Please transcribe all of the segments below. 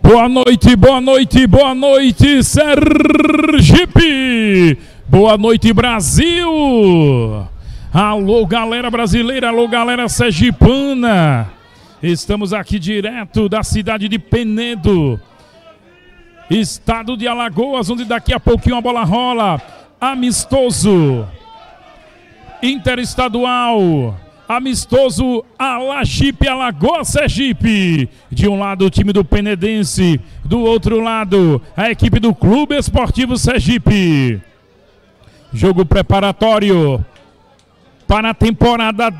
Boa noite, boa noite, boa noite, Sergipe! Boa noite, Brasil! Alô, galera brasileira, alô, galera sergipana! Estamos aqui direto da cidade de Penedo, estado de Alagoas, onde daqui a pouquinho a bola rola. Amistoso interestadual, amistoso Alagipe, Alagoas, Sergipe. De um lado o time do Penedense, do outro lado a equipe do Clube Esportivo Sergipe. Jogo preparatório para a temporada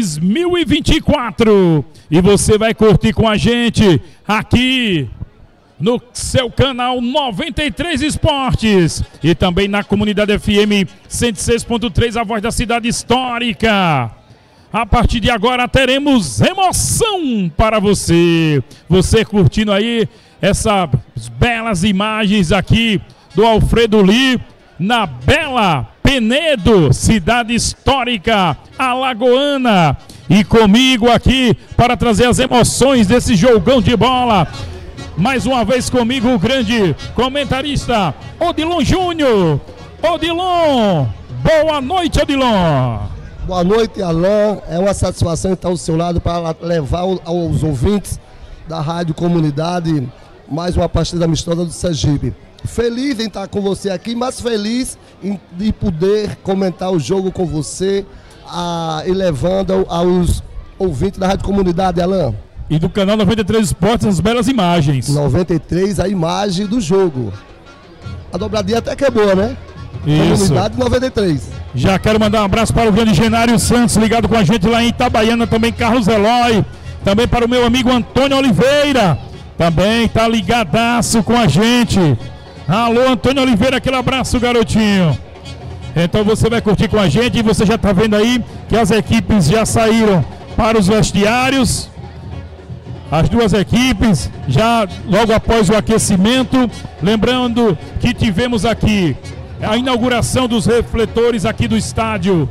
2024. E você vai curtir com a gente aqui no seu canal 93 Esportes e também na comunidade FM 106.3, a voz da cidade histórica. A partir de agora teremos emoção para você. Você curtindo aí essas belas imagens aqui do Alfredo Lee na bela Penedo, cidade histórica alagoana. E comigo aqui para trazer as emoções desse jogão de bola. Mais uma vez comigo o grande comentarista Odilon Júnior. Odilon, boa noite, Odilon. Boa noite, Alain. É uma satisfação estar ao seu lado para levar aos ouvintes da Rádio Comunidade mais uma partida amistosa do Sergipe. Feliz em estar com você aqui, mas feliz de poder comentar o jogo com você e levando aos ouvintes da Rádio Comunidade, Alain. E do canal 93 Esportes, as belas imagens. 93, a imagem do jogo. A dobradinha até que é boa, né? Isso. Comunidade 93. Já quero mandar um abraço para o grande Genário Santos, ligado com a gente lá em Itabaiana, também Carlos Eloy, também para o meu amigo Antônio Oliveira, também tá ligadaço com a gente. Alô, Antônio Oliveira, aquele abraço, garotinho. Então você vai curtir com a gente e você já tá vendo aí que as equipes já saíram para os vestiários. As duas equipes já logo após o aquecimento. Lembrando que tivemos aqui a inauguração dos refletores aqui do estádio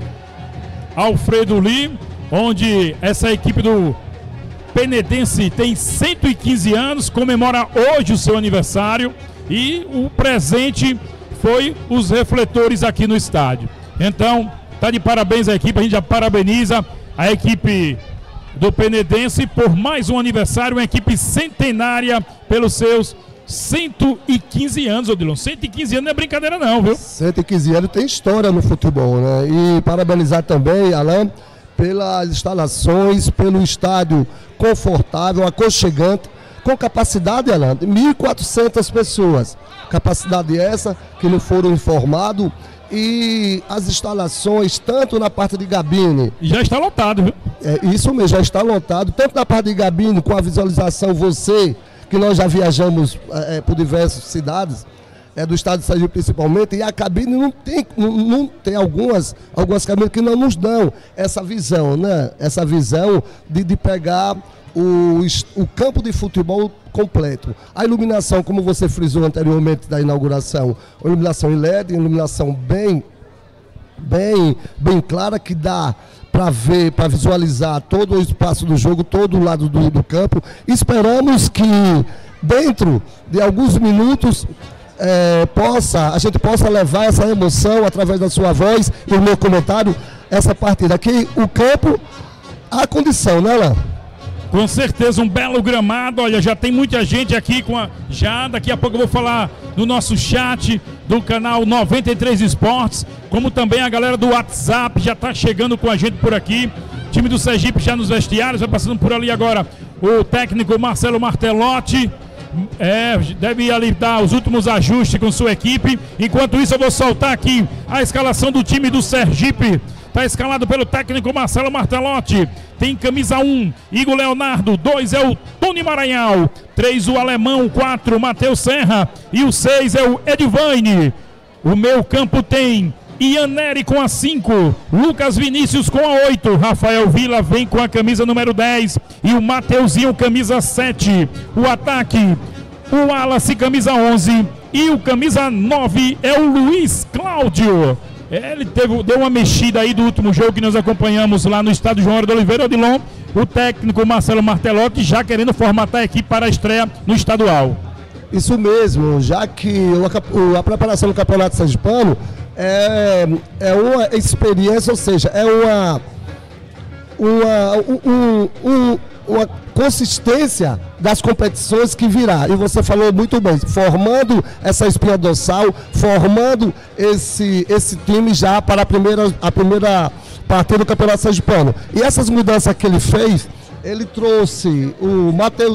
Alfredo Lee, onde essa equipe do Penedense tem 115 anos, comemora hoje o seu aniversário e o presente foi os refletores aqui no estádio. Então, tá de parabéns a equipe, a gente já parabeniza a equipe do Penedense por mais um aniversário, uma equipe centenária pelos seus 115 anos, Odilon. 115 anos não é brincadeira não, viu? 115 anos tem história no futebol, né? E parabenizar também, Alain, pelas instalações, pelo estádio confortável, aconchegante, com capacidade, Alain, de 1.400 pessoas. Capacidade essa que não foram informados. E as instalações, tanto na parte de gabine... Já está lotado, viu? É, isso mesmo, já está lotado. Tanto na parte de gabine, com a visualização, você, que nós já viajamos por diversas cidades, do estado de Sergipe principalmente, e a cabine não tem algumas cabines que não nos dão essa visão, né? Essa visão de pegar o campo de futebol completo. A iluminação, como você frisou anteriormente da inauguração, a iluminação em LED, iluminação bem clara, que dá para ver, para visualizar todo o espaço do jogo, todo o lado do campo. Esperamos que dentro de alguns minutos a gente possa levar essa emoção através da sua voz e do meu comentário, essa partida aqui, o campo, a condição, né, Alain? Com certeza, um belo gramado. Olha, já tem muita gente aqui já daqui a pouco eu vou falar no nosso chat do canal 93 Esportes, como também a galera do WhatsApp já está chegando com a gente por aqui. Time do Sergipe já nos vestiários, vai passando por ali agora o técnico Marcelo Martelotti. Deve ali dar os últimos ajustes com sua equipe. Enquanto isso eu vou soltar aqui a escalação do time do Sergipe. Está escalado pelo técnico Marcelo Martelotti. Tem camisa 1, Igor Leonardo. 2 é o Tony Maranhão. 3 o Alemão. 4 Matheus Serra. E o 6 é o Edivane. O meio campo tem Ian Neri com a 5. Lucas Vinícius com a 8. Rafael Vila vem com a camisa número 10. E o Mateuzinho, camisa 7. O ataque, o Wallace, camisa 11. E o camisa 9 é o Luiz Cláudio. Ele deu uma mexida aí do último jogo que nós acompanhamos lá no estádio João de Oliveira, Odilon. O técnico Marcelo Martelotti já querendo formatar a equipe para a estreia no estadual. Isso mesmo, já que a preparação do Campeonato Sergipano é uma experiência, ou seja, é uma consistência das competições que virá. E você falou muito bem, formando essa espinha dorsal, formando esse time já para a primeira partida do Campeonato Sergipano. E essas mudanças que ele fez, ele trouxe o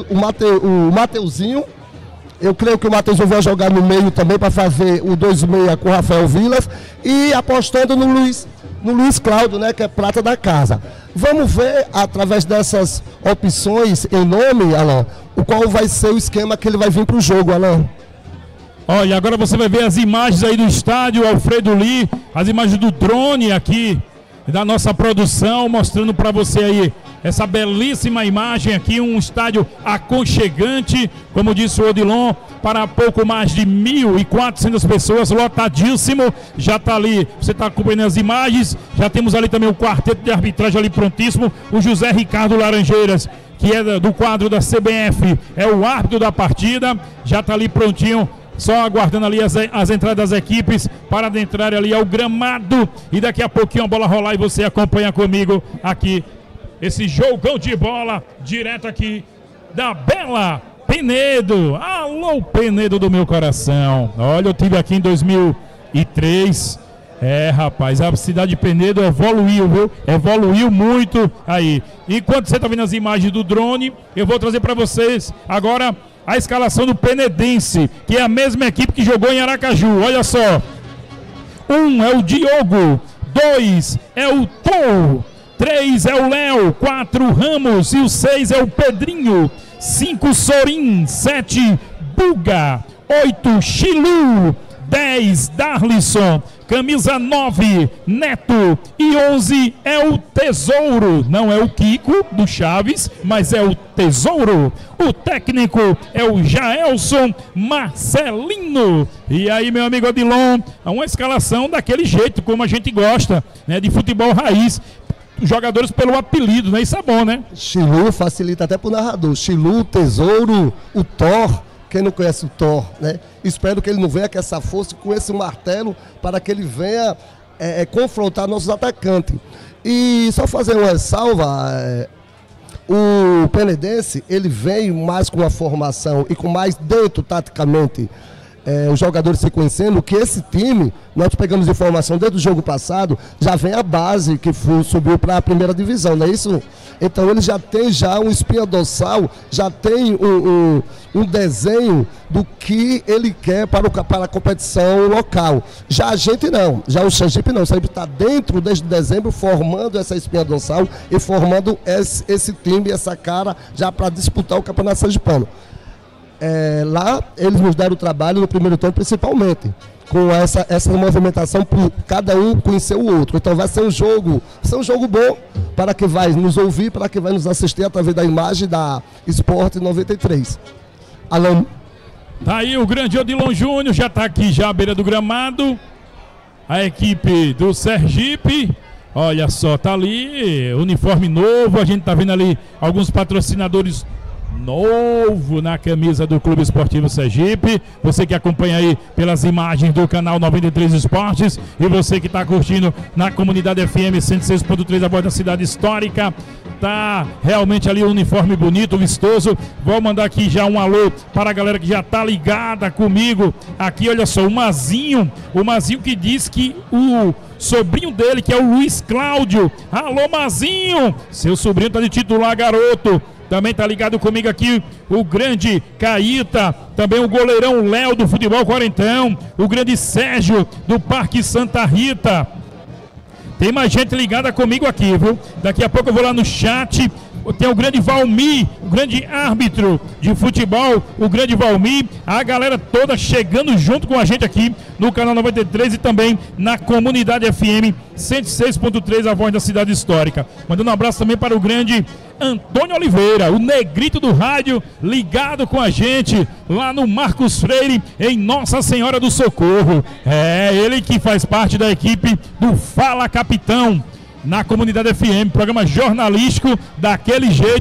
Mateuzinho. Eu creio que o Matheus vai jogar no meio também para fazer o 2-6 com o Rafael Vilas e apostando no Luiz Cláudio, né, que é prata da casa. Vamos ver, através dessas opções em nome, Alain, o qual vai ser o esquema que ele vai vir para o jogo, Alain. Olha, agora você vai ver as imagens aí do estádio Alfredo Lee, as imagens do drone aqui, da nossa produção, mostrando para você aí essa belíssima imagem aqui, um estádio aconchegante, como disse o Odilon, para pouco mais de 1.400 pessoas, lotadíssimo, já está ali, você está acompanhando as imagens, já temos ali também o quarteto de arbitragem ali prontíssimo, o José Ricardo Laranjeiras, que é do quadro da CBF, é o árbitro da partida, já está ali prontinho, só aguardando ali as entradas das equipes para adentrar ali ao gramado, e daqui a pouquinho a bola rolar e você acompanha comigo aqui esse jogão de bola, direto aqui da Bela Penedo. Alô, Penedo do meu coração. Olha, eu estive aqui em 2003. Rapaz, a cidade de Penedo evoluiu, viu? Evoluiu muito aí. Enquanto você está vendo as imagens do drone, eu vou trazer para vocês agora a escalação do Penedense, que é a mesma equipe que jogou em Aracaju. Olha só. 1 é o Diogo, 2 é o Tom, 3 é o Léo, 4 Ramos e o 6 é o Pedrinho, 5 Sorin, 7 Buga, 8 Chilu, 10 Darlisson, camisa 9 Neto e 11 é o Tesouro, não é o Kiko do Chaves, mas é o Tesouro. O técnico é o Jaelson Marcelino. E aí, meu amigo Odilon, uma escalação daquele jeito, como a gente gosta, né, de futebol raiz. Jogadores pelo apelido, né? Isso é bom, né? Chilu facilita até pro narrador. Chilu, Tesouro, o Thor. Quem não conhece o Thor, né? Espero que ele não venha com essa força, com esse martelo, para que ele venha confrontar nossos atacantes. E só fazer uma ressalva, o Penedense, ele vem mais com uma formação e com mais dentro, taticamente, os jogadores se conhecendo, que esse time, nós pegamos informação desde o jogo passado, já vem a base que subiu para a primeira divisão, não é isso? Então ele já tem uma espinha dorsal, já tem um desenho do que ele quer para a competição local. Já a gente não, já o Sergipe não, o Sergipe está dentro desde dezembro formando essa espinha dorsal e formando esse time, essa cara já para disputar o Campeonato Sergipano. Lá eles nos deram o trabalho no primeiro turno, principalmente com essa movimentação por cada um conhecer o outro. Então vai ser um jogo bom para quem vai nos ouvir, para quem vai nos assistir através da imagem da Sport 93. Alô. Tá aí o grande Odilon Júnior, já está aqui já à beira do gramado. A equipe do Sergipe, olha só, tá ali, uniforme novo, a gente tá vendo ali alguns patrocinadores novo na camisa do Clube Esportivo Sergipe. Você que acompanha aí pelas imagens do canal 93 Esportes e você que está curtindo na comunidade FM 106.3 a voz da cidade histórica, tá realmente ali o uniforme bonito, vistoso. Vou mandar aqui já um alô para a galera que já tá ligada comigo aqui. Olha só, o Mazinho que diz que o sobrinho dele, que é o Luiz Cláudio, alô Mazinho, seu sobrinho tá de titular, garoto. Também tá ligado comigo aqui o grande Caíta, também o goleirão Léo do Futebol Quarentão, o grande Sérgio do Parque Santa Rita. Tem mais gente ligada comigo aqui, viu? Daqui a pouco eu vou lá no chat. Tem o grande Valmir, o grande árbitro de futebol, o grande Valmir, a galera toda chegando junto com a gente aqui no canal 93 e também na comunidade FM 106.3, a voz da cidade histórica. Mandando um abraço também para o grande Antônio Oliveira, o negrito do rádio, ligado com a gente lá no Marcos Freire, em Nossa Senhora do Socorro. É ele que faz parte da equipe do Fala Capitão na comunidade FM, programa jornalístico daquele jeito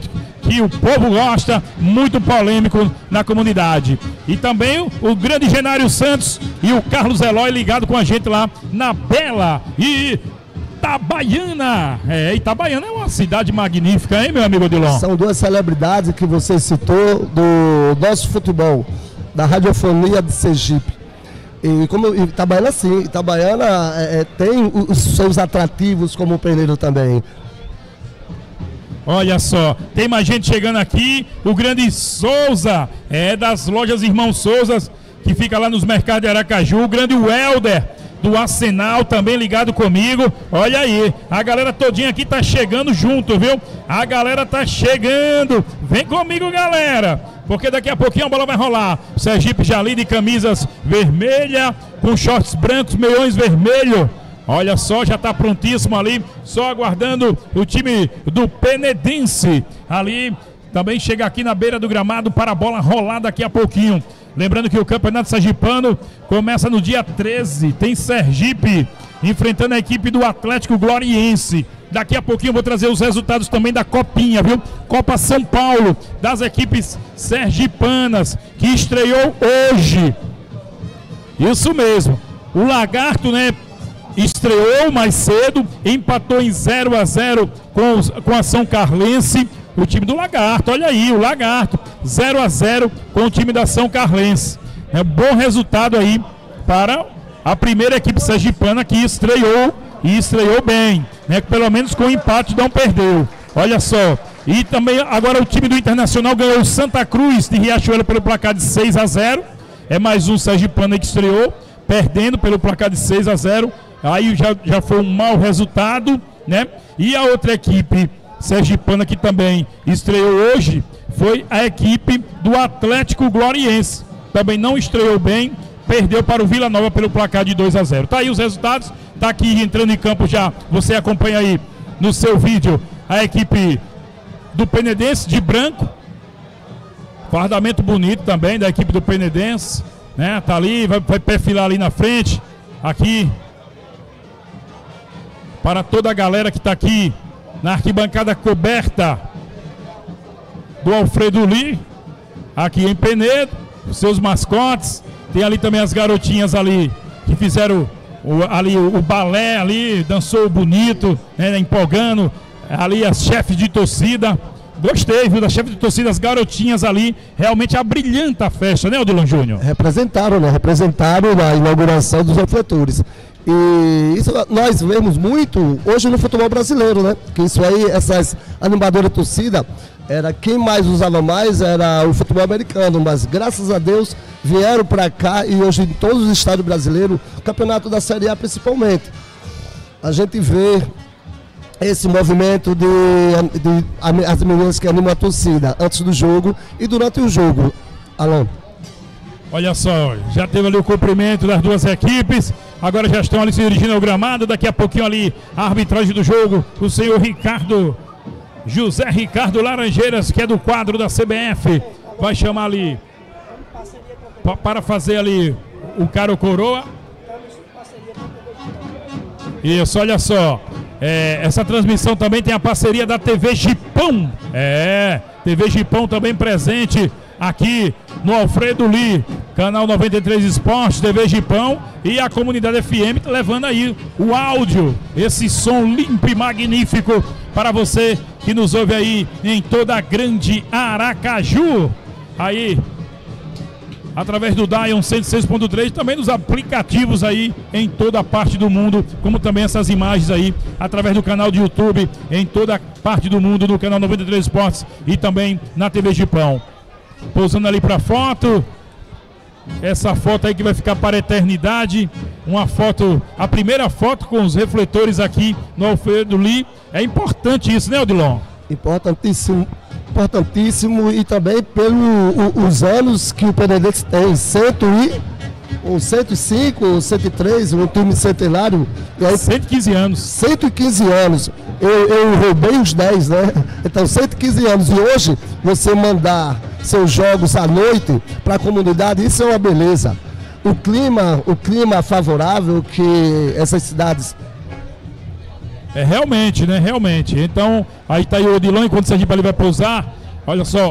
que o povo gosta, muito polêmico na comunidade. E também o grande Genário Santos e o Carlos Eloy ligado com a gente lá na bela Itabaiana. Itabaiana é uma cidade magnífica, hein, meu amigo Odilon? São duas celebridades que você citou do nosso futebol, da radiofonia de Sergipe. E como Itabaiana, sim, Itabaiana tem os seus atrativos como o Peneiro também. Olha só, tem mais gente chegando aqui, o grande Souza, das lojas Irmão Souza, que fica lá nos mercados de Aracaju, o grande Welder, do Arsenal, também ligado comigo. Olha aí, a galera todinha aqui tá chegando junto, viu? A galera tá chegando, vem comigo, galera, porque daqui a pouquinho a bola vai rolar. O Sergipe Jali de camisas vermelha, com shorts brancos, meiões vermelho. Olha só, já está prontíssimo ali, só aguardando o time do Penedense. Ali também chega aqui na beira do gramado para a bola rolar daqui a pouquinho. Lembrando que o Campeonato Sergipano começa no dia 13. Tem Sergipe enfrentando a equipe do Atlético Gloriense. Daqui a pouquinho eu vou trazer os resultados também da Copinha, viu? Copa São Paulo, das equipes sergipanas, que estreou hoje. Isso mesmo. O Lagarto, né? Estreou mais cedo, empatou em 0-0 com a São Carlense, o time do Lagarto. Olha aí, o Lagarto, 0-0 com o time da São Carlense. É bom resultado aí para a primeira equipe sergipana que estreou e estreou bem, né? Pelo menos com empate não perdeu. Olha só. E também agora o time do Internacional ganhou o Santa Cruz de Riachuelo pelo placar de 6-0. É mais um sergipano que estreou, perdendo pelo placar de 6-0. Aí já foi um mau resultado, né? E a outra equipe sergipana que também estreou hoje foi a equipe do Atlético Gloriense. Também não estreou bem, perdeu para o Vila Nova pelo placar de 2-0. Tá aí os resultados, tá aqui entrando em campo já. Você acompanha aí no seu vídeo a equipe do Penedense de branco. Fardamento bonito também da equipe do Penedense, né? Tá ali, vai perfilar ali na frente. Aqui para toda a galera que está aqui na arquibancada coberta do Alfredo Lee, aqui em Penedo, os seus mascotes. Tem ali também as garotinhas ali que fizeram o balé ali, dançou bonito, né, empolgando. Ali as chefes de torcida. Gostei, viu, da chefe de torcida, as garotinhas ali, realmente abrilhanta a festa, né, Odilon Júnior? Representaram na inauguração dos refletores. E isso nós vemos muito hoje no futebol brasileiro, né? Que isso aí, essas animadoras de torcida, quem mais usava mais era o futebol americano, mas graças a Deus vieram para cá e hoje em todos os estados brasileiros, o campeonato da Série A principalmente, a gente vê esse movimento de as meninas que animam a torcida antes do jogo e durante o jogo. Alan. Olha só, já teve ali o cumprimento das duas equipes, agora já estão ali se dirigindo ao gramado, daqui a pouquinho ali a arbitragem do jogo, o senhor José Ricardo Laranjeiras, que é do quadro da CBF, vai chamar ali para fazer ali o cara ou coroa. Isso, olha só, essa transmissão também tem a parceria da TV Gipão, TV Gipão também presente aqui no Alfredo Lee, canal 93 Esportes, TV Gipão e a Comunidade FM levando aí o áudio, esse som limpo e magnífico para você que nos ouve aí em toda a grande Aracaju, aí através do Dion 106.3, também nos aplicativos aí em toda a parte do mundo, como também essas imagens aí através do canal do YouTube em toda a parte do mundo, no canal 93 Esportes e também na TV Gipão. Pousando ali para foto, essa foto aí que vai ficar para a eternidade, uma foto, a primeira foto com os refletores aqui no Alfredo Lee. É importante isso, né, Odilon? Importantíssimo, importantíssimo, e também pelos anos que o Penedense tem, 105, 103, um time centenário. E aí, 115 anos. 115 anos. Eu roubei os 10, né? Então, 115 anos. E hoje, você mandar seus jogos à noite para a comunidade, isso é uma beleza. O clima favorável que essas cidades... Realmente, né? Realmente. Então, aí tá aí o Odilon, enquanto o Sergipe ali vai pousar, Olha só.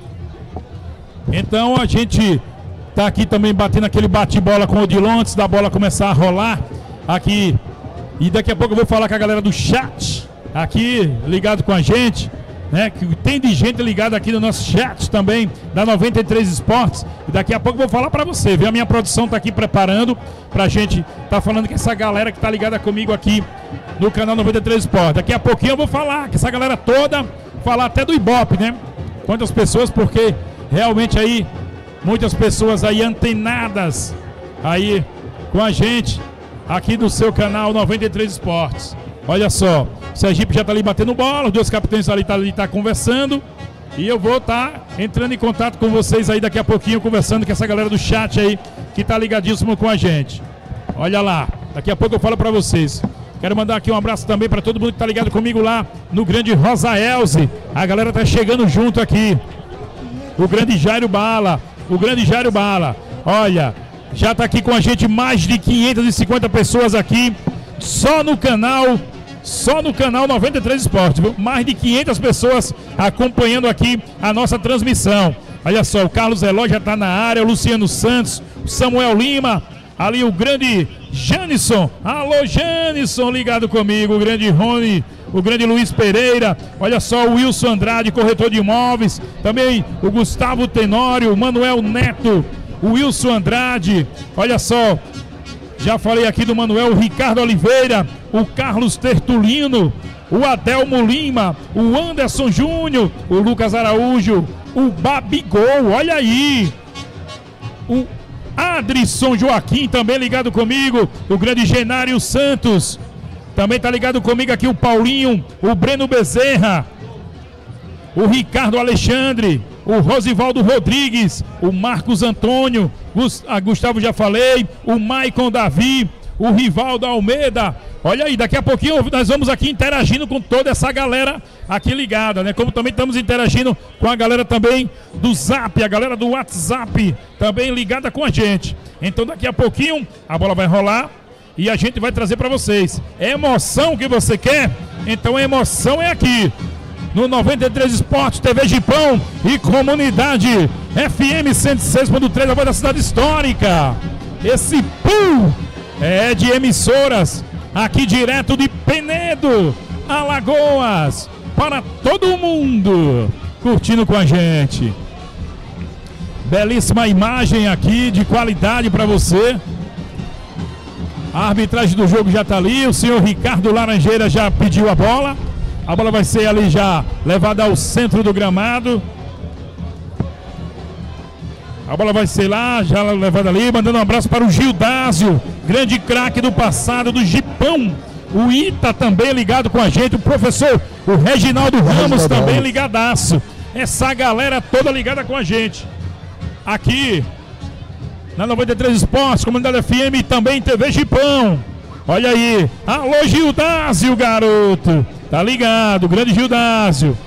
Então a gente tá aqui também batendo aquele bate-bola com o Odilon antes da bola começar a rolar aqui. E daqui a pouco eu vou falar com a galera do chat aqui, ligado com a gente, né? Que tem de gente ligada aqui no nosso chat também, da 93 Esportes. E daqui a pouco eu vou falar pra você, viu? A minha produção tá aqui preparando pra gente tá falando com essa galera que tá ligada comigo aqui no canal 93 Esportes. Daqui a pouquinho eu vou falar com essa galera toda, falar até do Ibope, né? Quantas pessoas, porque realmente aí, muitas pessoas aí antenadas aí com a gente aqui do seu canal 93 Esportes. Olha só, o Sergipe já tá ali batendo bola, os dois capitães ali tá conversando. E eu vou estar entrando em contato com vocês aí daqui a pouquinho, conversando com essa galera do chat aí, que tá ligadíssimo com a gente. Olha lá, daqui a pouco eu falo pra vocês. Quero mandar aqui um abraço também pra todo mundo que tá ligado comigo lá no grande Rosa Elze. A galera tá chegando junto aqui. O grande Jairo Bala, olha, já tá aqui com a gente mais de 550 pessoas aqui, só no canal 93 Esportes, viu? Mais de 500 pessoas acompanhando aqui a nossa transmissão. Olha só, o Carlos Eloy já tá na área, o Luciano Santos, o Samuel Lima, ali o grande Janisson, alô Janisson ligado comigo, o grande Rony, o grande Luiz Pereira, olha só o Wilson Andrade, corretor de imóveis, também o Gustavo Tenório, o Manuel Neto, o Wilson Andrade, olha só, já falei aqui do Manuel, o Ricardo Oliveira, o Carlos Tertulino, o Adelmo Lima, o Anderson Júnior, o Lucas Araújo, o Babigol, olha aí, o Adrisson Joaquim também ligado comigo, o grande Genário Santos, também tá ligado comigo aqui o Paulinho, o Breno Bezerra, o Ricardo Alexandre, o Rosivaldo Rodrigues, o Marcos Antônio, Gustavo já falei, o Maicon Davi, o Rivaldo Almeida. Olha aí, daqui a pouquinho nós vamos aqui interagindo com toda essa galera aqui ligada, né? Como também estamos interagindo com a galera também do Zap, a galera do WhatsApp também ligada com a gente. Então daqui a pouquinho a bola vai rolar e a gente vai trazer para vocês. É emoção que você quer? Então a emoção é aqui no 93 Esportes, TV Gipão e Comunidade FM 106.3, a voz da cidade histórica. Esse pool é de emissoras aqui direto de Penedo, Alagoas, para todo mundo curtindo com a gente. Belíssima imagem aqui de qualidade para você. A arbitragem do jogo já está ali, o senhor Ricardo Laranjeira já pediu a bola. A bola vai ser ali já levada ao centro do gramado. A bola vai ser lá, já levada ali, mandando um abraço para o Gildásio, grande craque do passado do Gipão. O Ita também ligado com a gente, o professor, o Reginaldo Ramos também ligadaço. Essa galera toda ligada com a gente. Aqui, na 93 Esportes, Comunidade FM e também TV Gipão. Olha aí, alô Gildásio, garoto. Tá ligado, grande Gildásio.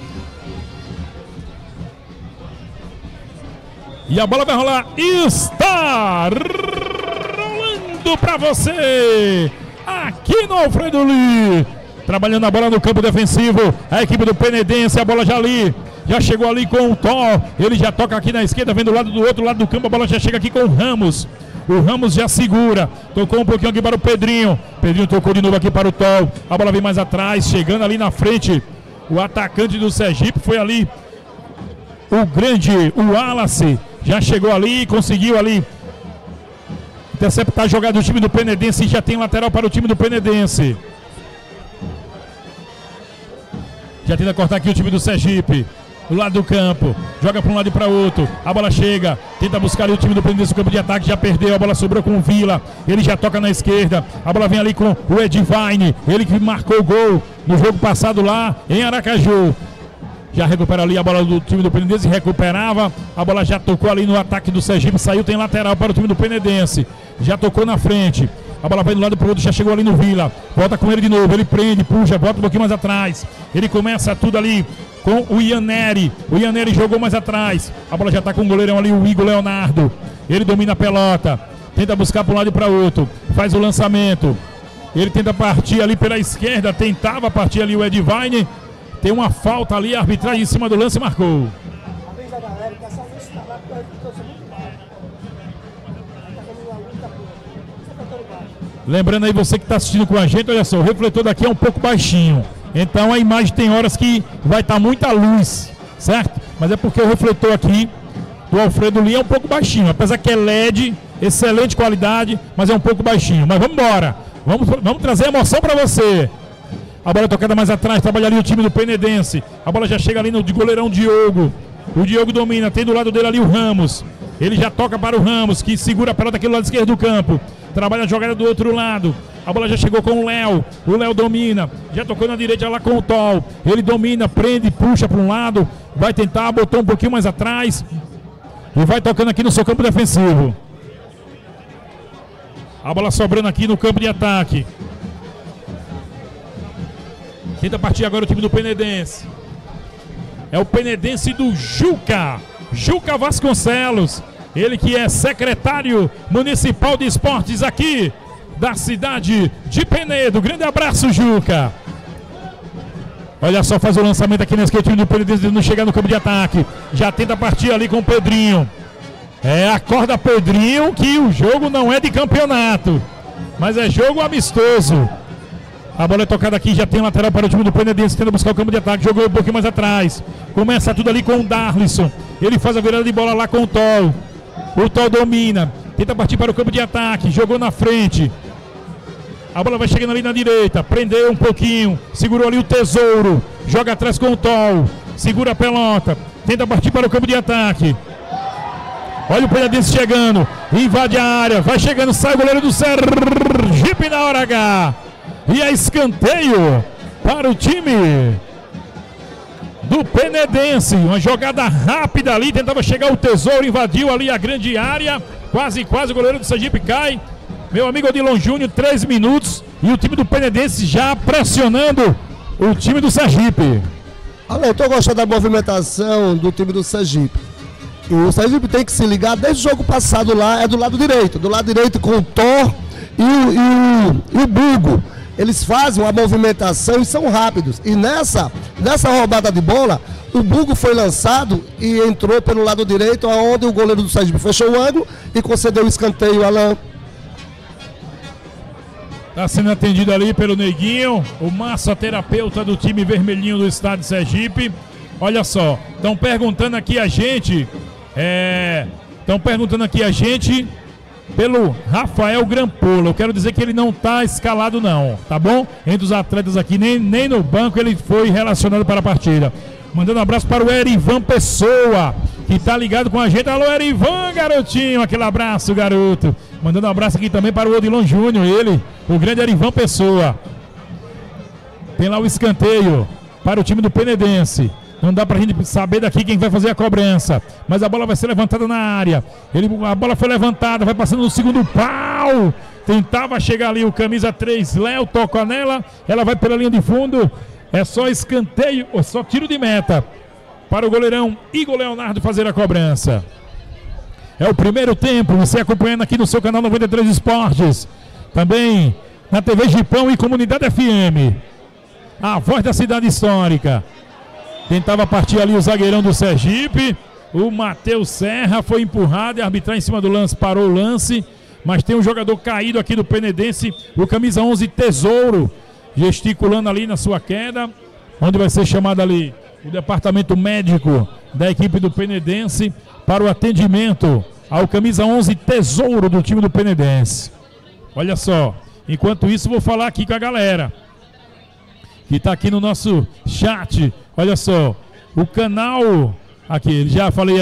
E a bola vai rolar. Está rolando pra você. Aqui no Alfredo Lee. Trabalhando a bola no campo defensivo. A equipe do Penedense, a bola já ali. Já chegou ali com o Thor. Ele já toca aqui na esquerda, vem do lado do outro lado do campo. A bola já chega aqui com o Ramos. O Ramos já segura. Tocou um pouquinho aqui para o Pedrinho. Pedrinho tocou de novo aqui para o Thor. A bola vem mais atrás, chegando ali na frente. O atacante do Sergipe foi ali. O grande, o Wallace. Já chegou ali, conseguiu ali interceptar a jogada do time do Penedense. E já tem lateral para o time do Penedense. Já tenta cortar aqui o time do Sergipe. Do lado do campo, joga para um lado e para outro, a bola chega, tenta buscar ali o time do Penedense no campo de ataque, já perdeu, a bola sobrou com o Vila, ele já toca na esquerda, a bola vem ali com o Edivine, ele que marcou o gol no jogo passado lá em Aracaju. Já recupera ali a bola do time do Penedense, recuperava, a bola já tocou ali no ataque do Sergipe, saiu, tem lateral para o time do Penedense, já tocou na frente. A bola vai do lado pro outro, já chegou ali no Vila. Volta com ele de novo, ele prende, puxa, volta um pouquinho mais atrás. Ele começa tudo ali com o Ianeri. O Ianeri jogou mais atrás. A bola já tá com o goleirão ali, o Igor Leonardo. Ele domina a pelota. Tenta buscar para um lado e para outro. Faz o lançamento. Ele tenta partir ali pela esquerda. Tentava partir ali o Edivine. Tem uma falta ali, a arbitragem em cima do lance marcou. Lembrando aí, você que está assistindo com a gente, olha só, o refletor daqui é um pouco baixinho. Então a imagem tem horas que vai estar muita luz, certo? Mas é porque o refletor aqui do Alfredo Lima é um pouco baixinho. Apesar que é LED, excelente qualidade, mas é um pouco baixinho. Mas vamos embora. Vamos trazer emoção para você. A bola tocada mais atrás, trabalha ali o time do Penedense. A bola já chega ali no de goleirão Diogo. O Diogo domina, tem do lado dele ali o Ramos. Ele já toca para o Ramos, que segura a pelota aqui do lado esquerdo do campo. Trabalha a jogada do outro lado. A bola já chegou com o Léo. O Léo domina. Já tocou na direita lá com o Tol. Ele domina, prende, puxa para um lado. Vai tentar, botou um pouquinho mais atrás. E vai tocando aqui no seu campo defensivo. A bola sobrando aqui no campo de ataque. Tenta partir agora o time do Penedense. É o Penedense do Juca. Juca Vasconcelos. Ele que é secretário municipal de esportes aqui da cidade de Penedo. Grande abraço, Juca. Olha só, faz o lançamento aqui nesse time do Penedense, não chegar no campo de ataque. Já tenta partir ali com o Pedrinho. Acorda Pedrinho que o jogo não é de campeonato, mas é jogo amistoso. A bola é tocada aqui, já tem lateral para o time do Penedense, tenta buscar o campo de ataque, jogou um pouquinho mais atrás. Começa tudo ali com o Darlisson. Ele faz a virada de bola lá com o Tol. O Tol domina, tenta partir para o campo de ataque, jogou na frente. A bola vai chegando ali na direita, prendeu um pouquinho, segurou ali o Tesouro, joga atrás com o Tol, segura a pelota, tenta partir para o campo de ataque. Olha o Penedense chegando, invade a área, vai chegando, sai o goleiro do Sergipe na hora H. E é escanteio para o time do Penedense. Uma jogada rápida ali, tentava chegar o Tesouro, invadiu ali a grande área. Quase o goleiro do Sergipe cai. Meu amigo Odilon Júnior, 3 minutos. E o time do Penedense já pressionando o time do Sergipe. Olha, eu estou gostando da movimentação do time do Sergipe. E o Sergipe tem que se ligar, desde o jogo passado lá, é do lado direito. Do lado direito com o Thor e o Bugo. Eles fazem uma movimentação e são rápidos. E nessa roubada de bola, o Bugo foi lançado e entrou pelo lado direito, onde o goleiro do Sergipe fechou o ângulo e concedeu o escanteio, Alain. Está sendo atendido ali pelo Neguinho, o massoterapeuta do time vermelhinho do estado de Sergipe. Olha só, estão perguntando aqui a gente, pelo Rafael Grampola. Eu quero dizer que ele não está escalado não, tá bom? Entre os atletas aqui, nem no banco ele foi relacionado para a partida. Mandando um abraço para o Erivan Pessoa, que está ligado com a gente. Alô, Erivan, garotinho, aquele abraço, garoto. Mandando um abraço aqui também para o Odilon Júnior, ele, o grande Erivan Pessoa. Tem lá o escanteio para o time do Penedense. Não dá pra gente saber daqui quem vai fazer a cobrança. Mas a bola vai ser levantada na área. A bola foi levantada, vai passando no segundo pau. Tentava chegar ali o camisa 3, Léo, toca nela. Ela vai pela linha de fundo. É só escanteio, ou só tiro de meta para o goleirão Igor Leonardo fazer a cobrança. É o primeiro tempo, você acompanhando aqui no seu canal 93 Esportes. Também na TV Gipão e Comunidade FM. A voz da cidade histórica. Tentava partir ali o zagueirão do Sergipe. O Matheus Serra foi empurrado e arbitrar em cima do lance, parou o lance. Mas tem um jogador caído aqui do Penedense, o camisa 11 Tesouro, gesticulando ali na sua queda. Onde vai ser chamado ali o departamento médico da equipe do Penedense para o atendimento ao camisa 11 Tesouro do time do Penedense. Olha só, enquanto isso vou falar aqui com a galera que está aqui no nosso chat. Olha só, o canal aqui, já falei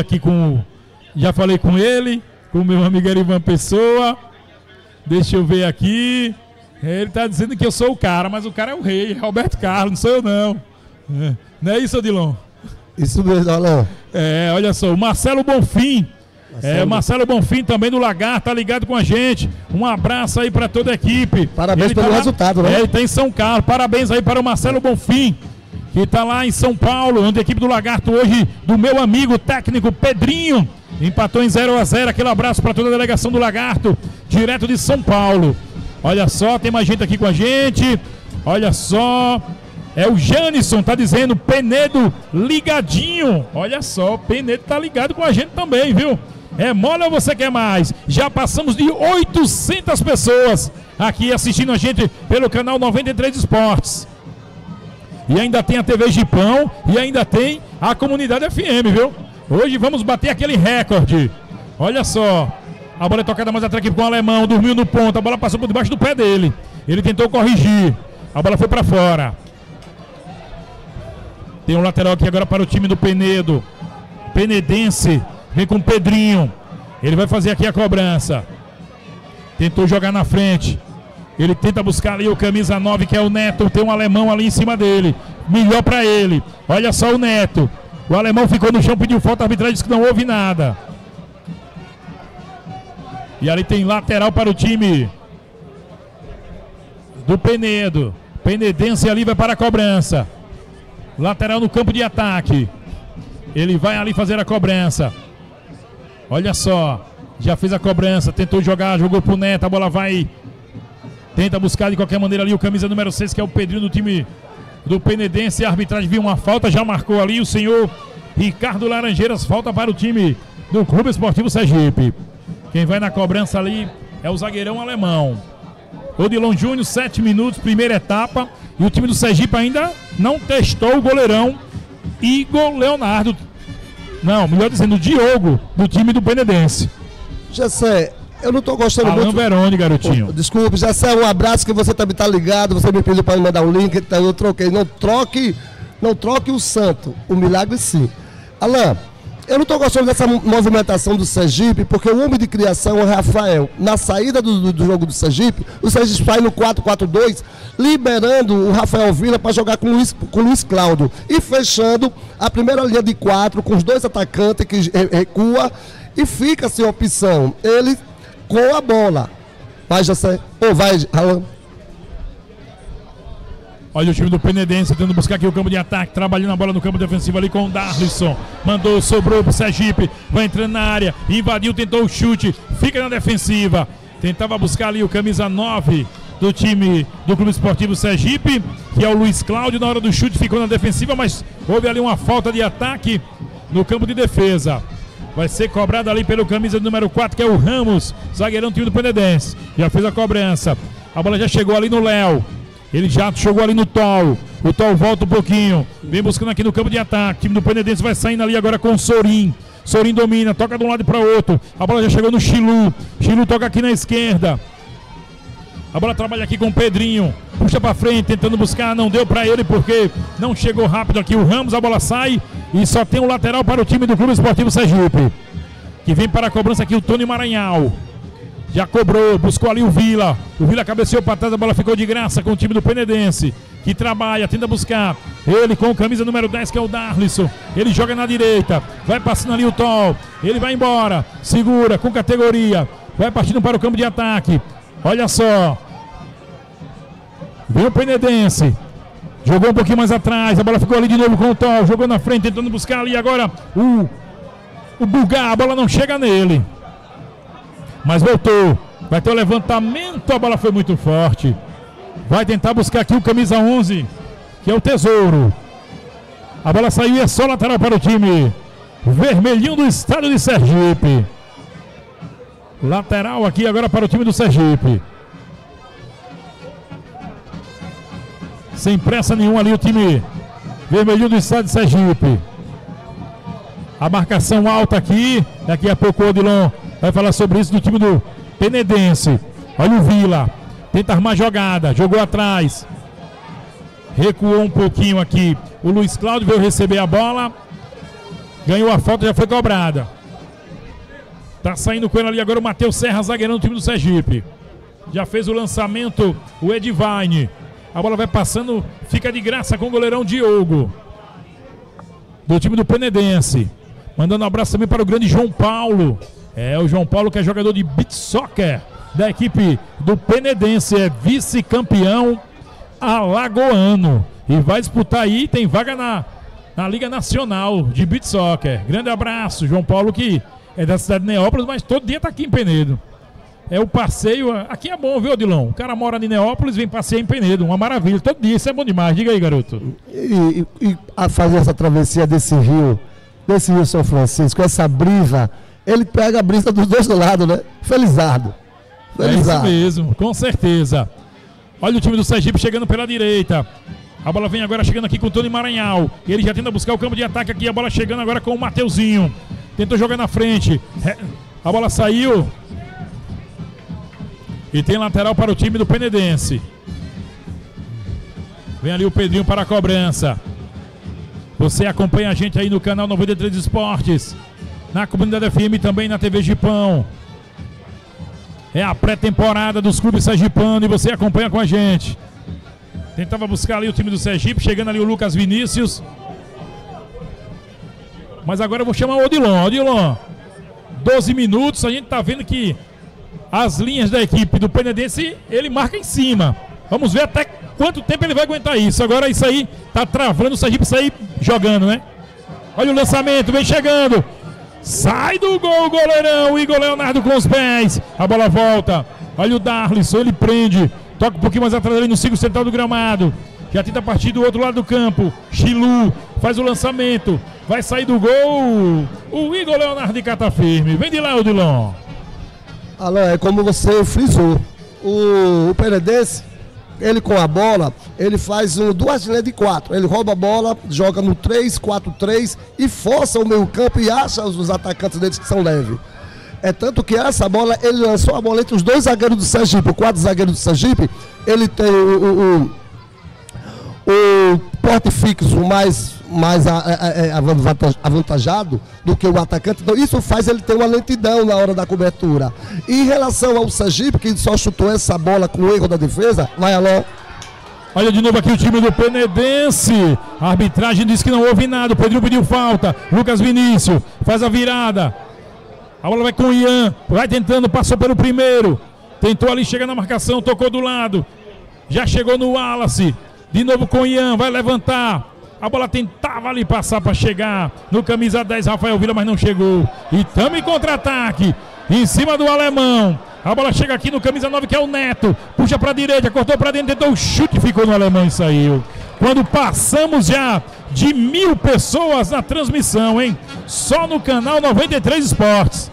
com ele, com o meu amigo Erivan Pessoa. Deixa eu ver aqui. Ele está dizendo que eu sou o cara, mas o cara é o rei, Roberto Carlos, não sou eu não. Não é isso, Odilon? Isso mesmo, Alain. Olha só, o Marcelo Bonfim. Marcelo Bonfim também do Lagar, tá ligado com a gente. Um abraço aí para toda a equipe. Parabéns pelo resultado, né? Ele tá em São Carlos. Parabéns aí para o Marcelo Bonfim, que tá lá em São Paulo, onde a equipe do Lagarto hoje, do meu amigo técnico Pedrinho, empatou em 0-0. Aquele abraço para toda a delegação do Lagarto, direto de São Paulo. Olha só, tem mais gente aqui com a gente. Olha só, É o Janisson, tá dizendo, Penedo ligadinho. Olha só, Penedo tá ligado com a gente também, viu? É mole ou você quer mais? Já passamos de 800 pessoas aqui assistindo a gente pelo canal 93 Esportes. E ainda tem a TV Gipão e ainda tem a Comunidade FM, viu? Hoje vamos bater aquele recorde. Olha só. A bola é tocada mais atrás aqui com o alemão. Dormiu no ponto. A bola passou por debaixo do pé dele. Ele tentou corrigir. A bola foi para fora. Tem um lateral aqui agora para o time do Penedo. Penedense. Vem com o Pedrinho. Ele vai fazer aqui a cobrança. Tentou jogar na frente. Ele tenta buscar ali o camisa 9, que é o Neto. Tem um alemão ali em cima dele. Melhor para ele. Olha só o Neto. O alemão ficou no chão, pediu falta. A arbitragem disse que não houve nada. E ali tem lateral para o time do Penedo. Penedense ali vai para a cobrança. Lateral no campo de ataque. Ele vai ali fazer a cobrança. Olha só. Já fez a cobrança. Tentou jogar, jogou pro Neto. A bola vai. Tenta buscar de qualquer maneira ali o camisa número 6, que é o Pedrinho do time do Penedense. A arbitragem viu uma falta, já marcou ali o senhor Ricardo Laranjeiras. Falta para o time do Clube Esportivo Sergipe. Quem vai na cobrança ali é o zagueirão alemão. Odilon Júnior, 7 minutos, primeira etapa. E o time do Sergipe ainda não testou o goleirão Igor Leonardo. Não, melhor dizendo, o Diogo, do time do Penedense. Jessé, eu não tô gostando Alan muito. Verone, garotinho. Desculpe, Jessé, um abraço, que você também tá ligado. Você me pediu para me mandar um link, então eu troquei. Não troque o santo, o milagre sim. Alan, eu não estou gostando dessa movimentação do Sergipe, porque o homem de criação é o Rafael. Na saída do jogo do Sergipe, o Sergipe sai no 4-4-2, liberando o Rafael Vila para jogar com o Luiz Cláudio. E fechando a primeira linha de 4 com os dois atacantes que recua e fica sem opção. Ele com a bola. Vai, Jessé. Ou vai, Alan. Olha o time do Penedense tentando buscar aqui o campo de ataque, trabalhando a bola no campo defensivo ali com o Darlisson. Mandou, sobrou pro Sergipe, vai entrando na área, invadiu, tentou o chute, fica na defensiva. Tentava buscar ali o camisa 9 do time do Clube Esportivo Sergipe, que é o Luiz Cláudio. Na hora do chute ficou na defensiva, mas houve ali uma falta de ataque no campo de defesa. Vai ser cobrado ali pelo camisa número 4, que é o Ramos, zagueirão do time do Penedense. Já fez a cobrança, a bola já chegou ali no Léo. Ele já jogou ali no Tol. O Tol volta um pouquinho. Vem buscando aqui no campo de ataque. O time do Penedense vai saindo ali agora com o Sorin. Sorin domina, toca de um lado para o outro. A bola já chegou no Chilu. Chilu toca aqui na esquerda. A bola trabalha aqui com o Pedrinho. Puxa para frente, tentando buscar. Não deu para ele porque não chegou rápido aqui o Ramos. A bola sai e só tem um lateral para o time do Clube Esportivo Sergipe. Que vem para a cobrança aqui o Tony Maranhão. Já cobrou, buscou ali o Vila. O Vila cabeceou para trás, a bola ficou de graça com o time do Penedense, que trabalha, tenta buscar. Ele com o camisa número 10, que é o Darlisson. Ele joga na direita, vai passando ali o Tol. Ele vai embora, segura com categoria. Vai partindo para o campo de ataque. Olha só. Vem o Penedense. Jogou um pouquinho mais atrás, a bola ficou ali de novo com o Tol. Jogou na frente, tentando buscar ali agora o Bulgar. A bola não chega nele. Mas voltou, vai ter o levantamento, a bola foi muito forte. Vai tentar buscar aqui o camisa 11, que é o Tesouro. A bola saiu e é só lateral para o time vermelhinho do estado de Sergipe. Lateral aqui agora para o time do Sergipe. Sem pressa nenhuma ali o time vermelhinho do estado de Sergipe. A marcação alta aqui, daqui a pouco o Odilon vai falar sobre isso do time do Penedense. Olha o Vila. Tenta armar jogada. Jogou atrás. Recuou um pouquinho aqui. O Luiz Cláudio veio receber a bola. Ganhou a falta, já foi cobrada. Tá saindo com ele ali agora o Matheus Serra, zagueirão do time do Sergipe. Já fez o lançamento o Edivine. A bola vai passando, fica de graça com o goleirão Diogo, do time do Penedense. Mandando um abraço também para o grande João Paulo. É o João Paulo, que é jogador de beach soccer da equipe do Penedense, é vice-campeão alagoano e vai disputar aí, tem vaga na Liga Nacional de beach soccer. Grande abraço, João Paulo, que é da cidade de Neópolis, mas todo dia está aqui em Penedo. É o passeio. Aqui é bom, viu, Odilon? O cara mora em Neópolis, vem passear em Penedo. Uma maravilha. Todo dia, isso é bom demais. Diga aí, garoto. E a fazer essa travessia desse rio São Francisco, essa brisa, ele pega a brisa dos dois lados, né? Felizardo. É isso mesmo, com certeza. Olha o time do Sergipe chegando pela direita. A bola vem agora chegando aqui com o Tony Maranhal. Ele já tenta buscar o campo de ataque aqui. A bola chegando agora com o Mateuzinho. Tentou jogar na frente. A bola saiu. E tem lateral para o time do Penedense. Vem ali o Pedrinho para a cobrança. Você acompanha a gente aí no canal 93 Esportes, na Comunidade FM, também na TV Gipão. É a pré-temporada dos clubes sergipanos e você acompanha com a gente. Tentava buscar ali o time do Sergipe, chegando ali o Lucas Vinícius. Mas agora eu vou chamar o Odilon. Odilon, 12 minutos, a gente tá vendo que as linhas da equipe do Penedense, ele marca em cima. Vamos ver até quanto tempo ele vai aguentar isso. Agora isso aí tá travando o Sergipe sair jogando, né? Olha o lançamento, vem chegando. Sai do gol o goleirão, o Igor Leonardo com os pés. A bola volta. Olha o Darlisson, ele prende. Toca um pouquinho mais atrás ali no círculo central do gramado. Já tenta partir do outro lado do campo. Chilu faz o lançamento. Vai sair do gol o Igor Leonardo de cata firme. Vem de lá, Odilon. Alô, é como você frisou. O Penedense, ele com a bola, ele faz duas linhas de 4. Ele rouba a bola, joga no 3-4-3 e força o meio campo e acha os atacantes deles que são leves. É tanto que essa bola, ele lançou a bola entre os dois zagueiros do Sergipe, o quadro zagueiro do Sergipe. Ele tem o porte fixo mais avantajado do que o atacante, então isso faz ele ter uma lentidão na hora da cobertura. E em relação ao Sergipe, que só chutou essa bola com o erro da defesa, vai Alô. Olha de novo aqui o time do Penedense. A arbitragem disse que não houve nada. O Pedrinho pediu falta. Lucas Vinícius faz a virada. A bola vai com o Ian. Vai tentando, passou pelo primeiro. Tentou ali chegar na marcação, tocou do lado. Já chegou no Wallace. De novo com o Ian, vai levantar. A bola tentava ali passar para chegar no camisa 10, Rafael Vila, mas não chegou. E tamo em contra-ataque. Em cima do alemão. A bola chega aqui no camisa 9, que é o Neto. Puxa para a direita, cortou para dentro, tentou o chute, ficou no alemão e saiu. Quando passamos já de 1.000 pessoas na transmissão, hein? Só no canal 93 Esportes.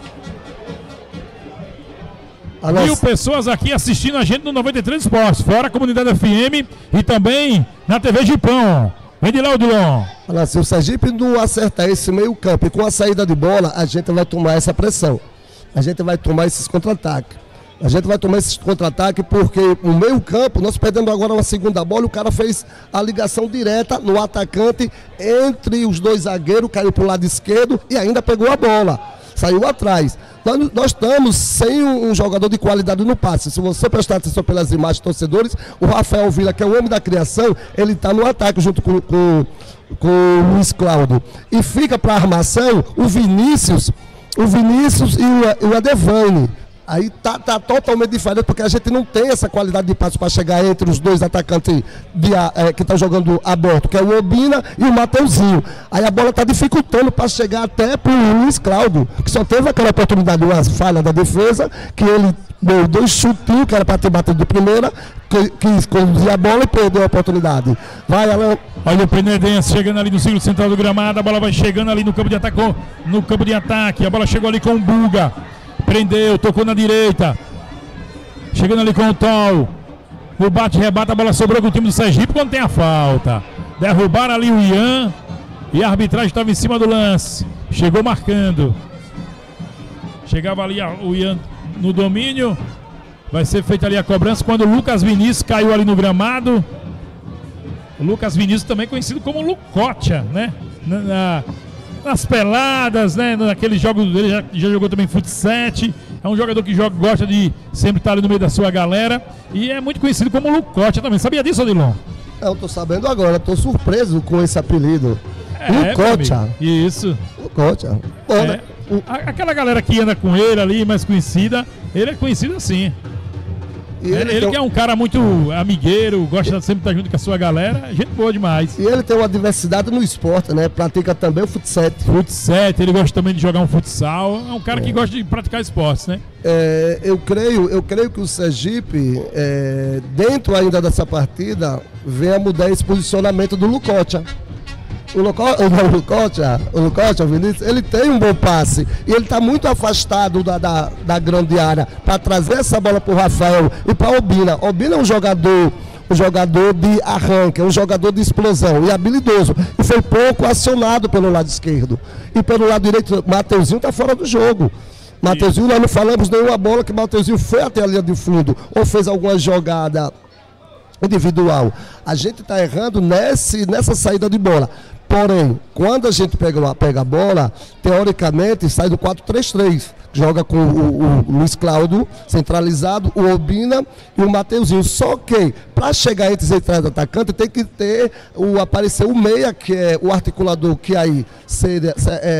1.000 pessoas aqui assistindo a gente no 93 Esportes, fora a Comunidade FM e também na TV Gipão. Vem de lá, Odilon. Olha, se o Sergipe não acertar esse meio campo e com a saída de bola, a gente vai tomar essa pressão. A gente vai tomar esses contra-ataques. A gente vai tomar esses contra-ataques porque no meio campo, nós perdemos agora uma segunda bola, o cara fez a ligação direta no atacante entre os dois zagueiros, caiu para o lado esquerdo e ainda pegou a bola. Saiu atrás. Nós estamos sem um jogador de qualidade no passe. Se você prestar atenção pelas imagens torcedores, o Rafael Vila, que é o homem da criação, ele está no ataque junto com o Luiz Cláudio. E fica para a armação o Vinícius e o Adevane. Aí tá totalmente diferente, porque a gente não tem essa qualidade de passe para chegar entre os dois atacantes que estão jogando aberto, que é o Obina e o Mateuzinho. Aí a bola está dificultando para chegar até para o Luiz Cláudio, que só teve aquela oportunidade, uma falha da defesa, que ele deu 2 chutinhos, que era para ter batido de primeira, quis conduzir a bola e perdeu a oportunidade. Vai, Alan. Olha o Penedense chegando ali no círculo central do gramado, a bola vai chegando ali no campo de ataque, a bola chegou ali com o Buga. Prendeu, tocou na direita. Chegando ali com o Tol. O bate-rebate, a bola sobrou com o time do Sergipe quando tem a falta. Derrubaram ali o Ian. E a arbitragem estava em cima do lance. Chegou marcando. Chegava ali o Ian no domínio. Vai ser feita ali a cobrança quando o Lucas Vinícius caiu ali no gramado. O Lucas Vinícius também conhecido como Lucotia, né? Nas peladas, né? Naquele jogo dele, já jogou também futsal. É um jogador que gosta de sempre estar ali no meio da sua galera. E é muito conhecido como Lucotia também. Sabia disso, Odilon? Eu tô sabendo agora, tô surpreso com esse apelido. Lucotia. Isso. Lucotia. Aquela galera que anda com ele ali, mais conhecida, ele é conhecido assim. Ele que é um cara muito amigueiro, gosta de sempre estar junto com a sua galera, gente boa demais. E ele tem uma diversidade no esporte, né? Pratica também o futsal. Ele gosta também de jogar um futsal. É um cara que gosta de praticar esportes, né? Eu creio que o Sergipe, dentro ainda dessa partida, venha mudar esse posicionamento do Lucocha. O Lucocha, Vinícius, ele tem um bom passe e ele está muito afastado da grande área para trazer essa bola para o Rafael e para o Obina. Obina é um jogador de arranque, é um jogador de explosão e habilidoso. E foi pouco acionado pelo lado esquerdo. E pelo lado direito, Mateuzinho está fora do jogo. Mateuzinho, nós não falamos nenhuma bola que Mateuzinho foi até a linha de fundo ou fez alguma jogada individual. A gente está errando nessa saída de bola. Porém, quando a gente pega a bola, teoricamente sai do 4-3-3. Joga com o Luiz Cláudio centralizado, o Obina e o Mateuzinho. Só que, para chegar entre os entradas do atacante, tem que ter aparecer o meia, que é o articulador, que aí seria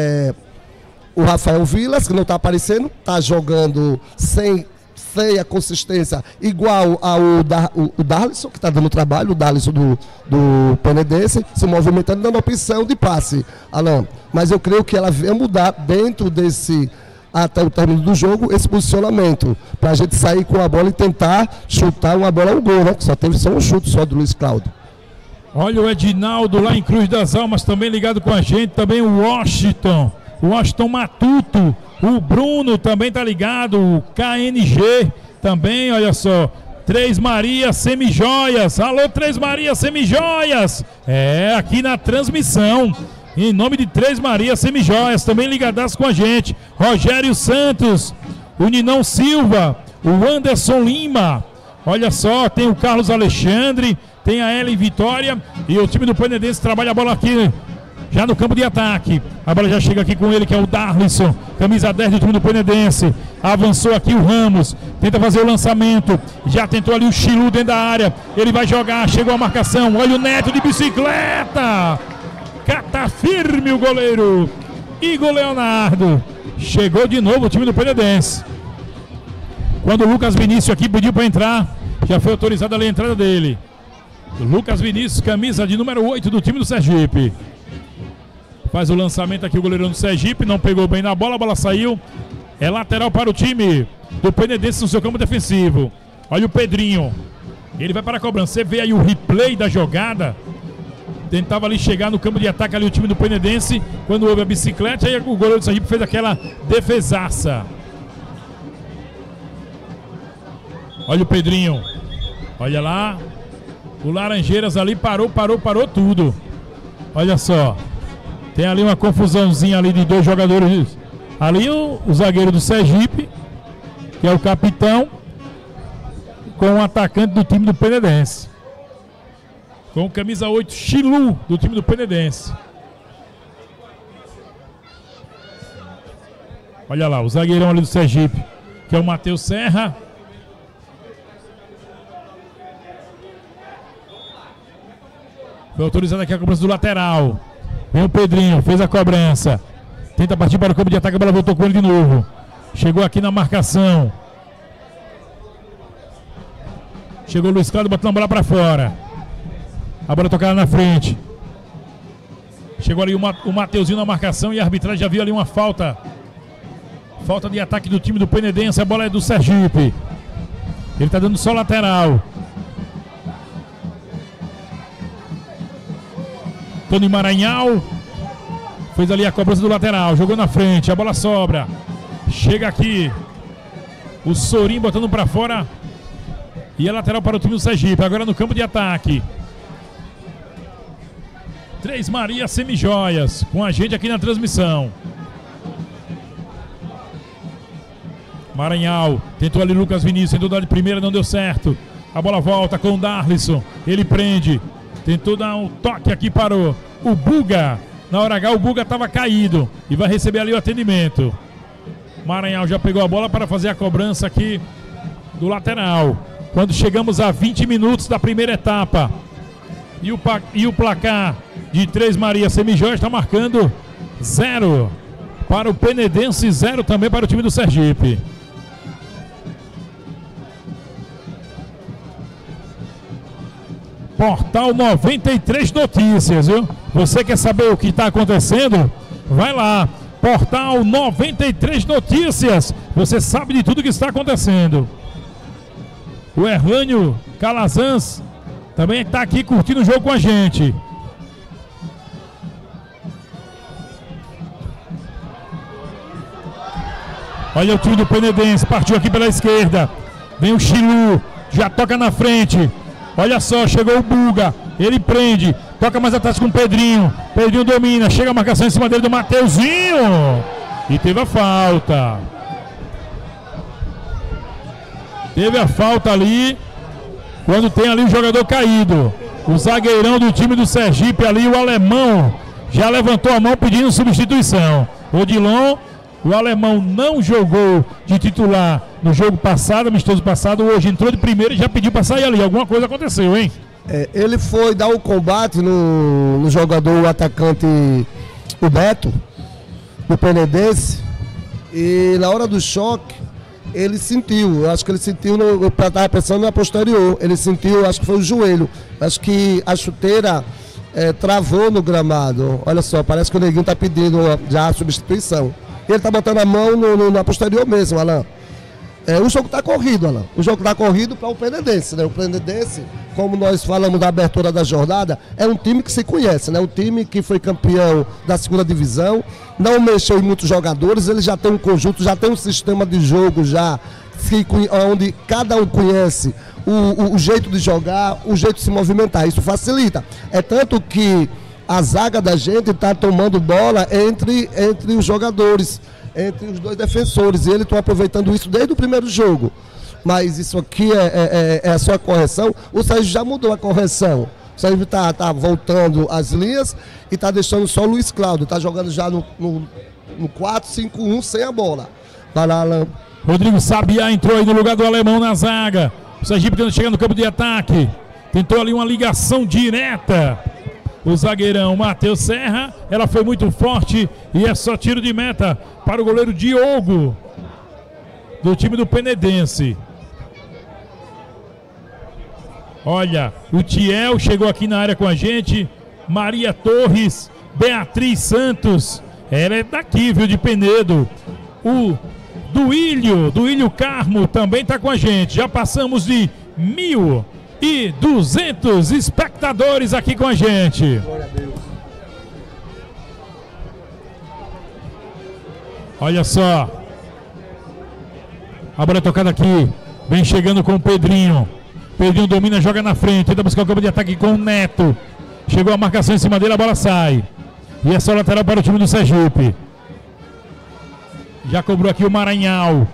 o Rafael Vilas, que não está aparecendo, está jogando sem a consistência igual ao Darlisson, que está dando trabalho, o Darlisson do Penedense, se movimentando, dando opção de passe, Alan. Mas eu creio que ela vai mudar dentro até o término do jogo, esse posicionamento, para a gente sair com a bola e tentar chutar uma bola ao gol, né? Que só teve só um chute só do Luiz Cláudio. Olha o Edinaldo lá em Cruz das Almas, também ligado com a gente, também o Washington Matuto, o Bruno também tá ligado, o KNG também, olha só, Três Marias Semijoias, alô Três Marias Semijoias, aqui na transmissão, em nome de Três Marias Semijoias, também ligadas com a gente, Rogério Santos, o Ninão Silva, o Anderson Lima, olha só, tem o Carlos Alexandre, tem a Ellen Vitória e o time do Penedense trabalha a bola aqui já no campo de ataque. A bola já chega aqui com ele, que é o Darlisson, camisa 10 do time do Penedense. Avançou aqui o Ramos, tenta fazer o lançamento, já tentou ali o Chilu dentro da área, ele vai jogar, chegou a marcação, olha o Neto de bicicleta, cata firme o goleiro Igor Leonardo. Chegou de novo o time do Penedense. Quando o Lucas Vinícius aqui pediu para entrar, já foi autorizada ali a entrada dele. O Lucas Vinícius, camisa de número 8 do time do Sergipe. Faz o lançamento aqui o goleirão do Sergipe, não pegou bem na bola, a bola saiu. É lateral para o time do Penedense no seu campo defensivo. Olha o Pedrinho, ele vai para a cobrança. Você vê aí o replay da jogada. Tentava ali chegar no campo de ataque ali o time do Penedense. Quando houve a bicicleta, aí o goleiro do Sergipe fez aquela defesaça. Olha o Pedrinho, olha lá. O Laranjeiras ali parou tudo. Olha só. Tem ali uma confusãozinha ali de dois jogadores. Ali o zagueiro do Sergipe, que é o capitão, com o atacante do time do Penedense. Com o camisa 8, Chilu, do time do Penedense. Olha lá, o zagueirão ali do Sergipe, que é o Matheus Serra. Foi autorizado aqui a cobrança do lateral. Vem o Pedrinho, fez a cobrança. Tenta partir para o campo de ataque, a bola voltou com ele de novo. Chegou aqui na marcação. Chegou o Luiz Cláudio, botando a bola para fora. A bola tocada na frente. Chegou ali o Mateuzinho na marcação e a arbitragem já viu ali uma falta. Falta de ataque do time do Penedense, a bola é do Sergipe. Ele está dando só lateral. Tony Maranhão fez ali a cobrança do lateral, jogou na frente, a bola sobra. Chega aqui o Sorim botando para fora. E é lateral para o time do Sergipe, agora no campo de ataque. Três Marias Semijoias com a gente aqui na transmissão. Maranhão tentou ali Lucas Vinícius, tentou dar de primeira, não deu certo. A bola volta com o Darlisson, ele prende. Tentou dar um toque aqui para o Buga. Na hora H o Buga estava caído e vai receber ali o atendimento. Maranhão já pegou a bola para fazer a cobrança aqui do lateral. Quando chegamos a 20 minutos da primeira etapa. E o placar de Três Marias Semijoias está marcando 0 para o Penedense, 0 também para o time do Sergipe. Portal 93 Notícias, viu? Você quer saber o que está acontecendo? Vai lá, Portal 93 Notícias. Você sabe de tudo que está acontecendo. O Erlânio Calazans também está aqui curtindo o jogo com a gente. Olha o time do Penedense, partiu aqui pela esquerda. Vem o Chilu, já toca na frente. Olha só, chegou o Buga, ele prende, toca mais atrás com o Pedrinho. Pedrinho domina, chega a marcação em cima dele do Mateuzinho. E teve a falta. Teve a falta ali, quando tem ali o jogador caído. O zagueirão do time do Sergipe ali, o alemão, já levantou a mão pedindo substituição. Odilon, o alemão não jogou de titular no jogo passado, amistoso passado, hoje entrou de primeiro e já pediu para sair ali. Alguma coisa aconteceu, hein? Ele foi dar o combate no jogador, o atacante, o Beto, do Penedense, e na hora do choque, ele sentiu, eu acho que ele sentiu, eu estava pensando na posterior, ele sentiu, acho que foi o joelho, acho que a chuteira travou no gramado. Olha só, parece que o Neguinho está pedindo já a substituição. Ele está botando a mão na posterior mesmo, Alain. O jogo está corrido, Alain. O jogo está corrido para o Penedense, né? O Penedense, como nós falamos da abertura da jornada, é um time que se conhece, né? Um time que foi campeão da segunda divisão, não mexeu em muitos jogadores, ele já tem um conjunto, já tem um sistema de jogo já, onde cada um conhece o jeito de jogar, o jeito de se movimentar. Isso facilita. É tanto que a zaga da gente está tomando bola entre os jogadores, entre os dois defensores, e eles estão aproveitando isso desde o primeiro jogo. Mas isso aqui é a sua correção. O Sérgio já mudou a correção. O Sérgio está voltando as linhas e está deixando só o Luiz Cláudio. Está jogando já no 4-5-1 sem a bola. Vai lá, Alain. Rodrigo Sabiá entrou aí no lugar do alemão na zaga. O Sergipe tentando chegar no campo de ataque. Tentou ali uma ligação direta. O zagueirão Matheus Serra, ela foi muito forte e é só tiro de meta para o goleiro Diogo, do time do Penedense. Olha, o Tiel chegou aqui na área com a gente, Maria Torres, Beatriz Santos, ela é daqui, viu, de Penedo. O Duílio Carmo também está com a gente, já passamos de 1.200 espectadores aqui com a gente. Olha só. A bola é tocada aqui. Vem chegando com o Pedrinho. Pedrinho domina, joga na frente. Tenta buscar o campo de ataque com o Neto. Chegou a marcação em cima dele, a bola sai. E é só lateral para o time do Sergipe. Já cobrou aqui o Maranhão.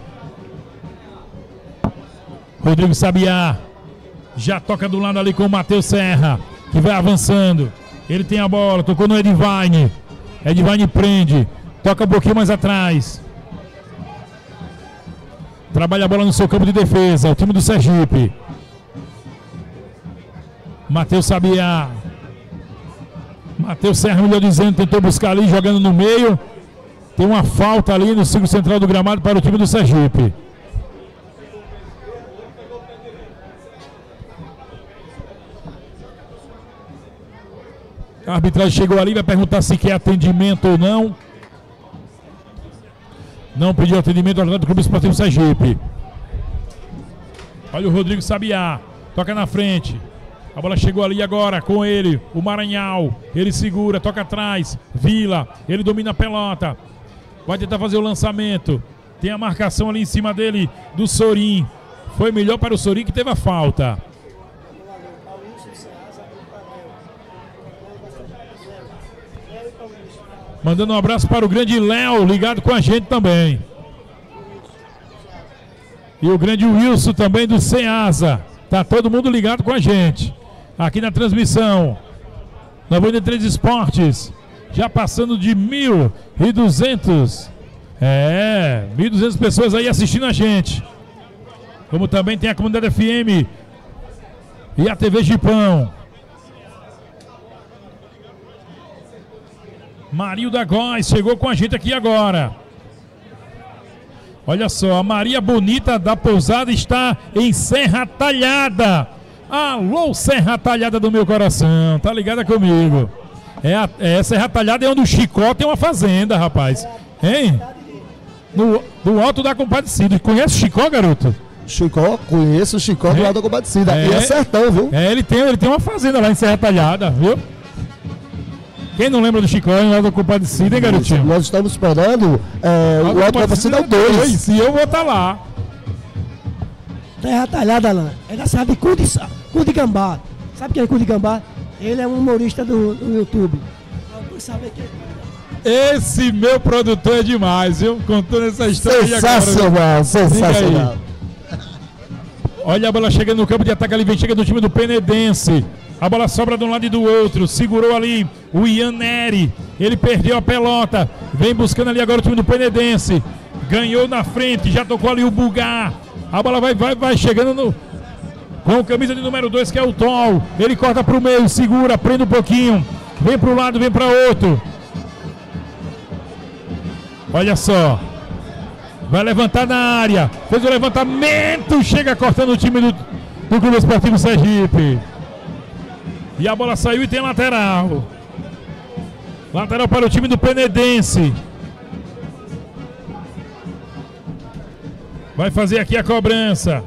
Rodrigo Sabiá. Já toca do lado ali com o Matheus Serra, que vai avançando. Ele tem a bola, tocou no Edivine. Edivine prende, toca um pouquinho mais atrás. Trabalha a bola no seu campo de defesa, o time do Sergipe. Matheus Sabiá. Matheus Serra, melhor dizendo, tentou buscar ali, jogando no meio. Tem uma falta ali no círculo central do gramado para o time do Sergipe. A arbitragem chegou ali, vai perguntar se quer atendimento ou não. Não pediu atendimento ao do Clube Esportivo Sergipe. Olha o Rodrigo Sabiá, toca na frente. A bola chegou ali agora com ele, o Maranhão. Ele segura, toca atrás. Vila, ele domina a pelota. Vai tentar fazer o lançamento. Tem a marcação ali em cima dele do Sorin. Foi melhor para o Sorin, que teve a falta. Mandando um abraço para o grande Léo, ligado com a gente também. E o grande Wilson também do Ceasa. Tá todo mundo ligado com a gente. Aqui na transmissão. 93 Esportes. Já passando de 1.200. 1.200 pessoas aí assistindo a gente. Como também tem a Comunidade FM e a TV Gipão. Marilda Góes chegou com a gente aqui agora. Olha só, a Maria Bonita da Pousada está em Serra Talhada. Alô, Serra Talhada do meu coração, tá ligada comigo? Serra Talhada é onde o Chicó tem uma fazenda, rapaz. Hein? No Alto da Compadecida. Conhece o Chicó, garoto? Chicó, conheço o Chicó do Alto da Compadecida. E é sertão, viu? Ele tem uma fazenda lá em Serra Talhada, viu? Quem não lembra do Chicó, no Alto da Compadecida, hein, garotinho? Nós estamos esperando o Alto da Compadecida 2. E eu vou estar lá. Serra Talhada, Alain. É da cidade de Cudigambá. Sabe quem é Cudigambá? Ele é um humorista do YouTube. Esse meu produtor é demais, viu? Contando essa história. Sensacional, sensacional. Olha a bola chegando no campo de ataque ali, vem chegando o time do Penedense. A bola sobra de um lado e do outro. Segurou ali o Ian Neri. Ele perdeu a pelota. Vem buscando ali agora o time do Penedense. Ganhou na frente, já tocou ali o Bugar. A bola vai chegando com a camisa de número 2, que é o Tol. Ele corta para o meio, segura, prende um pouquinho. Vem para um lado, vem para outro. Olha só. Vai levantar na área. Fez o levantamento. Chega cortando o time do Clube Esportivo Sergipe. E a bola saiu e tem lateral. Lateral para o time do Penedense. Vai fazer aqui a cobrança.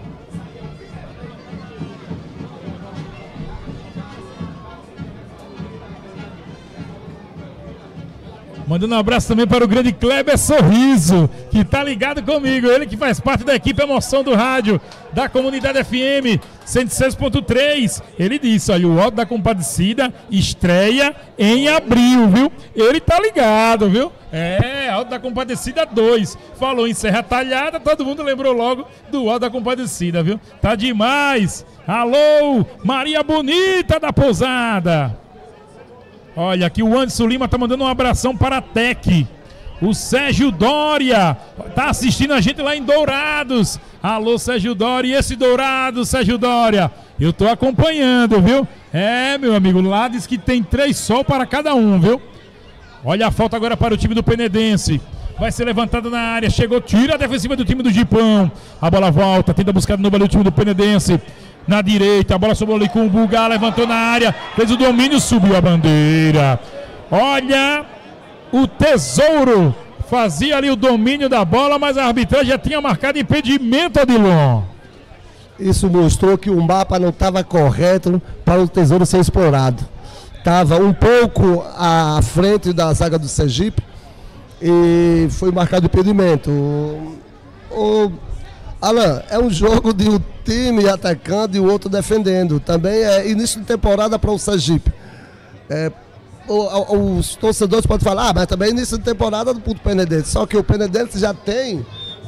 Mandando um abraço também para o grande Kleber Sorriso, que tá ligado comigo. Ele que faz parte da equipe Emoção do Rádio, da Comunidade FM 106.3. Ele disse, olha, o Alto da Compadecida estreia em abril, viu? Ele tá ligado, viu? Alto da Compadecida 2. Falou em Serra Talhada, todo mundo lembrou logo do Alto da Compadecida, viu? Tá demais. Alô, Maria Bonita da Pousada. Olha, aqui o Anderson Lima tá mandando um abração para a Tec. O Sérgio Dória tá assistindo a gente lá em Dourados. Alô, Sérgio Dória. E esse Dourado, Sérgio Dória? Eu tô acompanhando, viu? Meu amigo, lá diz que tem 3 sol para cada um, viu? Olha a falta agora para o time do Penedense. Vai ser levantado na área. Chegou, tira a defensiva do time do Gipão. A bola volta, tenta buscar de novo ali o time do Penedense. Na direita, a bola sobrou ali com o Bulgar, levantou na área, fez o domínio, subiu a bandeira. Olha, o Tesouro fazia ali o domínio da bola, mas a arbitragem já tinha marcado impedimento, Adilon. Isso mostrou que o mapa não estava correto para o Tesouro ser explorado. Estava um pouco à frente da zaga do Sergipe e foi marcado impedimento. Alain, é um jogo de um time atacando e o outro defendendo. Também é início de temporada para o Sergipe. Os torcedores podem falar, mas também é início de temporada do Penedense. Só que o Penedense já tem...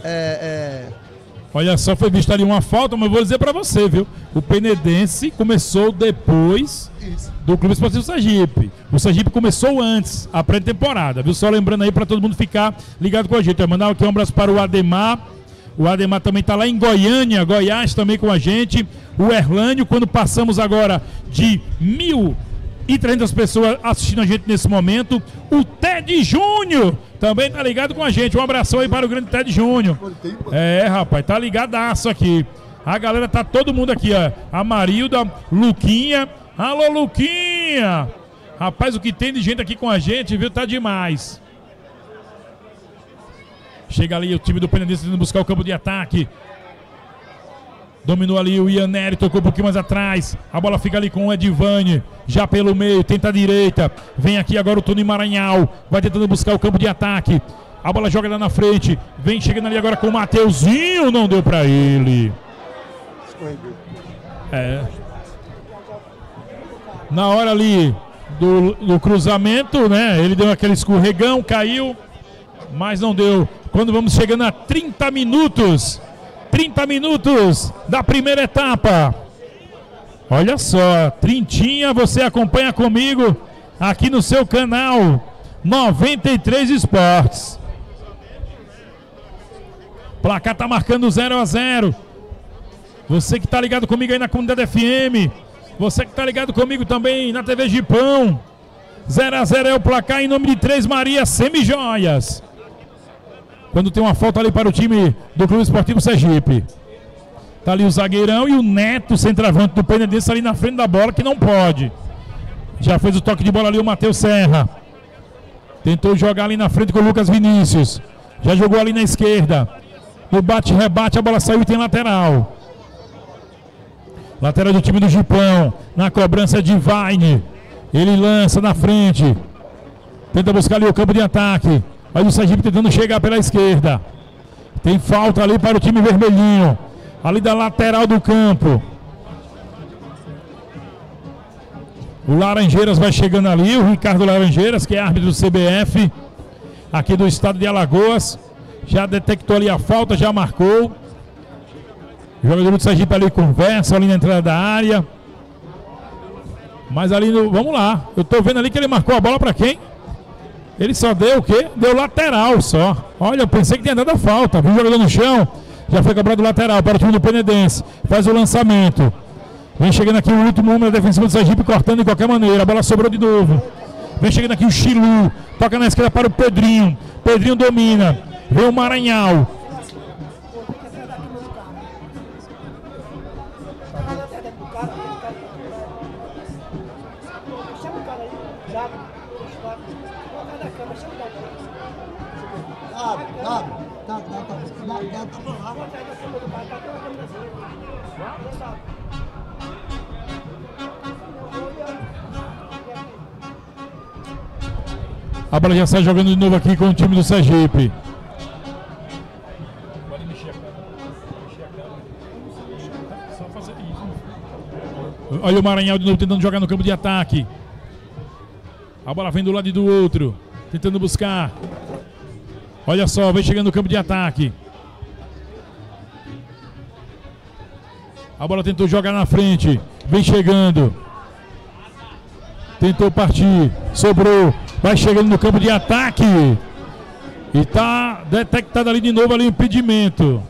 Olha só, foi vista ali uma falta, mas eu vou dizer para você, viu? O Penedense começou depois do Clube Esportivo Sergipe. O Sergipe começou antes, a pré-temporada, viu? Só lembrando aí para todo mundo ficar ligado com a gente. Eu vou mandar aqui um abraço para o Ademar. O Ademar também está lá em Goiânia, Goiás também com a gente. O Erlânio, quando passamos agora de 1.300 pessoas assistindo a gente nesse momento. O Ted Júnior também está ligado com a gente. Um abração aí para o grande Ted Júnior. Rapaz, tá ligadaço aqui. A galera tá todo mundo aqui, ó. A Marilda, Luquinha. Alô, Luquinha! Rapaz, o que tem de gente aqui com a gente, viu? Tá demais. Chega ali o time do Penedense tentando buscar o campo de ataque. Dominou ali o Ian Neri, tocou um pouquinho mais atrás. A bola fica ali com o Edivane, já pelo meio, tenta a direita. Vem aqui agora o Tony Maranhão, vai tentando buscar o campo de ataque. A bola joga lá na frente. Vem chegando ali agora com o Mateuzinho, não deu pra ele. Na hora ali do cruzamento, né? Ele deu aquele escorregão, caiu, mas não deu. Quando vamos chegando a 30 minutos da primeira etapa. Olha só, trintinha, você acompanha comigo aqui no seu canal 93 Esportes. Placar tá marcando 0-0. Você que tá ligado comigo aí na Comunidade FM, você que tá ligado comigo também na TV Gipão. 0-0 é o placar em nome de Três Marias Semijoias. Quando tem uma falta ali para o time do Clube Esportivo Sergipe. Tá ali o zagueirão e o Neto, centroavante do Penedense, ali na frente da bola, que não pode. Já fez o toque de bola ali o Matheus Serra. Tentou jogar ali na frente com o Lucas Vinícius. Já jogou ali na esquerda. No bate-rebate, a bola saiu e tem lateral. Lateral do time do Gipão. Na cobrança de Vaine. Ele lança na frente. Tenta buscar ali o campo de ataque. Olha o Sergipe tentando chegar pela esquerda. Tem falta ali para o time vermelhinho. Ali da lateral do campo. O Laranjeiras vai chegando ali. O Ricardo Laranjeiras, que é árbitro do CBF. Aqui do estado de Alagoas. Já detectou ali a falta, já marcou. O jogador do Sergipe ali conversa ali na entrada da área. Mas ali no... Vamos lá. Eu tô vendo ali que ele marcou a bola para quem? Ele só deu o quê? Deu lateral só. Olha, eu pensei que tinha dado a falta. Viu o jogador no chão. Já foi cobrado lateral para o time do Penedense. Faz o lançamento. Vem chegando aqui o último homem da defensiva do Sergipe, cortando de qualquer maneira. A bola sobrou de novo. Vem chegando aqui o Chilu. Toca na esquerda para o Pedrinho. Pedrinho domina. Vem o Maranhão. A bola já sai jogando de novo aqui com o time do Sergipe. Olha o Maranhão de novo tentando jogar no campo de ataque. A bola vem do lado e do outro. Tentando buscar. Olha só, vem chegando no campo de ataque. A bola tentou jogar na frente. Vem chegando. Tentou partir. Sobrou. Vai chegando no campo de ataque. E tá detectado ali de novo ali o impedimento.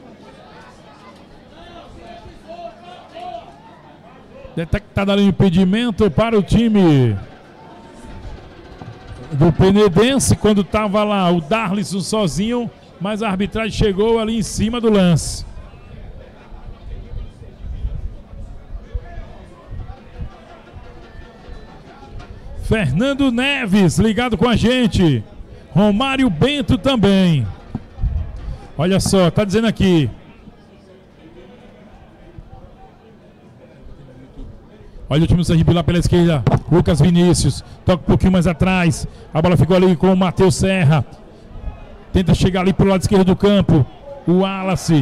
Detectado ali o impedimento para o time do Penedense, quando estava lá o Darlisson sozinho, mas a arbitragem chegou ali em cima do lance. Fernando Neves ligado com a gente. Romário Bento também. Olha só, tá dizendo aqui. Olha o time do Sergipe lá pela esquerda. Lucas Vinícius. Toca um pouquinho mais atrás. A bola ficou ali com o Matheus Serra. Tenta chegar ali pro lado esquerdo do campo. O Wallace.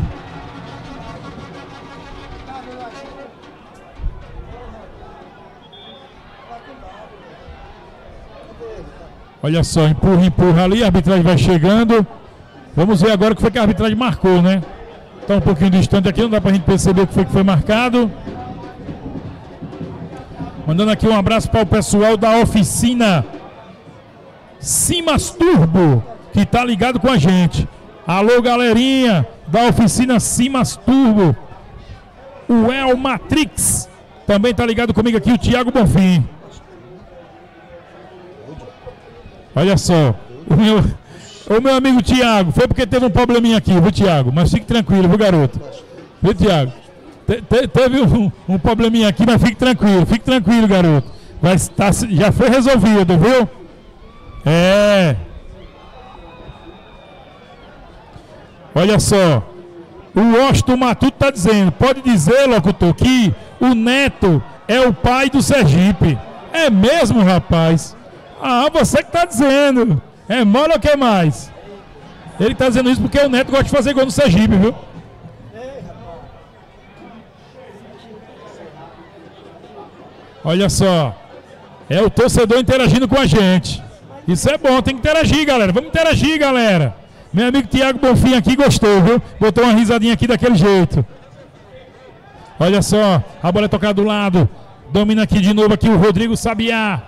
Olha só, empurra ali. A arbitragem vai chegando. Vamos ver agora o que foi que a arbitragem marcou, né? Tá um pouquinho distante aqui. Não dá pra gente perceber o que foi marcado. Mandando aqui um abraço para o pessoal da oficina Simas Turbo, que tá ligado com a gente. Alô, galerinha da oficina Simas Turbo. O El Matrix também tá ligado comigo aqui, o Thiago Bonfim. Olha só, o meu amigo Thiago, foi porque teve um probleminha aqui, viu, Thiago? Mas fique tranquilo, viu, garoto? Viu, Thiago? Teve um probleminha aqui, mas fique tranquilo, garoto. Já foi resolvido, viu? É. Olha só. O Washington Matuto tá dizendo, pode dizer, locutor, que o Neto é o pai do Sergipe. É mesmo, rapaz? Ah, você que tá dizendo. É mole ou que mais? Ele tá dizendo isso porque o Neto gosta de fazer gol no Sergipe, viu? Olha só, é o torcedor interagindo com a gente. Isso é bom, tem que interagir, galera. Vamos interagir, galera. Meu amigo Thiago Bonfim aqui gostou, viu? Botou uma risadinha aqui daquele jeito. Olha só, a bola é tocada do lado. Domina aqui de novo aqui o Rodrigo Sabiá.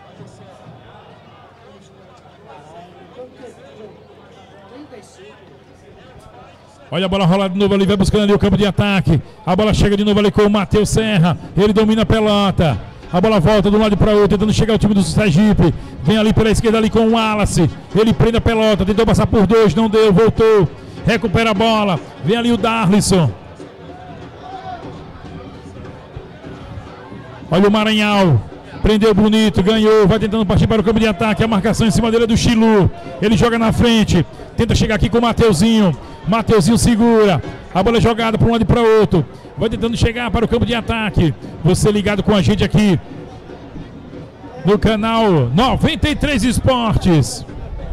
Olha a bola rolada de novo ali, vai buscando ali o campo de ataque. A bola chega de novo ali com o Matheus Serra. Ele domina a pelota. A bola volta de um lado para o outro, tentando chegar ao time do Sergipe. Vem ali pela esquerda ali com o Wallace. Ele prende a pelota, tentou passar por dois, não deu, voltou. Recupera a bola. Vem ali o Darlisson. Olha o Maranhão. Prendeu bonito, ganhou, vai tentando partir para o campo de ataque. A marcação em cima dele é do Chilu. Ele joga na frente, tenta chegar aqui com o Mateuzinho. Mateuzinho segura. A bola é jogada para um lado e para outro. Vai tentando chegar para o campo de ataque. Você ligado com a gente aqui no canal 93 Esportes.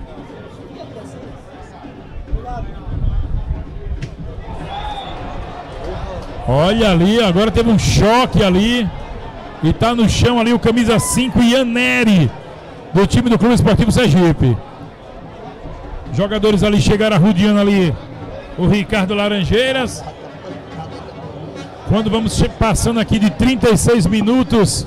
Olha ali, agora teve um choque ali. E tá no chão ali o camisa 5, Ianeri, do time do Clube Esportivo Sergipe. Jogadores ali chegaram arrodeando ali o Ricardo Laranjeiras. Quando vamos passando aqui de 36 minutos.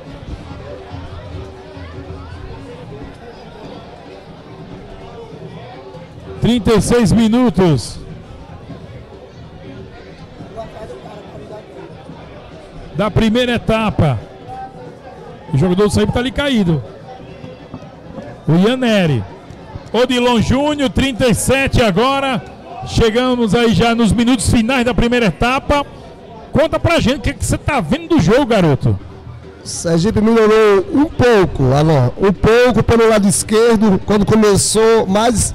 Da primeira etapa. O jogador do Sergipe está ali caído. O Ianeri. Odilon Júnior, 37 agora. Chegamos aí já nos minutos finais da primeira etapa. Conta pra gente o que você tá vendo do jogo, garoto. Sergipe melhorou um pouco, Alon. Um pouco pelo lado esquerdo, quando começou mais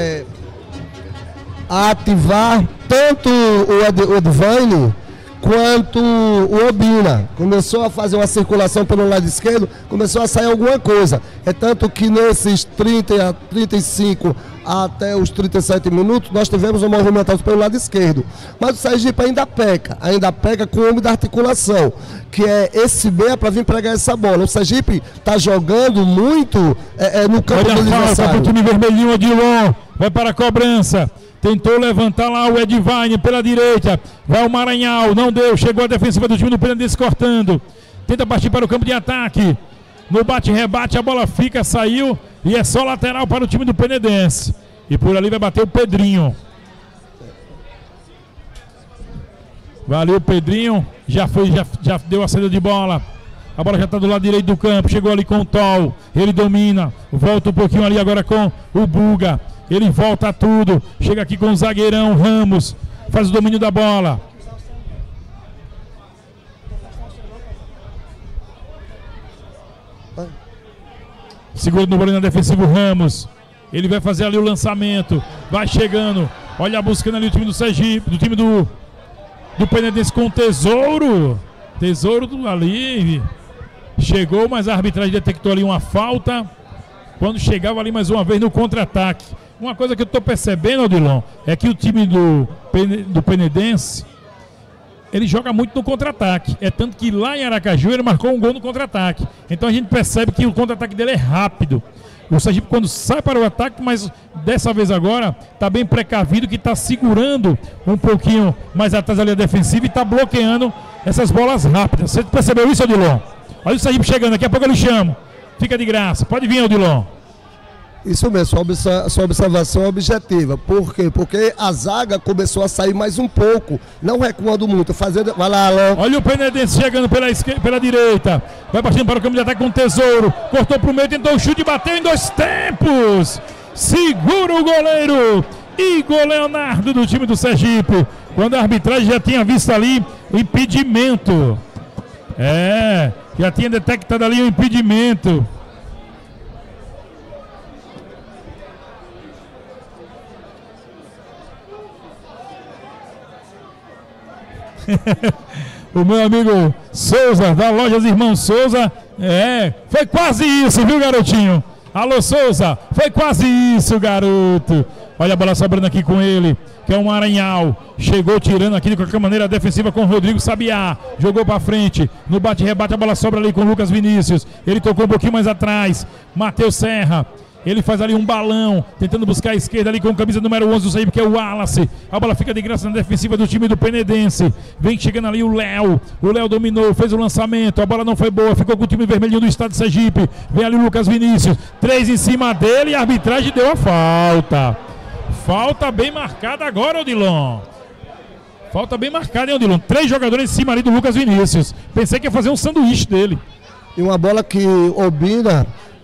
a ativar tanto o Edvane quanto o Obina. Começou a fazer uma circulação pelo lado esquerdo, começou a sair alguma coisa. É tanto que nesses 30 a 35 até os 37 minutos, nós tivemos uma movimentação pelo lado esquerdo. Mas o Sergipe ainda peca com o homem da articulação, que é esse meia para vir pregar essa bola. O Sergipe está jogando muito no campo do adversário. Olha o time vermelhinho, Odilon, vai para a cobrança. Tentou levantar lá o Edvine pela direita. Vai o Maranhão, não deu. Chegou a defensiva do time do Penedense cortando. Tenta partir para o campo de ataque. No bate-rebate a bola fica, saiu. E é só lateral para o time do Penedense. E por ali vai bater o Pedrinho. Valeu, Pedrinho. Já deu a saída de bola. A bola já está do lado direito do campo. Chegou ali com o Tol. Ele domina. Volta um pouquinho ali agora com o Buga. Ele volta tudo. Chega aqui com o zagueirão Ramos. Faz o domínio da bola. Segura no bolinho defensivo Ramos. Ele vai fazer ali o lançamento. Vai chegando. Olha, buscando ali o time do Sergipe. Do time do Penedense com o Tesouro. Tesouro ali. Chegou, mas a arbitragem detectou ali uma falta. Quando chegava ali mais uma vez no contra-ataque. Uma coisa que eu estou percebendo, Odilon, é que o time do Penedense, ele joga muito no contra-ataque. É tanto que lá em Aracaju ele marcou um gol no contra-ataque. Então a gente percebe que o contra-ataque dele é rápido. O Sergipe quando sai para o ataque, mas dessa vez agora está bem precavido, que está segurando um pouquinho mais atrás ali a defensiva e está bloqueando essas bolas rápidas. Você percebeu isso, Odilon? Olha o Sergipe chegando, daqui a pouco eu lhe chamo. Fica de graça, pode vir, Odilon. Isso mesmo, sua observação é objetiva. Por quê? Porque a zaga começou a sair mais um pouco, não recuando muito, fazendo... Vai lá, Alain. Olha o Penedense chegando pela direita, vai partindo para o campo de ataque com o Tesouro, cortou para o meio, tentou o chute, bateu em 2 tempos, segura o goleiro Igor Leonardo do time do Sergipe, quando a arbitragem já tinha visto ali o impedimento, já tinha detectado ali o impedimento. O meu amigo Souza, da Lojas Irmão Souza. Foi quase isso, viu, garotinho? Alô, Souza, foi quase isso, garoto. Olha a bola sobrando aqui com ele, que é o Maranhão. Chegou tirando aqui de qualquer maneira a defensiva com o Rodrigo Sabiá. Jogou pra frente, no bate-rebate a bola sobra ali com o Lucas Vinícius. Ele tocou um pouquinho mais atrás, Matheus Serra. Ele faz ali um balão, tentando buscar a esquerda ali com a camisa número 11 do Sergipe, que é o Wallace. A bola fica de graça na defensiva do time do Penedense. Vem chegando ali o Léo. O Léo dominou, fez o lançamento. A bola não foi boa, ficou com o time vermelho do estado de Sergipe. Vem ali o Lucas Vinícius. 3 em cima dele e a arbitragem deu a falta. Falta bem marcada agora, Odilon. Falta bem marcada, hein, Odilon? 3 jogadores em cima ali do Lucas Vinícius. Pensei que ia fazer um sanduíche dele. E uma bola que Obina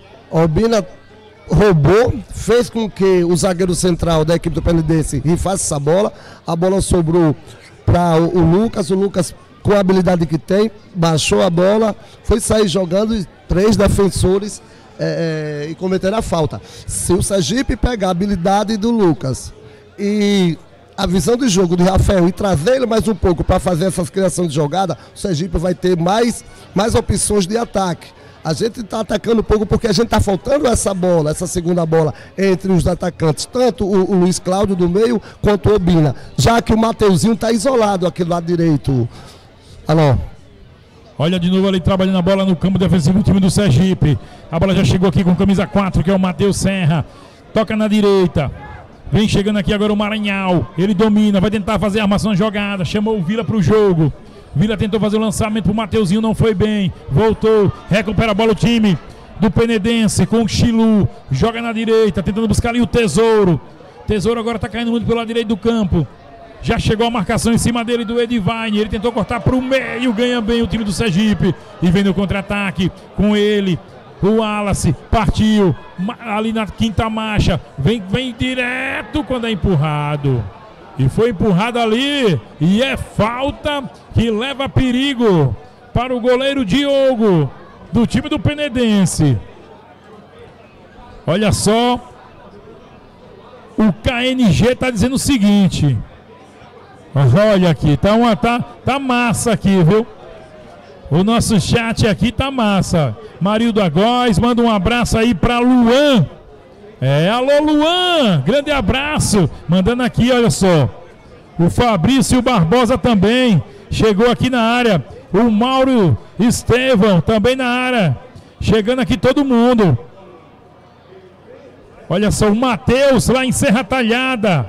roubou, fez com que o zagueiro central da equipe do Penedense rifasse essa bola. A bola sobrou para o Lucas com a habilidade que tem, baixou a bola, foi sair jogando e 3 defensores e cometeram a falta. Se o Sergipe pegar a habilidade do Lucas e a visão de jogo de Rafael e trazer ele mais um pouco para fazer essas criações de jogada, o Sergipe vai ter mais opções de ataque. A gente está atacando um pouco porque a gente está faltando essa bola, essa segunda bola entre os atacantes, tanto o Luiz Cláudio do meio quanto o Obina, já que o Mateuzinho está isolado aqui do lado direito. Alô. Olha de novo ali trabalhando a bola no campo defensivo do time do Sergipe. A bola já chegou aqui com camisa 4, que é o Matheus Serra. Toca na direita. Vem chegando aqui agora o Maranhão. Ele domina, vai tentar fazer a armação de jogada. Chamou o Vila para o jogo. Vila tentou fazer o lançamento pro Mateuzinho, não foi bem. Voltou, recupera a bola o time do Penedense com o Chilu. Joga na direita, tentando buscar ali o Tesouro. Tesouro agora tá caindo muito pelo lado direito do campo. Já chegou a marcação em cima dele do Edivine. Ele tentou cortar pro meio, ganha bem o time do Sergipe. E vem no contra-ataque com ele. O Wallace partiu ali na quinta marcha. Vem direto quando é empurrado. E foi empurrado ali. E é falta que leva perigo para o goleiro Diogo, do time do Penedense. Olha só. O KNG está dizendo o seguinte. Olha aqui, tá massa aqui, viu? O nosso chat aqui tá massa. Marildo Agóis, manda um abraço aí para Luan. Alô Luan, grande abraço. Mandando aqui, olha só. O Fabrício Barbosa também chegou aqui na área. O Mauro Estevão também na área. Chegando aqui todo mundo. Olha só, o Matheus lá em Serra Talhada.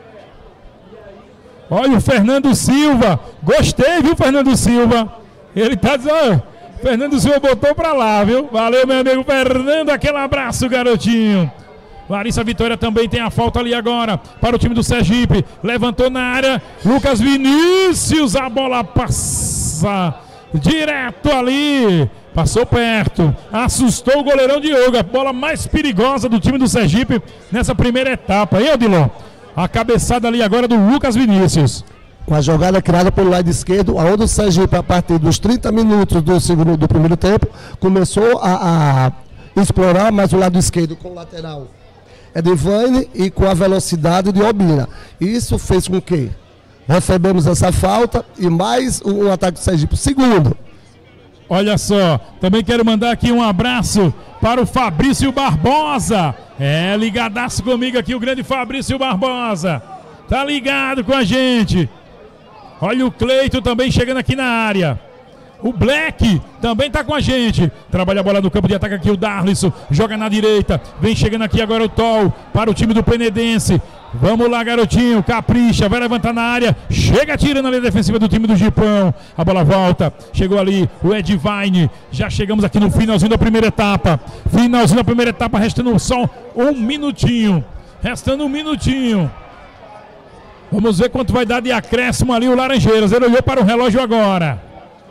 Olha o Fernando Silva. Gostei, viu, Fernando Silva? Ele tá dizendo, Fernando Silva botou pra lá, viu? Valeu, meu amigo Fernando. Aquele abraço, garotinho. Larissa Vitória também tem a falta ali agora para o time do Sergipe. Levantou na área. Lucas Vinícius. A bola passa direto ali. Passou perto. Assustou o goleirão Diogo. A bola mais perigosa do time do Sergipe nessa primeira etapa. Hein, Odilon? A cabeçada ali agora do Lucas Vinícius. Com a jogada criada pelo lado esquerdo, aonde o Sergipe, a partir dos 30 minutos do primeiro tempo, começou a explorar mais o lado esquerdo com o lateral Edivine e com a velocidade de Obina. Isso fez com que recebemos essa falta e mais um ataque do Sergipe. Segundo. Olha só, também quero mandar aqui um abraço para o Fabrício Barbosa. Ligadaço comigo aqui o grande Fabrício Barbosa. Tá ligado com a gente. Olha o Cleito também chegando aqui na área. O Black também tá com a gente. Trabalha a bola no campo de ataque aqui o Darlisson. Joga na direita. Vem chegando aqui agora o Tol para o time do Penedense. Vamos lá, garotinho. Capricha. Vai levantar na área. Chega tirando a linha defensiva do time do Gipão. A bola volta. Chegou ali o Edivine. Já chegamos aqui no finalzinho da primeira etapa. Finalzinho da primeira etapa. Restando só um minutinho. Restando um minutinho. Vamos ver quanto vai dar de acréscimo ali o Laranjeiras. Ele olhou para o relógio agora.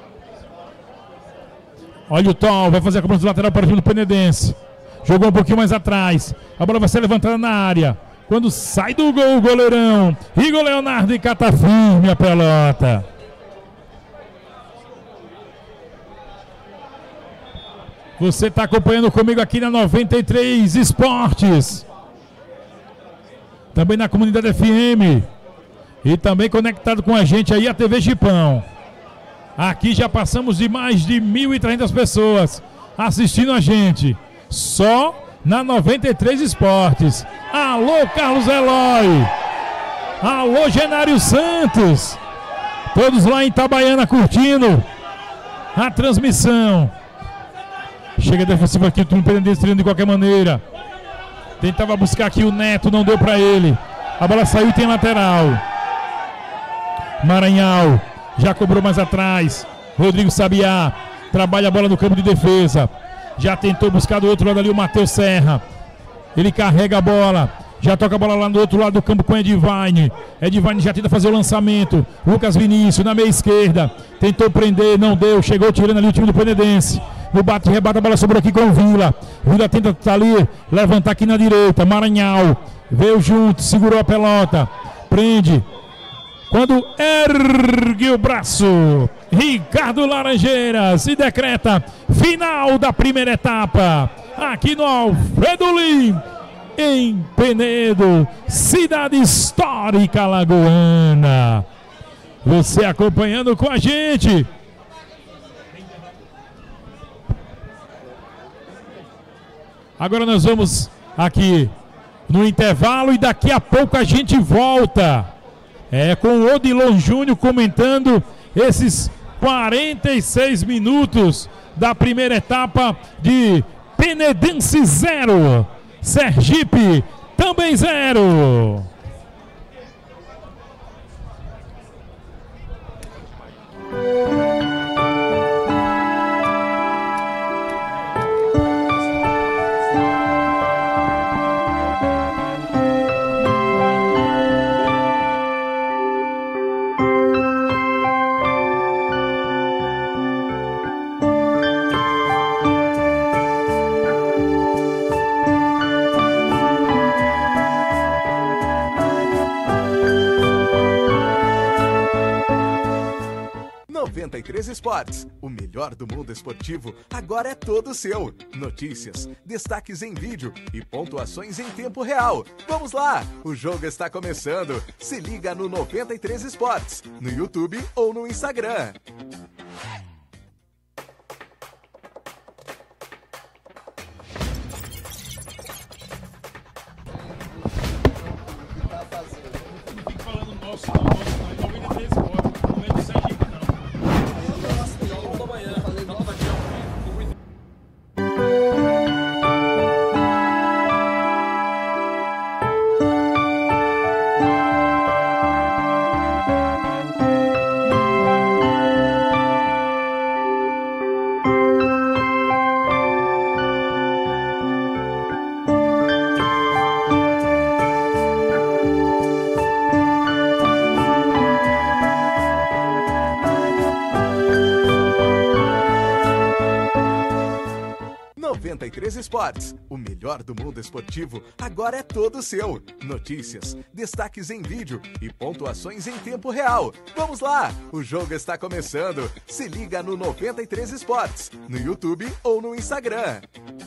Olha o Tom, vai fazer a cobrança lateral para o time do Penedense. Jogou um pouquinho mais atrás. A bola vai ser levantada na área. Quando sai do gol o goleirão. Igor Leonardo e cata firme a pelota. Você está acompanhando comigo aqui na 93 Esportes. Também na comunidade FM. E também conectado com a gente aí a TV Gipão. Aqui já passamos de mais de 1.300 pessoas assistindo a gente. Só na 93 Esportes. Alô, Carlos Eloy. Alô, Genário Santos. Todos lá em Itabaiana curtindo a transmissão. Chega defensivo aqui, o time Penedense de qualquer maneira. Tentava buscar aqui o Neto, não deu para ele. A bola saiu e tem lateral. Maranhão já cobrou mais atrás. Rodrigo Sabiá trabalha a bola no campo de defesa. Já tentou buscar do outro lado ali o Matheus Serra. Ele carrega a bola. Já toca a bola lá do outro lado do campo com Edivine. Edivine já tenta fazer o lançamento. Lucas Vinícius na meia esquerda. Tentou prender, não deu. Chegou tirando ali o time do Penedense. No bate e rebate, a bola sobrou aqui com o Vila. Vila tenta ali, levantar aqui na direita. Maranhão veio junto, segurou a pelota. Prende. Quando ergue o braço, Ricardo Laranjeiras se decreta final da primeira etapa aqui no Alfredo Lee, em Penedo, cidade histórica alagoana. Você acompanhando com a gente. Agora nós vamos aqui no intervalo e daqui a pouco a gente volta. Com o Odilon Júnior comentando esses 46 minutos da primeira etapa de Penedense 0, Sergipe também 0. Esportes, o melhor do mundo esportivo agora é todo seu. Notícias, destaques em vídeo e pontuações em tempo real. Vamos lá, o jogo está começando. Se liga no 93 Esportes, no YouTube ou no Instagram. Esportes, o melhor do mundo esportivo agora é todo seu. Notícias, destaques em vídeo e pontuações em tempo real. Vamos lá, o jogo está começando. Se liga no 93 Esportes, no YouTube ou no Instagram.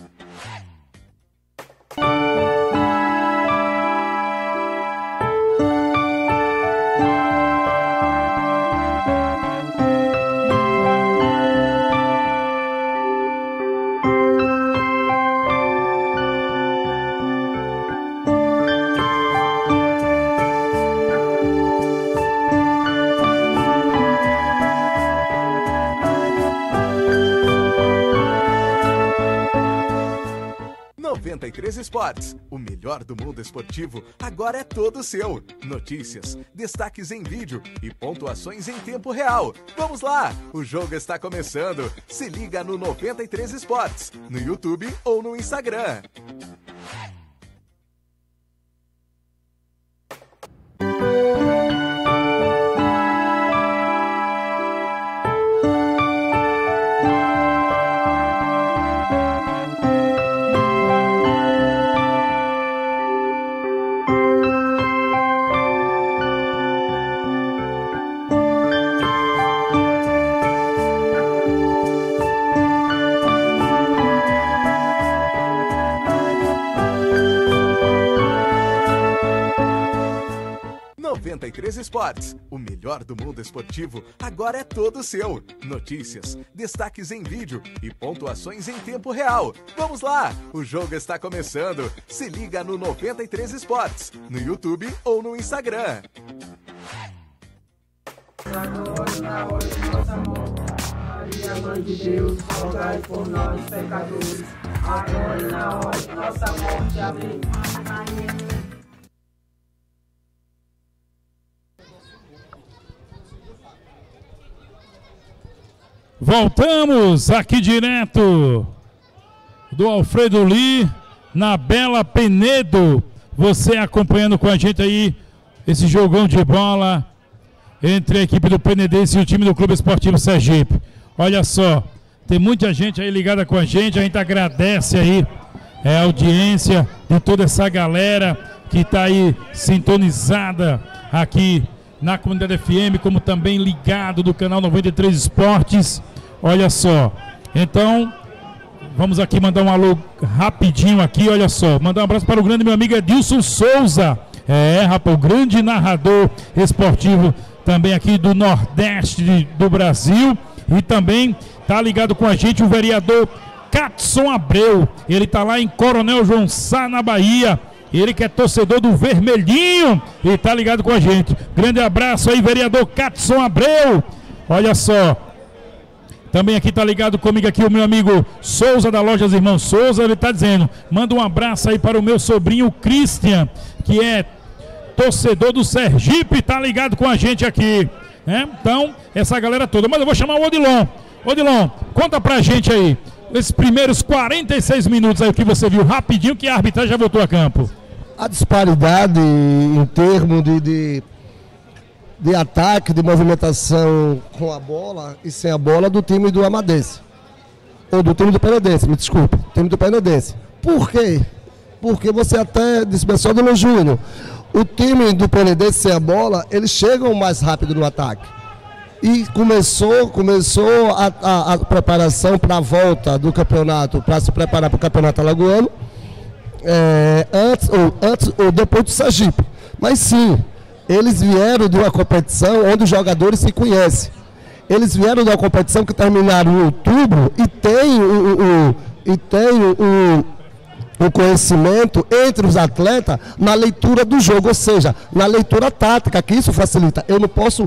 Esportes, o melhor do mundo esportivo agora é todo seu. Notícias, destaques em vídeo e pontuações em tempo real. Vamos lá, o jogo está começando. Se liga no 93 Esportes, no YouTube ou no Instagram. Esportes, o melhor do mundo esportivo agora é todo seu. Notícias, destaques em vídeo e pontuações em tempo real. Vamos lá, o jogo está começando. Se liga no 93 Esportes, no YouTube ou no Instagram. Maria, Mãe de Deus, rogai por nós, pecadores, agora e na hora de nossa morte. Amém. Voltamos aqui direto do Alfredo Lee, na Bela Penedo. Você acompanhando com a gente aí esse jogão de bola entre a equipe do Penedense e o time do Clube Esportivo Sergipe. Olha só, tem muita gente aí ligada com a gente agradece aí a audiência de toda essa galera que está aí sintonizada aqui na comunidade FM, como também ligado do canal 93 Esportes. Olha só, então vamos aqui mandar um alô rapidinho aqui, olha só, mandar um abraço para o grande meu amigo Edilson Souza, rapaz, o grande narrador esportivo também aqui do Nordeste do Brasil, e também tá ligado com a gente o vereador Catson Abreu, ele tá lá em Coronel João Sá, na Bahia. Ele que é torcedor do Vermelhinho e tá ligado com a gente. Grande abraço aí, vereador Catson Abreu. Olha só. Também aqui tá ligado comigo aqui o meu amigo Souza, da Lojas Irmão Souza. Ele tá dizendo, manda um abraço aí para o meu sobrinho Christian, que é torcedor do Sergipe, tá ligado com a gente aqui. Então, essa galera toda. Mas eu vou chamar o Odilon. Odilon, conta pra gente aí. Esses primeiros 46 minutos aí, o que você viu rapidinho, que a arbitragem já voltou a campo. A disparidade em termos de ataque, de movimentação com a bola e sem a bola do time do Amadense. Ou do time do Penedense, me desculpe. Time do Penedense. Por quê? Porque você até dispensou do Júnior. O time do Penedense sem a bola, eles chegam mais rápido no ataque. E começou a preparação para a volta do campeonato, para se preparar para o campeonato alagoano, antes ou depois do Sergipe. Mas sim, eles vieram de uma competição onde os jogadores se conhecem. Eles vieram de uma competição que terminaram em outubro e tem o conhecimento entre os atletas na leitura do jogo, ou seja, na leitura tática, que isso facilita. Eu não posso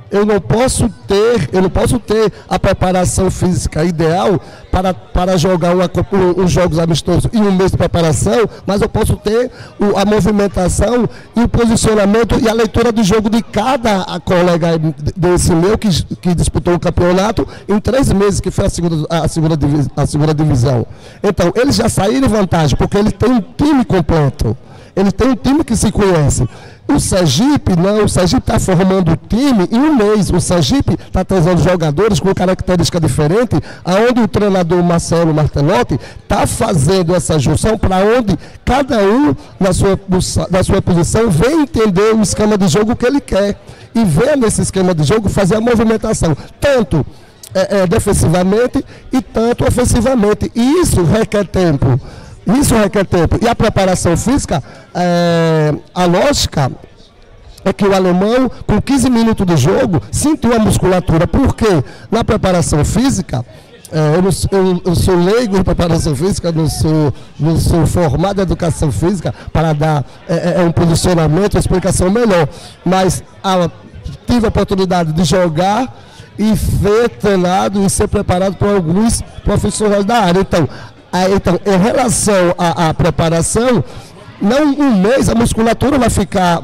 ter a preparação física ideal para jogar os jogos amistosos em um mês de preparação, mas eu posso ter a movimentação e o posicionamento e a leitura do jogo de cada colega desse meu que disputou o campeonato em 3 meses, que foi a segunda divisão. Então, eles já saíram em vantagem, porque ele tem um time completo. Ele tem um time que se conhece. O Sergipe não, o Sergipe está formando o time em um mês. O Sergipe está trazendo jogadores com característica diferente, aonde o treinador Marcelo Martelotti está fazendo essa junção para onde cada um na sua posição vem entender o esquema de jogo que ele quer. E vê nesse esquema de jogo fazer a movimentação, tanto defensivamente e tanto ofensivamente. E isso requer tempo. E a preparação física, a lógica é que o alemão, com 15 minutos de jogo, sentiu a musculatura. Porque na preparação física, eu sou leigo em preparação física, não sou formado em educação física para dar um posicionamento, uma explicação melhor. Mas tive a oportunidade de jogar e ser treinado e ser preparado por alguns profissionais da área. Então, em relação à preparação, não um mês a musculatura vai ficar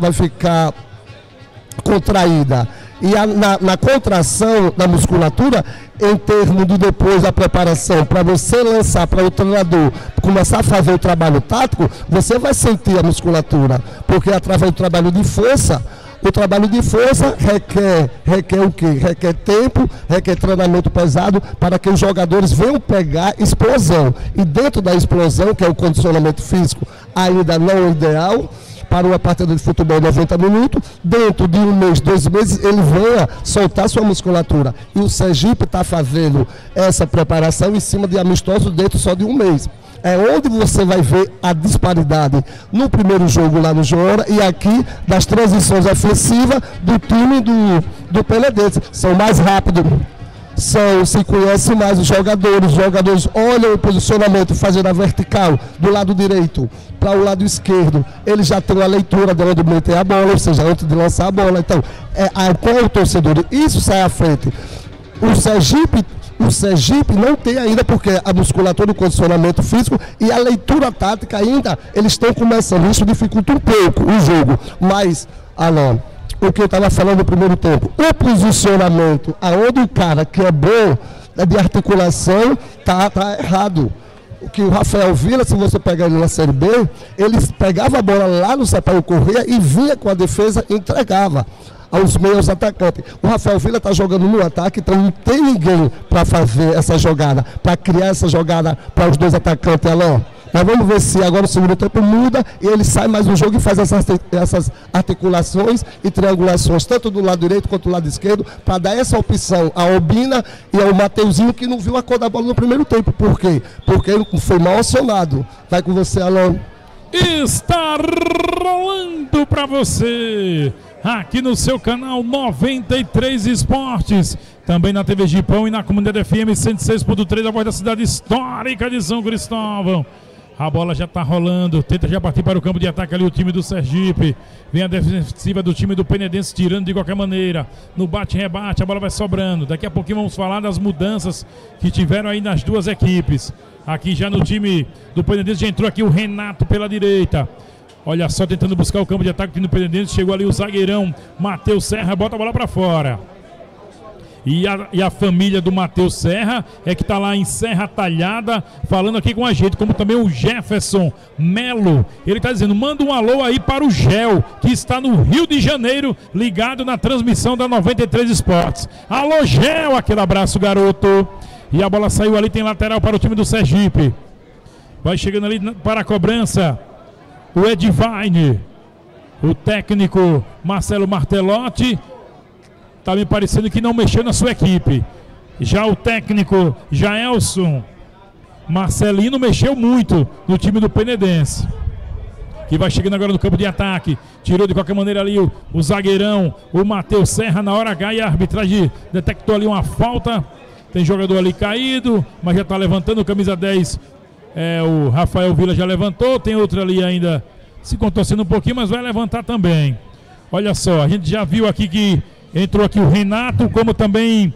contraída. E na contração da musculatura, em termos de depois da preparação, para você lançar para o treinador começar a fazer o trabalho tático, você vai sentir a musculatura, porque através do trabalho de força, o trabalho de força requer o quê? Requer tempo, requer treinamento pesado para que os jogadores venham pegar explosão. E dentro da explosão, que é o condicionamento físico ainda não ideal, para uma partida de futebol 90 minutos, dentro de 1 mês, 2 meses, ele venha soltar sua musculatura. E o Sergipe está fazendo essa preparação em cima de amistosos dentro só de 1 mês. É onde você vai ver a disparidade no primeiro jogo lá no Joora e aqui das transições ofensivas do time do Penedense. São mais rápidos, se conhecem mais os jogadores olham o posicionamento, fazendo a vertical do lado direito para o lado esquerdo, eles já têm a leitura de onde meter a bola, ou seja, antes de lançar a bola. Então, até o torcedor, isso sai à frente. O Sergipe não tem ainda, porque a musculatura, o condicionamento físico e a leitura tática ainda, eles estão começando. Isso dificulta um pouco o jogo. Mas, Alan, o que eu estava falando no primeiro tempo, o posicionamento, aonde o cara que é bom de articulação, tá errado. O que o Rafael Vila, se você pegar ele na Série B, ele pegava a bola lá no Sampaio Corrêa e vinha com a defesa e entregava aos meios atacantes. O Rafael Vila está jogando no ataque, então não tem ninguém para fazer essa jogada, para criar essa jogada para os dois atacantes, Alain. Mas vamos ver se agora no segundo tempo muda e ele sai mais um jogo e faz essas articulações e triangulações, tanto do lado direito quanto do lado esquerdo, para dar essa opção ao Obina e ao Mateuzinho, que não viu a cor da bola no primeiro tempo. Por quê? Porque ele foi mal acionado. Vai com você, Alan. Está rolando para você aqui no seu canal 93 Esportes, também na TV Gipão e na Comunidade FM 106.3, a voz da cidade histórica de São Cristóvão. A bola já está rolando, tenta já partir para o campo de ataque ali o time do Sergipe. Vem a defensiva do time do Penedense tirando de qualquer maneira. No bate-rebate, a bola vai sobrando. Daqui a pouquinho vamos falar das mudanças que tiveram aí nas duas equipes. Aqui já no time do Penedense já entrou aqui o Renato pela direita. Olha só, tentando buscar o campo de ataque do time do Penedense. Chegou ali o zagueirão Matheus Serra, bota a bola para fora. E a família do Matheus Serra é que está lá em Serra Talhada, falando aqui com a gente, como também o Jefferson Melo. Ele está dizendo, manda um alô aí para o Gel, que está no Rio de Janeiro, ligado na transmissão da 93 Esportes. Alô, Gel, aquele abraço, garoto. E a bola saiu ali, tem lateral para o time do Sergipe. Vai chegando ali para a cobrança o Edvine, o técnico Marcelo Martelotti. Está me parecendo que não mexeu na sua equipe. Já o técnico Jaelson Marcelino mexeu muito no time do Penedense, que vai chegando agora no campo de ataque. Tirou de qualquer maneira ali o zagueirão, o Matheus Serra, na hora H, e a arbitragem detectou ali uma falta. Tem jogador ali caído, mas já está levantando, camisa 10, o Rafael Vila já levantou. Tem outro ali ainda se contorcendo um pouquinho, mas vai levantar também. Olha só, a gente já viu aqui que entrou aqui o Renato, como também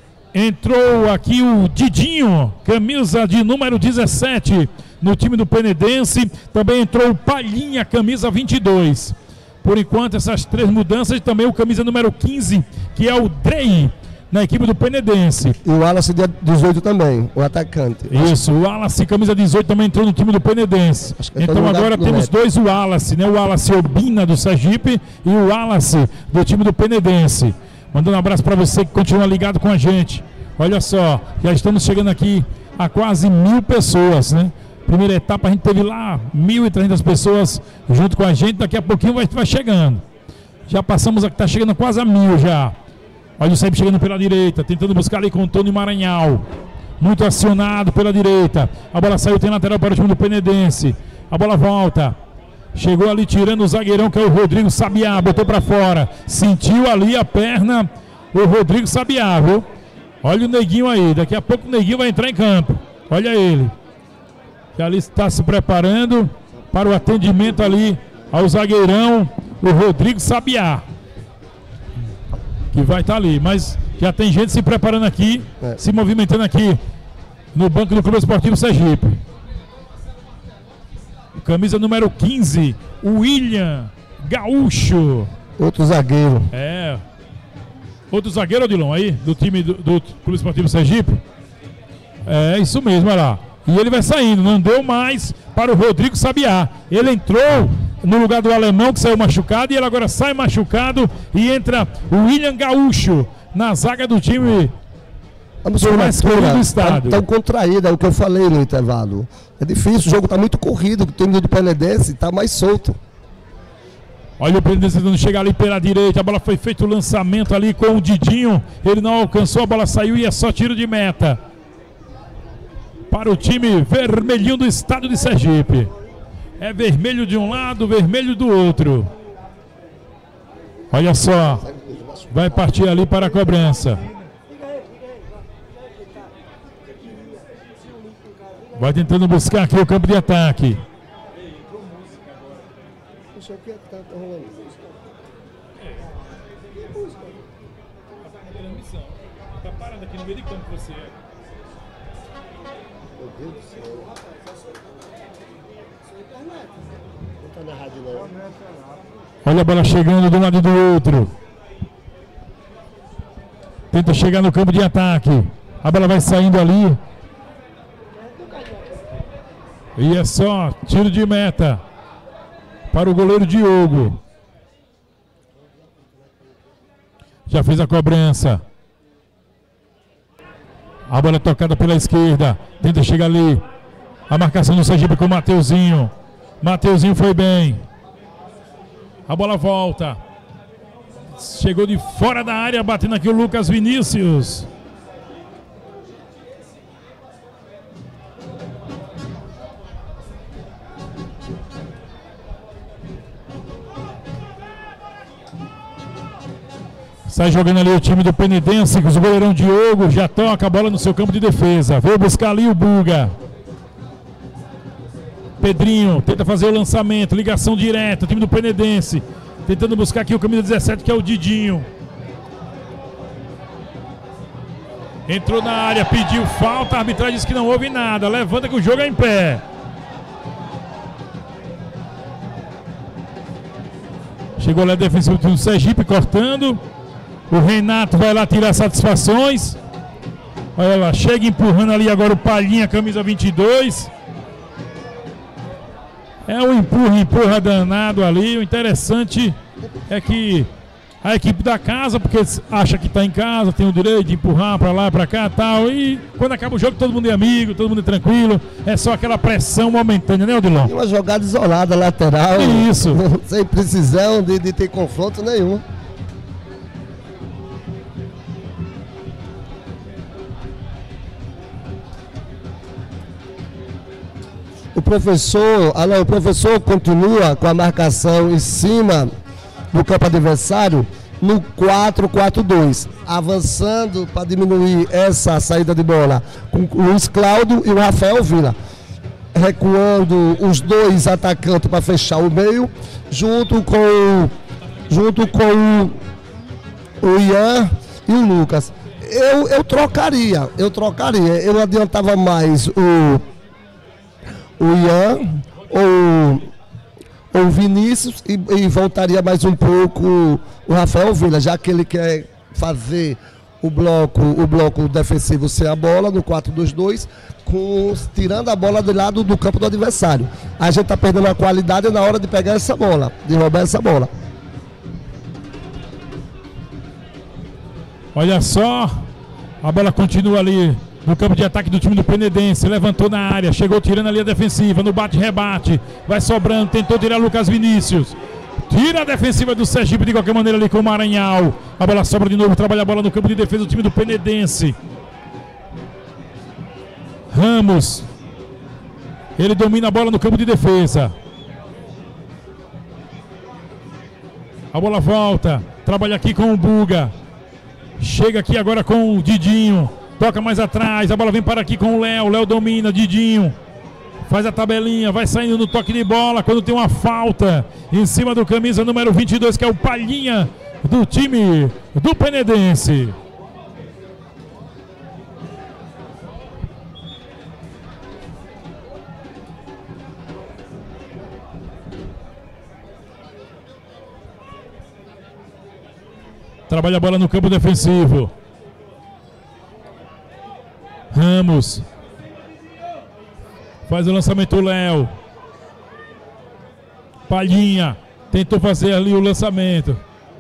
entrou aqui o Didinho, camisa de número 17 no time do Penedense. Também entrou o Palhinha, camisa 22. Por enquanto essas três mudanças, e também o camisa número 15, que é o Drey, na equipe do Penedense. E o Wallace 18 também, o atacante. Isso, o Wallace, camisa 18, também entrou no time do Penedense. Então agora temos dois Wallace, né? O Wallace Obina do Sergipe e o Wallace do time do Penedense. Mandando um abraço para você que continua ligado com a gente. Olha só, já estamos chegando aqui a quase 1.000 pessoas, né? Primeira etapa a gente teve lá 1.300 pessoas junto com a gente. Daqui a pouquinho vai chegando. Já passamos aqui, está chegando quase a 1.000 já. Olha o Sergipe chegando pela direita, tentando buscar ali com o Tony Maranhão. Muito acionado pela direita. A bola saiu, tem lateral para o time do Penedense. A bola volta. Chegou ali tirando o zagueirão, que é o Rodrigo Sabiá. Botou para fora. Sentiu ali a perna o Rodrigo Sabiá, viu? Olha o Neguinho aí. Daqui a pouco o Neguinho vai entrar em campo. Olha ele. Que ali está se preparando para o atendimento ali ao zagueirão, o Rodrigo Sabiá, que vai estar ali, mas já tem gente se preparando aqui, se movimentando aqui no banco do Clube Esportivo Sergipe. Camisa número 15, o William Gaúcho. Outro zagueiro. Outro zagueiro, Odilon, aí, do time do Clube Esportivo Sergipe. É isso mesmo, olha lá. E ele vai saindo, não deu mais para o Rodrigo Sabiá. Ele entrou no lugar do alemão, que saiu machucado, e ele agora sai machucado e entra o William Gaúcho na zaga do time mais querido do estado. Tão contraída, é o que eu falei no intervalo. É difícil, o jogo está muito corrido, o time do Penedense está mais solto. Olha o Penedense tentando chegar ali pela direita, a bola foi feito o lançamento ali com o Didinho, ele não alcançou, a bola saiu e é só tiro de meta para o time vermelhinho do estado de Sergipe. É vermelho de um lado, vermelho do outro. Olha só, vai partir ali para a cobrança. Vai tentando buscar aqui o campo de ataque. Tá parado aqui no meio de campo você. Meu Deus do céu. Olha a bola chegando de um lado e do outro. Tenta chegar no campo de ataque. A bola vai saindo ali. E é só tiro de meta para o goleiro Diogo. Já fez a cobrança. A bola é tocada pela esquerda. Tenta chegar ali A marcação do Sergipe com o Mateuzinho. Mateuzinho foi bem. A bola volta. Chegou de fora da área, batendo aqui o Lucas Vinícius. Sai jogando ali o time do Penedense, o goleirão Diogo já toca a bola no seu campo de defesa. Veio buscar ali o Buga. Pedrinho tenta fazer o lançamento, ligação direta, o time do Penedense. Tentando buscar aqui o camisa 17, que é o Didinho. Entrou na área, pediu falta, a arbitragem disse que não houve nada. Levanta que o jogo é em pé. Chegou lá a defensiva do Sergipe, cortando. O Renato vai lá tirar satisfações. Olha lá, chega empurrando ali agora o Palhinha, camisa 22. É um empurra danado ali. O interessante é que a equipe da casa, porque acha que está em casa, tem o direito de empurrar para lá, para cá e tal. E quando acaba o jogo, todo mundo é amigo, todo mundo é tranquilo. É só aquela pressão momentânea, né, Odilon? Uma jogada isolada, lateral. Isso. Sem precisão de ter confronto nenhum. O professor continua com a marcação em cima do campo adversário no 4-4-2, avançando para diminuir essa saída de bola com o Luiz Cláudio e o Rafael Vila, recuando os dois atacantes para fechar o meio, junto com o Ian e o Lucas. Eu trocaria, eu adiantava mais o Ian ou o Vinícius e voltaria mais um pouco o Rafael Vila, já que ele quer fazer o bloco defensivo sem a bola no 4-2-2, tirando a bola do lado do campo do adversário. A gente está perdendo a qualidade na hora de pegar essa bola, de roubar essa bola. Olha só, a bola continua ali no campo de ataque do time do Penedense, levantou na área, chegou tirando ali a defensiva, no bate-rebate, vai sobrando, tentou tirar Lucas Vinícius, tira a defensiva do Sergipe de qualquer maneira ali com o Maranhão, a bola sobra de novo, trabalha a bola no campo de defesa do time do Penedense. Ramos, ele domina a bola no campo de defesa, a bola volta, trabalha aqui com o Buga, chega aqui agora com o Didinho, toca mais atrás, a bola vem para aqui com o Léo domina, Didinho faz a tabelinha, vai saindo no toque de bola, quando tem uma falta em cima do camisa número 22, que é o Palhinha do time do Penedense. Trabalha a bola no campo defensivo. Ramos faz o lançamento, o Léo. Palhinha tentou fazer ali o lançamento.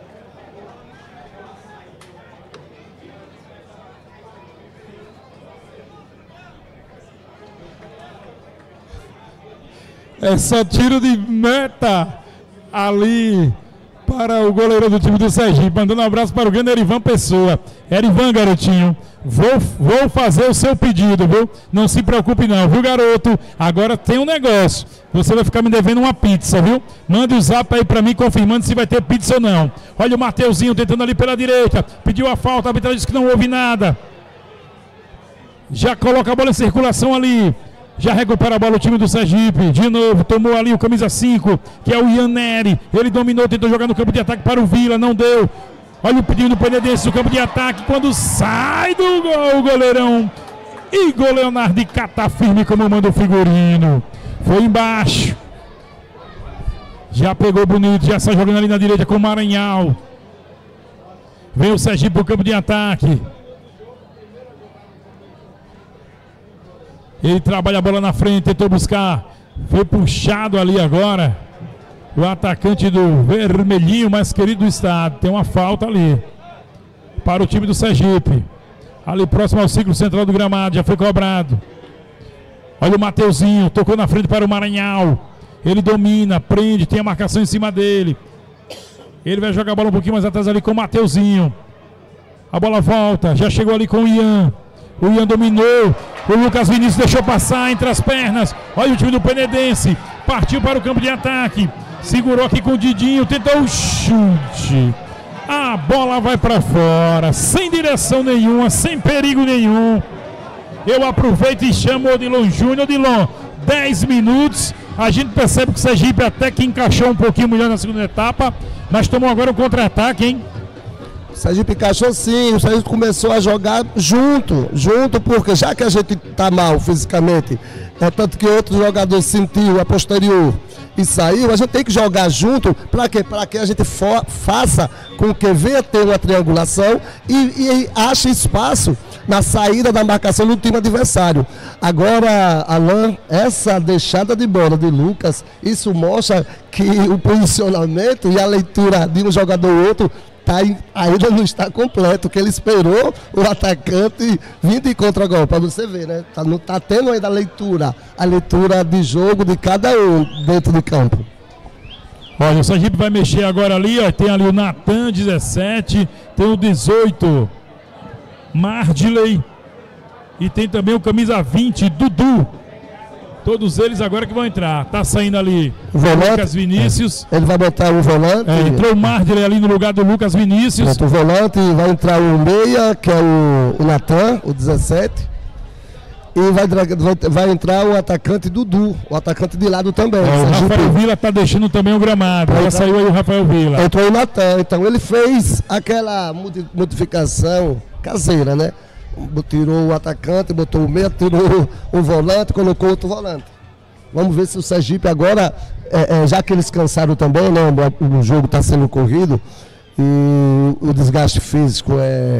É só tiro de meta ali para o goleiro do time do Sergipe, mandando um abraço para o grande Erivan Pessoa. Erivan, garotinho, vou fazer o seu pedido, viu? Não se preocupe não, viu, garoto? Agora tem um negócio, você vai ficar me devendo uma pizza, viu? Manda o zap aí para mim confirmando se vai ter pizza ou não. Olha o Mateuzinho tentando ali pela direita, pediu a falta, a arbitragem disse que não houve nada. Já coloca a bola em circulação ali. Já recupera a bola o time do Sergipe. De novo, tomou ali o camisa 5, que é o Ian Neri. Ele dominou, tentou jogar no campo de ataque para o Vila, não deu. Olha o pedido do Penedense no campo de ataque. Quando sai do gol, o goleirão Igor Leonardo cata firme como manda o figurino. Foi embaixo. Já pegou bonito, já sai jogando ali na direita com o Maranhão. Vem o Sergipe para o campo de ataque. Ele trabalha a bola na frente, tentou buscar. Foi puxado ali agora. O atacante do vermelhinho, mais querido do estado. Tem uma falta ali para o time do Sergipe. Ali próximo ao círculo central do gramado, já foi cobrado. Olha o Mateuzinho, tocou na frente para o Maranhão. Ele domina, prende, tem a marcação em cima dele. Ele vai jogar a bola um pouquinho mais atrás ali com o Mateuzinho. A bola volta, já chegou ali com o Ian. O Ian dominou, o Lucas Vinícius deixou passar entre as pernas. Olha o time do Penedense, partiu para o campo de ataque. Segurou aqui com o Didinho, tentou o chute. A bola vai para fora, sem direção nenhuma, sem perigo nenhum. Eu aproveito e chamo o Odilon Júnior. Odilon, 10 minutos. A gente percebe que o Sergipe até que encaixou um pouquinho melhor na segunda etapa, mas tomou agora um contra-ataque, hein? O Sergipe encaixou sim, o Sergipe começou a jogar junto, porque já que a gente tá mal fisicamente, tanto que outro jogador sentiu a posterior e saiu, a gente tem que jogar junto, para quê? Para que a gente faça com que venha ter uma triangulação e ache espaço na saída da marcação do time adversário. Agora, Alain, essa deixada de bola de Lucas, isso mostra que o posicionamento e a leitura de um jogador ou outro ainda não está completo, que ele esperou o atacante vir de contra-gol, para você ver, né? Tá tendo ainda a leitura de jogo de cada um dentro de campo. Olha, o Sergipe vai mexer agora ali, ó, tem ali o Natan, 17, tem o 18, Mardley, e tem também o camisa 20, Dudu. Todos eles agora que vão entrar. Tá saindo ali o Lucas Vinícius. Ele vai botar o volante. Entrou o Mardley ali no lugar do Lucas Vinícius. Bota o volante, vai entrar o meia, que é o Natan, o 17. E vai entrar o atacante Dudu, o atacante de lado também. O Rafael Vila tá deixando também o gramado. Já saiu aí o Rafael Vila. Entrou o Natan. Então ele fez aquela modificação caseira, né? Tirou o atacante, botou o meia, tirou o volante, colocou outro volante. Vamos ver se o Sergipe agora, já que eles cansaram também, né, o jogo está sendo corrido e o desgaste físico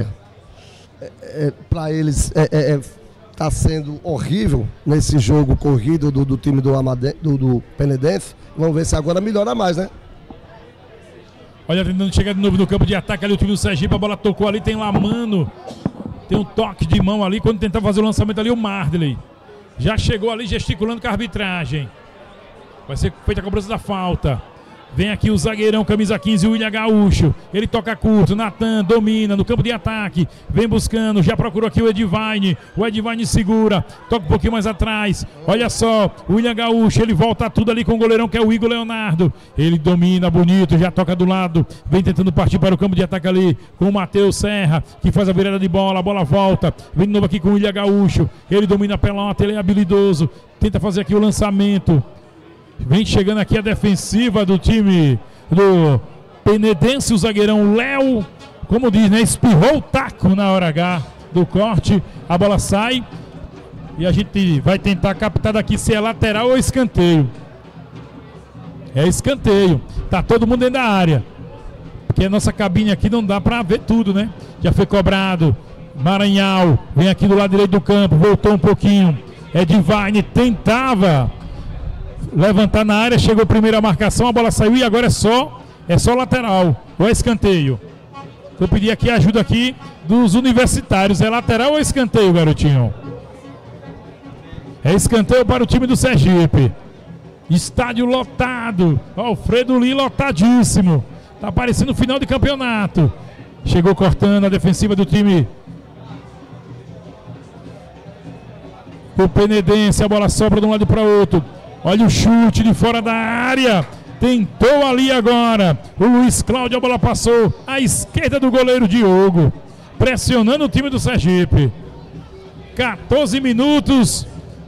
para eles está sendo horrível nesse jogo corrido do time do Penedense. Vamos ver se agora melhora mais, né? Olha, tentando chegar de novo no campo de ataque ali o time do Sergipe, a bola tocou ali, tem Lamano. Tem um toque de mão ali, quando tentava fazer o lançamento ali, o Mardley. Já chegou ali gesticulando com a arbitragem. Vai ser feita a cobrança da falta. Vem aqui o zagueirão, camisa 15, o William Gaúcho. Ele toca curto, Natan domina no campo de ataque. Vem buscando, já procurou aqui o Edivine. O Edivine segura, toca um pouquinho mais atrás. Olha só, o William Gaúcho, ele volta tudo ali com o goleirão que é o Igor Leonardo. Ele domina bonito, já toca do lado. Vem tentando partir para o campo de ataque ali com o Matheus Serra, que faz a virada de bola. A bola volta, vem de novo aqui com o William Gaúcho. Ele domina a pelota, ele é habilidoso. Tenta fazer aqui o lançamento. Vem chegando aqui a defensiva do time do Penedense, o zagueirão Léo, como diz, né? Espirrou o taco na hora H do corte. A bola sai e a gente vai tentar captar daqui se é lateral ou escanteio. É escanteio. Tá todo mundo dentro da área. Porque a nossa cabine aqui não dá pra ver tudo, né? Já foi cobrado. Maranhão vem aqui do lado direito do campo, voltou um pouquinho. Edivine tentava levantar na área, chegou a primeira marcação, a bola saiu e agora é só lateral, ou é escanteio. Eu pedi aqui a ajuda aqui dos universitários, é lateral ou escanteio, garotinho? É escanteio para o time do Sergipe. Estádio lotado, Alfredo Lee lotadíssimo, tá parecendo final de campeonato. Chegou cortando a defensiva do time o Penedense, a bola sobra de um lado para o outro. Olha o chute de fora da área. Tentou ali agora. O Luiz Cláudio, a bola passou à esquerda do goleiro Diogo. Pressionando o time do Sergipe. 14 minutos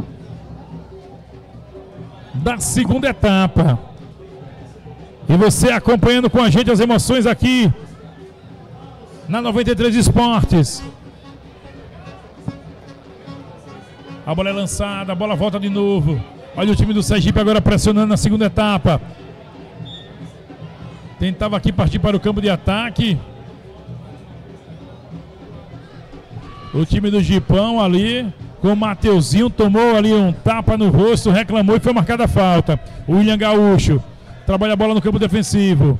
da segunda etapa. E você acompanhando com a gente as emoções aqui na 93 Esportes. A bola é lançada, a bola volta de novo. Olha o time do Sergipe agora pressionando na segunda etapa. Tentava aqui partir para o campo de ataque. O time do Gipão ali, com o Mateuzinho, tomou ali um tapa no rosto, reclamou e foi marcada a falta. O William Gaúcho trabalha a bola no campo defensivo.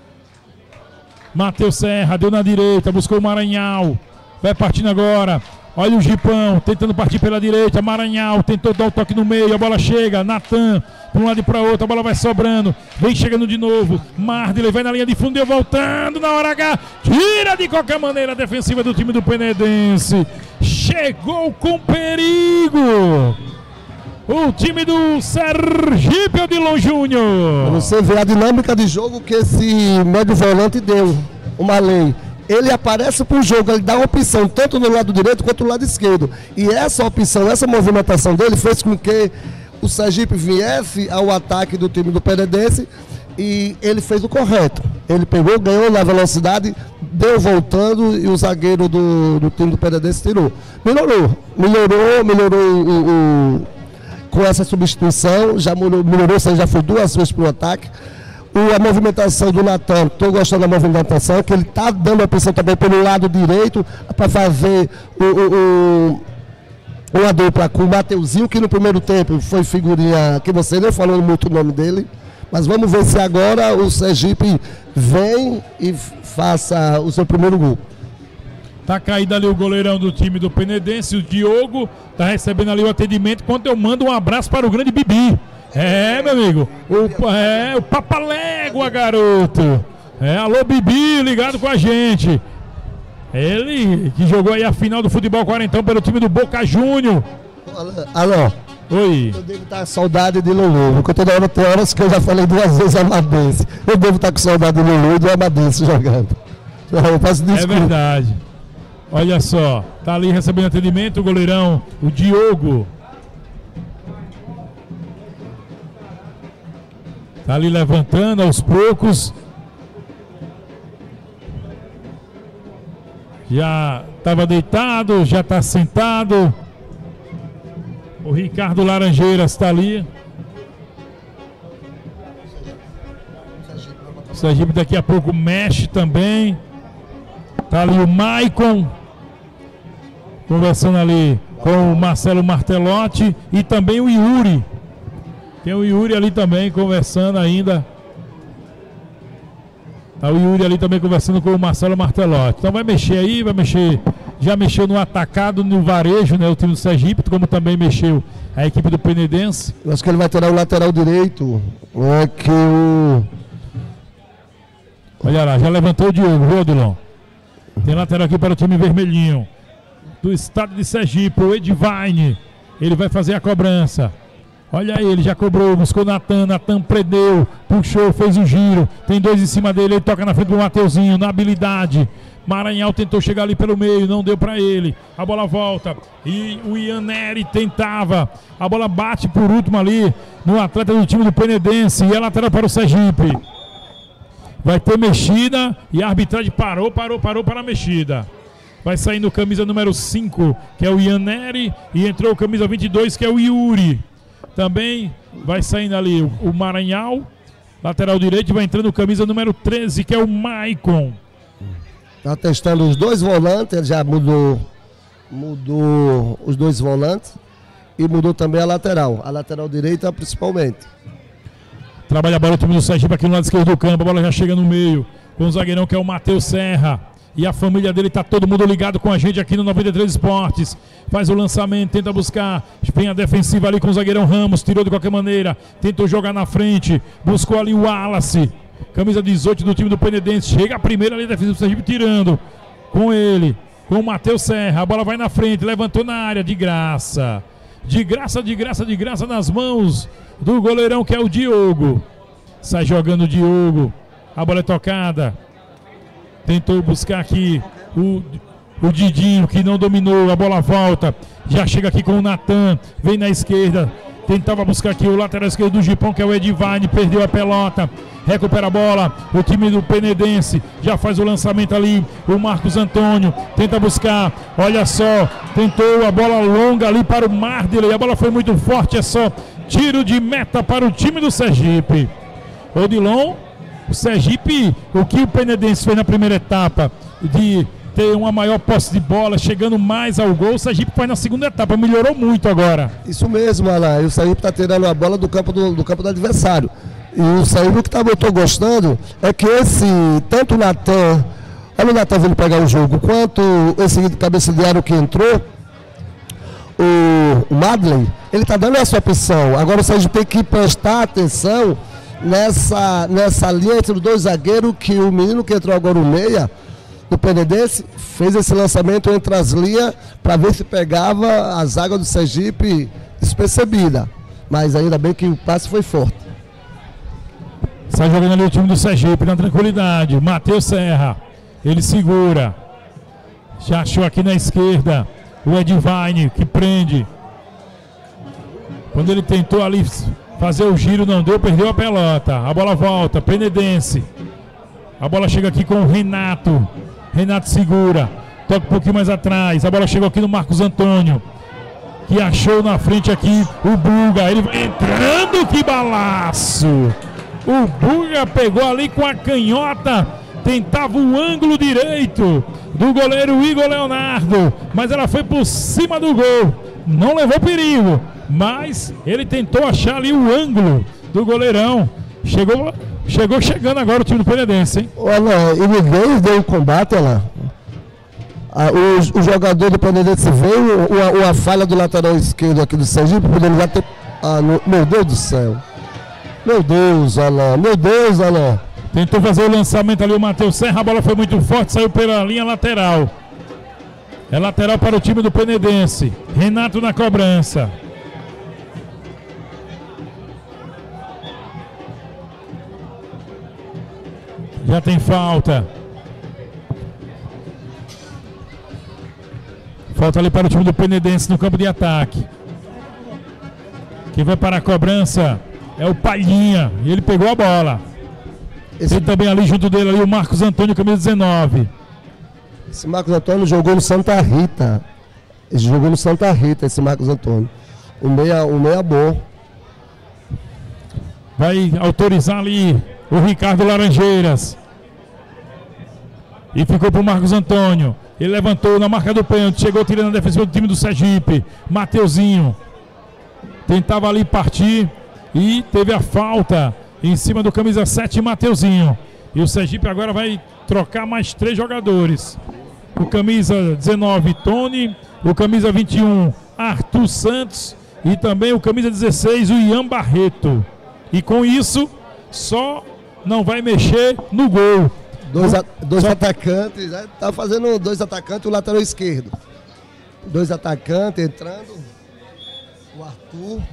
Matheus Serra deu na direita, buscou o Maranhão. Vai partindo agora. Olha o Gipão tentando partir pela direita. Maranhão tentou dar o toque no meio. A bola chega. Natan para um lado e para outro. A bola vai sobrando. Vem chegando de novo. Mardley vai na linha de fundo. Deu voltando na hora H. Tira de qualquer maneira a defensiva do time do Penedense. Chegou com perigo. O time do Sergipe Odilon Júnior. Você vê a dinâmica de jogo que esse médio volante deu. Uma lei. Ele aparece para o jogo, ele dá uma opção tanto no lado direito quanto no lado esquerdo. E essa opção, essa movimentação dele fez com que o Sergipe viesse ao ataque do time do Penedense e ele fez o correto. Ele pegou, ganhou na velocidade, deu voltando e o zagueiro do time do Penedense tirou. Melhorou com essa substituição, já melhorou, já foi 2 vezes para o ataque. A movimentação do Natan, estou gostando da movimentação, que ele está dando a opção também pelo lado direito para fazer uma dupla com o Mateuzinho, que no primeiro tempo foi figurinha que você nem falou muito o nome dele. Mas vamos ver se agora o Sergipe vem e faça o seu primeiro gol. Tá caído ali o goleirão do time do Penedense, o Diogo, tá recebendo ali o atendimento, enquanto eu mando um abraço para o grande Bibi. Meu amigo, o Papalégua, garoto. Alô, Bibi, ligado com a gente. Ele que jogou aí a final do futebol quarentão pelo time do Boca Júnior. Alô. Oi. Eu devo estar com saudade de Lulu, porque toda hora tem horas que eu já falei 2 vezes Amadense. Eu devo estar com saudade de Lulu e do Amadense jogando. Eu peço desculpa. É verdade. Olha só, tá ali recebendo atendimento o goleirão, o Diogo. Tá ali levantando aos poucos. Já estava deitado, já está sentado. O Ricardo Laranjeiras está ali. O Sergipe daqui a pouco mexe também. Tá ali o Maicon conversando ali com o Marcelo Martelotti e também o Yuri. Tem o Yuri ali também conversando ainda. Tá o Yuri ali também conversando com o Marcelo Martelotti. Então vai mexer aí, vai mexer. Já mexeu no atacado, no varejo, né? O time do Sergipe, como também mexeu a equipe do Penedense. Eu acho que ele vai tirar o lateral direito. É que o... Olha lá, já levantou o Diogo, viu, Odilon? Tem lateral aqui para o time vermelhinho do estado de Sergipe, o Edivine. Ele vai fazer a cobrança. Olha aí, ele já cobrou, buscou Natan, Natan prendeu, puxou, fez o giro. Tem 2 em cima dele, ele toca na frente do Mateuzinho, na habilidade. Maranhão tentou chegar ali pelo meio, não deu pra ele. A bola volta e o Ian Neri tentava. A bola bate por último ali no atleta do time do Penedense e é lateral para o Sergipe. Vai ter mexida e a arbitragem parou para a mexida. Vai saindo camisa número 5, que é o Ian Neri, e entrou camisa 22, que é o Yuri. Também vai saindo ali o Maranhão, lateral direito, vai entrando camisa número 13, que é o Maicon. Está testando os 2 volantes, ele já mudou os 2 volantes e mudou também a lateral direita principalmente. Trabalha a bola o time do Sergipe aqui no lado esquerdo do campo, a bola já chega no meio, com o zagueirão que é o Matheus Serra. E a família dele, tá todo mundo ligado com a gente aqui no 93 Esportes. Faz o lançamento, tenta buscar. Vem a defensiva ali com o zagueirão Ramos. Tirou de qualquer maneira. Tentou jogar na frente. Buscou ali o Wallace. Camisa 18 do time do Penedense. Chega a primeira ali, a defesa do Sergipe tirando. Com ele. Com o Matheus Serra. A bola vai na frente. Levantou na área. De graça. De graça nas mãos do goleirão que é o Diogo. Sai jogando o Diogo. A bola é tocada. Tentou buscar aqui o Didinho, que não dominou, a bola volta, já chega aqui com o Natan, vem na esquerda, tentava buscar aqui o lateral esquerdo do Gipão, que é o Edivine, perdeu a pelota, recupera a bola, o time do Penedense já faz o lançamento ali, o Marcos Antônio tenta buscar, olha só, tentou a bola longa ali para o Mardley, a bola foi muito forte, é só tiro de meta para o time do Sergipe. Odilon, o Sergipe, o que o Penedense fez na primeira etapa de ter uma maior posse de bola, chegando mais ao gol, o Sergipe faz na segunda etapa, melhorou muito agora. Isso mesmo, Alain, o Sergipe está tirando a bola do campo do adversário. E o Sergipe, o que eu estou gostando é que tanto o Natan, olha o Natan vindo pegar o jogo, quanto esse cabeça de área que entrou, o Madley, ele está dando essa opção. Agora o Sérgio tem que prestar atenção nessa linha entre os dois zagueiros, que o menino que entrou agora, o meia, do Penedense, fez esse lançamento entre as linhas para ver se pegava a zaga do Sergipe despercebida. Mas ainda bem que o passe foi forte. Sai jogando ali o time do Sergipe na tranquilidade. Matheus Serra, ele segura. Já achou aqui na esquerda o Edivine, que prende. Quando ele tentou ali fazer o giro, não deu, perdeu a pelota. A bola volta, Penedense. A bola chega aqui com o Renato. Renato segura, toca um pouquinho mais atrás. A bola chegou aqui no Marcos Antônio, que achou na frente aqui o Buga. Ele vai entrando, que balaço! O Buga pegou ali com a canhota, tentava o ângulo direito do goleiro Igor Leonardo, mas ela foi por cima do gol. Não levou perigo, mas ele tentou achar ali o ângulo do goleirão. Chegou chegando agora o time do Penedense, hein? Olha, e ninguém deu o combate, olha lá. O jogador do Penedense veio, uma falha do lateral esquerdo aqui do Sergipe, podendo já ter... meu Deus do céu. Meu Deus, Alain. Meu Deus, Alain. Tentou fazer o lançamento ali o Matheus Serra, a bola foi muito forte, saiu pela linha lateral. É lateral para o time do Penedense. Renato na cobrança. Já tem falta. Falta ali para o time do Penedense no campo de ataque. Quem vai para a cobrança é o Palhinha. E ele pegou a bola. Tem também ali junto dele ali o Marcos Antônio, camisa 19. Esse Marcos Antônio jogou no Santa Rita. Ele jogou no Santa Rita, esse Marcos Antônio. O meia bom. Vai autorizar ali o Ricardo Laranjeiras. E ficou para o Marcos Antônio. Ele levantou na marca do pênalti. Chegou tirando a defesa do time do Sergipe. Mateuzinho tentava ali partir. E teve a falta em cima do camisa 7, Mateuzinho. E o Sergipe agora vai trocar mais 3 jogadores. O camisa 19, Tony. O camisa 21, Arthur Santos. E também o camisa 16, o Ian Barreto. E com isso, só não vai mexer no gol. Dois atacantes, né? Tá fazendo 2 atacantes e o lateral esquerdo. 2 atacantes entrando. O Arthur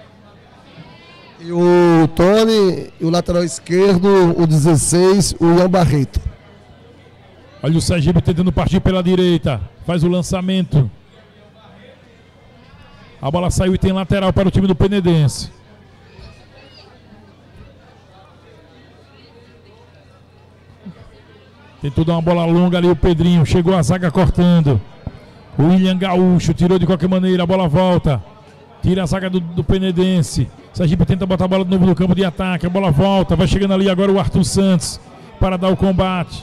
e o Tony, e o lateral esquerdo, o 16, o Ian Barreto. Olha o Sergipe tentando partir pela direita. Faz o lançamento. A bola saiu e tem lateral para o time do Penedense. Tentou dar uma bola longa ali o Pedrinho. Chegou a zaga cortando. O William Gaúcho tirou de qualquer maneira. A bola volta. Tira a zaga do Penedense. Sergipe tenta botar a bola de novo no campo de ataque. A bola volta. Vai chegando ali agora o Arthur Santos para dar o combate.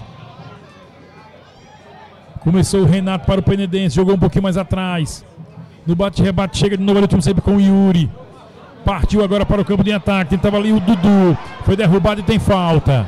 Começou o Renato para o Penedense. Jogou um pouquinho mais atrás. No bate-rebate chega de novo ali o time sempre com o Yuri. Partiu agora para o campo de ataque. Tentava ali o Dudu. Foi derrubado e tem falta.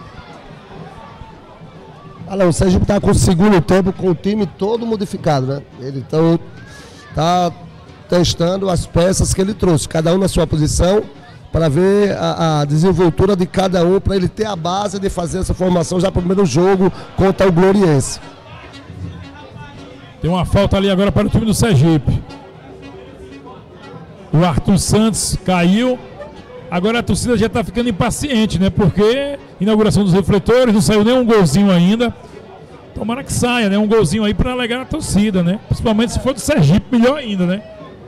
O Sergipe está com o segundo tempo com o time todo modificado, né? Ele está testando as peças que ele trouxe, cada um na sua posição, para ver a desenvoltura de cada um, para ele ter a base de fazer essa formação já para o primeiro jogo contra o Gloriense. Tem uma falta ali agora para o time do Sergipe. O Arthur Santos caiu. Agora a torcida já está ficando impaciente, né? Porque inauguração dos refletores, não saiu nem um golzinho ainda. Tomara que saia, né? Um golzinho aí para alegrar a torcida, né? Principalmente se for do Sergipe, melhor ainda, né?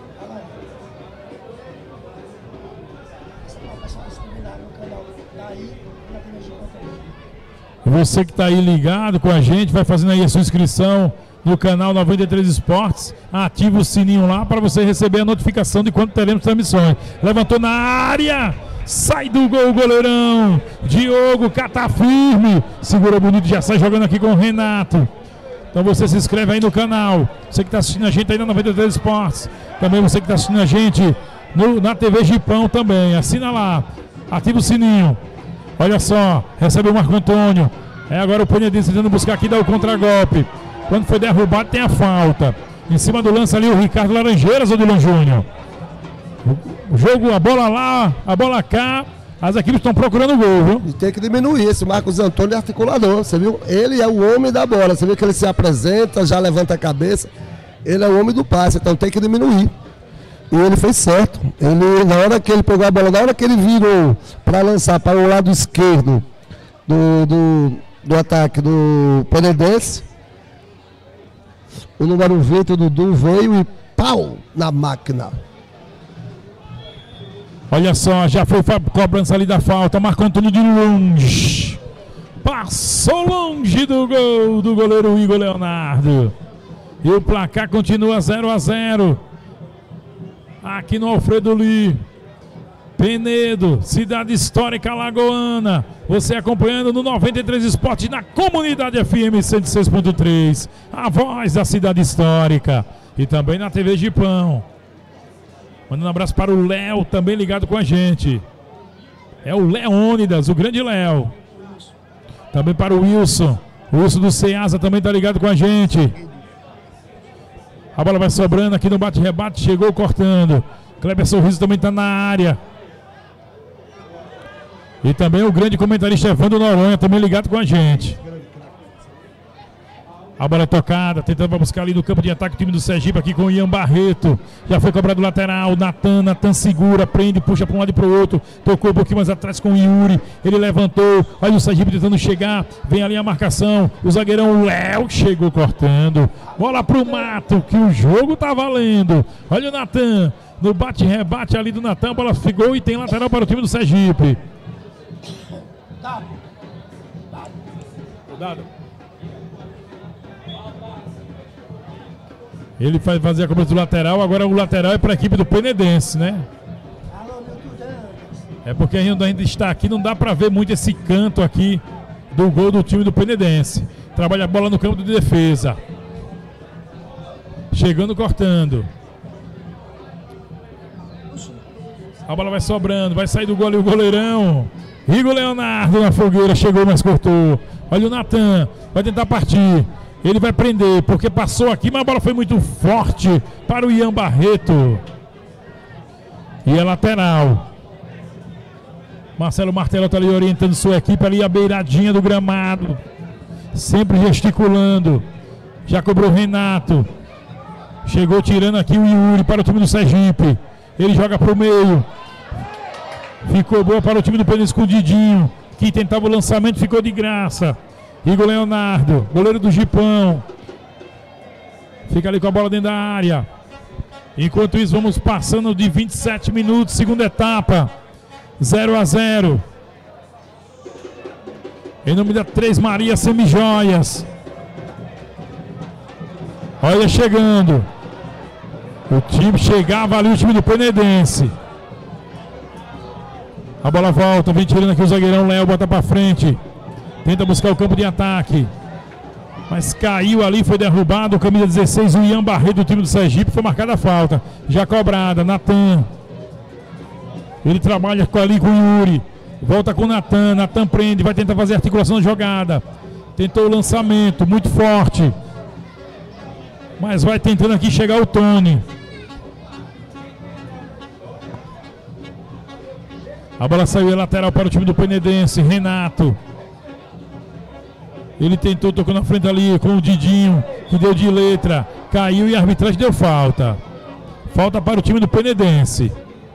Você que está aí ligado com a gente, vai fazendo aí a sua inscrição no canal 93 Esportes, ativa o sininho lá para você receber a notificação de quando teremos transmissões. Levantou na área, sai do gol o goleirão, Diogo cata firme, segura bonito, já sai jogando aqui com o Renato. Então você se inscreve aí no canal, você que está assistindo a gente aí na 93 Esportes, também você que está assistindo a gente na TV Gipão também, assina lá, ativa o sininho. Olha só, recebe o Marco Antônio, agora o Penedense tentando buscar aqui, dá o contragolpe. Quando foi derrubado tem a falta. Em cima do lance ali o Ricardo Laranjeiras, Odilon Júnior. O jogo, a bola lá, a bola cá. As equipes estão procurando o gol, viu? E tem que diminuir. Esse Marcos Antônio é articulador, você viu? Ele é o homem da bola. Você viu que ele se apresenta, já levanta a cabeça. Ele é o homem do passe, então tem que diminuir. E ele fez certo. Ele, na hora que ele pegou a bola, na hora que ele virou para lançar para o lado esquerdo do ataque do Penedense, o número 20, o Dudu, veio e pau na máquina. Olha só, já foi cobrança ali da falta. Marco Antônio de longe. Passou longe do gol do goleiro Igor Leonardo. E o placar continua 0-0. Aqui no Alfredo Lee. Penedo, cidade histórica alagoana. Você acompanhando no 93 Esporte na Comunidade FM 106.3. A voz da cidade histórica. E também na TV Gipão. Mandando um abraço para o Léo, também ligado com a gente. É o Leônidas, o grande Léo. Também para o Wilson. O Wilson do Ceasa também está ligado com a gente. A bola vai sobrando aqui no bate-rebate. Chegou cortando. Kleber Sorriso também está na área. E também o grande comentarista Evandro Noronha, também ligado com a gente. A bola é tocada, tentando buscar ali no campo de ataque o time do Sergipe aqui com o Ian Barreto. Já foi cobrado lateral, Natan segura, prende, puxa para um lado e para o outro. Tocou um pouquinho mais atrás com o Yuri. Ele levantou, olha o Sergipe tentando chegar. Vem ali a marcação, o zagueirão Léo chegou cortando. Bola para o Mato, que o jogo tá valendo. Olha o Natan, no bate-rebate ali do Natan, a bola ficou e tem lateral para o time do Sergipe. Cuidado. Ele vai fazer a cobrança do lateral. Agora o lateral é para a equipe do Penedense, né? É porque ainda está aqui, não dá para ver muito esse canto aqui do gol do time do Penedense. Trabalha a bola no campo de defesa. Chegando, cortando. A bola vai sobrando, vai sair do gol ali o goleirão. Igor Leonardo na fogueira, chegou, mas cortou. Olha o Natan, vai tentar partir. Ele vai prender, porque passou aqui, mas a bola foi muito forte para o Ian Barreto. E é lateral. Marcelo Martelo está ali orientando sua equipe ali à beiradinha do gramado. Sempre gesticulando. Já cobrou o Renato. Chegou tirando aqui o Yuri para o time do Sergipe. Ele joga para o meio. Ficou boa para o time do Penedense com o Didinho, que tentava o lançamento, ficou de graça. Igor Leonardo, goleiro do Gipão. Fica ali com a bola dentro da área. Enquanto isso, vamos passando de 27 minutos, segunda etapa. 0-0. Em nome da Três Marias Semijoias. Olha chegando. O time chegava ali, o time do Penedense. A bola volta, vem tirando aqui o zagueirão Léo, bota pra frente. Tenta buscar o campo de ataque. Mas caiu ali, foi derrubado. O camisa 16, o Ian Barreto do time do Sergipe. Foi marcada a falta. Já cobrada, Natan. Ele trabalha ali com o Yuri. Volta com o Natan. Natan prende, vai tentar fazer a articulação da jogada. Tentou o lançamento, muito forte. Mas vai tentando aqui chegar o Tony. A bola saiu lateral para o time do Penedense, Renato. Ele tentou, tocou na frente ali com o Didinho, que deu de letra. Caiu e a arbitragem deu falta. Falta para o time do Penedense.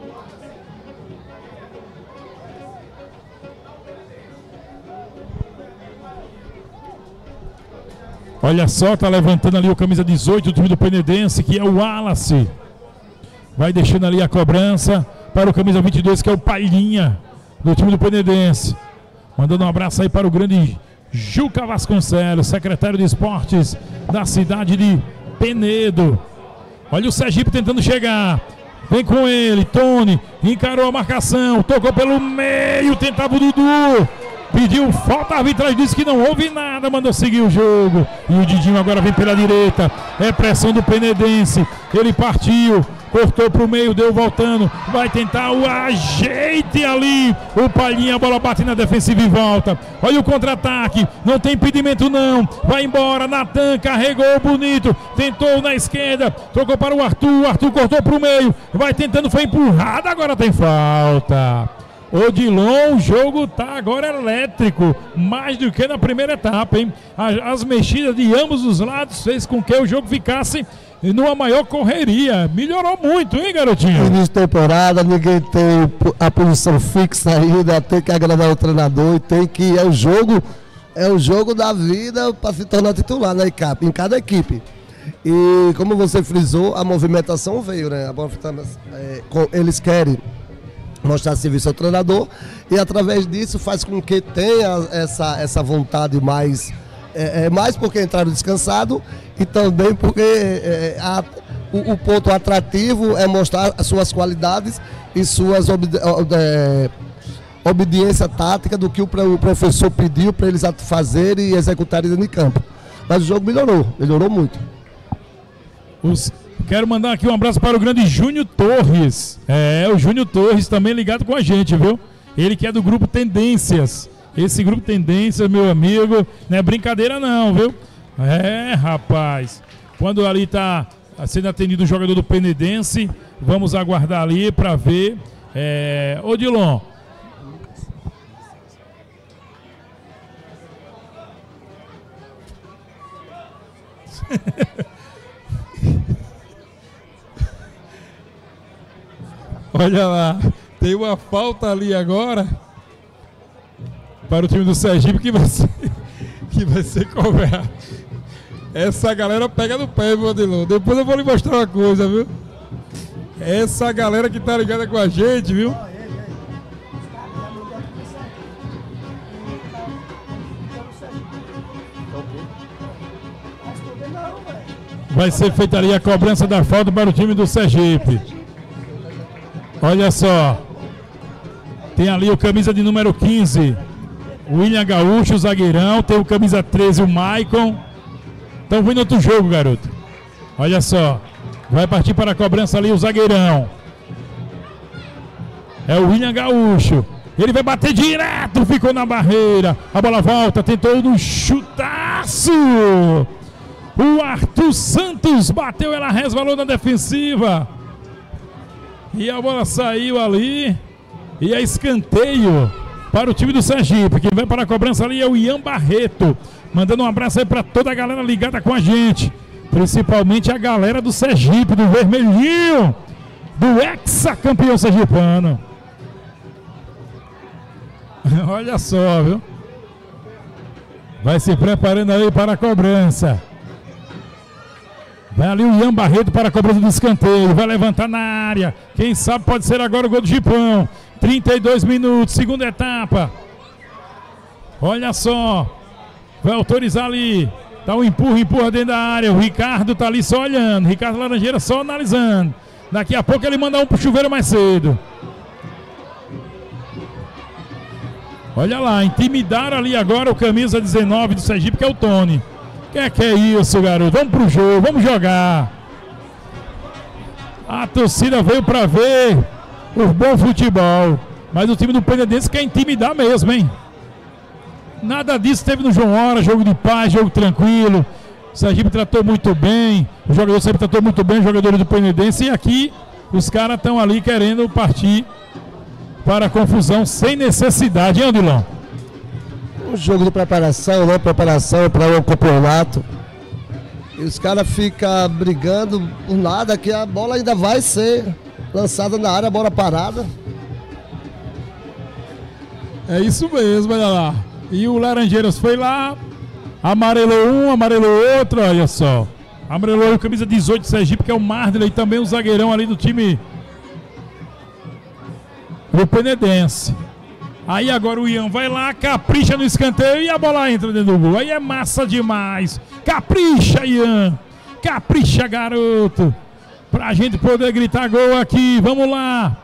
Olha só, tá levantando ali o camisa 18 do time do Penedense, que é o Wallace. Vai deixando ali a cobrança para o camisa 22, que é o Palhinha, do time do Penedense. Mandando um abraço aí para o grande Juca Vasconcelos, secretário de esportes da cidade de Penedo. Olha o Sergipe tentando chegar. Vem com ele, Tony. Encarou a marcação, tocou pelo meio, tentava o Dudu. Pediu falta, a arbitragem disse que não houve nada, mandou seguir o jogo. E o Didinho agora vem pela direita. É pressão do Penedense. Ele partiu cortou pro meio, deu voltando, vai tentar o ajeite ali, o Palhinha, a bola bate na defensiva e volta. Olha o contra-ataque, não tem impedimento não, vai embora, Natan carregou bonito, tentou na esquerda, trocou para o Arthur cortou pro meio, vai tentando, foi empurrado, agora tem falta. Odilon, o jogo tá agora elétrico, mais do que na primeira etapa, hein? As mexidas de ambos os lados fez com que o jogo ficasse numa maior correria. Melhorou muito, hein, garotinho? Início de temporada, ninguém tem a posição fixa ainda, tem que agradar o treinador e tem que... É o jogo da vida para se tornar titular na equipe, em cada equipe. E como você frisou, a movimentação veio, né? Eles querem mostrar serviço ao treinador e através disso faz com que tenha essa vontade mais porque entraram descansado e também porque o ponto atrativo é mostrar as suas qualidades e suas obediência tática do que o professor pediu para eles fazerem e executarem dentro de campo. Mas o jogo melhorou muito. Quero mandar aqui um abraço para o grande Júnior Torres. O Júnior Torres também ligado com a gente, viu? Ele que é do grupo Tendências. Esse grupo Tendências, meu amigo, não é brincadeira não, viu? Rapaz. Quando ali tá sendo atendido o jogador do Penedense, vamos aguardar ali para ver. Odilon. Olha lá, tem uma falta ali agora para o time do Sergipe que vai ser cobrado. Essa galera pega no pé, viu, Odilon? Depois eu vou lhe mostrar uma coisa, viu? Essa galera que tá ligada com a gente, viu? Vai ser feita ali a cobrança da falta para o time do Sergipe. Olha só. Tem ali o camisa de número 15, o William Gaúcho, o zagueirão. Tem o camisa 13, o Maicon. Estão vindo outro jogo, garoto. Olha só. Vai partir para a cobrança ali o zagueirão. É o William Gaúcho. Ele vai bater direto, ficou na barreira. A bola volta, tentou no chutaço. O Arthur Santos bateu, ela resvalou na defensiva. E a bola saiu ali. E é escanteio para o time do Sergipe. Quem vai para a cobrança ali é o Ian Barreto. Mandando um abraço aí para toda a galera ligada com a gente. Principalmente a galera do Sergipe, do Vermelhinho. Do ex-campeão sergipano. Olha só, viu? Vai se preparando aí para a cobrança. Vai ali o Ian Barreto para a cobrança do escanteio. Vai levantar na área. Quem sabe pode ser agora o gol do Gipão. 32 minutos, segunda etapa. Olha só. Vai autorizar ali. Dá um empurra dentro da área. O Ricardo tá ali só olhando. Ricardo Laranjeira só analisando. Daqui a pouco ele manda um pro chuveiro mais cedo. Olha lá, intimidaram ali agora o camisa 19 do Sergipe, que é o Tony. Que é isso, garoto? Vamos pro jogo, vamos jogar. A torcida veio para ver o bom futebol. Mas o time do Penedense quer intimidar mesmo, hein? Nada disso teve no João Hora, jogo de paz, jogo tranquilo. O Sergipe tratou muito bem. O jogador sempre tratou muito bem os jogadores do Penedense. E aqui os caras estão ali querendo partir para a confusão sem necessidade, hein, Odilon? Um jogo de preparação, né? Preparação para o campeonato. E os caras ficam brigando por nada, que a bola ainda vai ser lançada na área, a bola parada. É isso mesmo, olha lá. E o Laranjeiras foi lá, amarelou um, amarelou outro, olha só. Amarelou o camisa 18 de Sergipe, que é o Mardley, e também o zagueirão ali do time do Penedense. Aí agora o Ian vai lá, capricha no escanteio e a bola entra dentro do gol. Aí é massa demais. Capricha, Ian. Capricha, garoto. Pra gente poder gritar gol aqui. Vamos lá.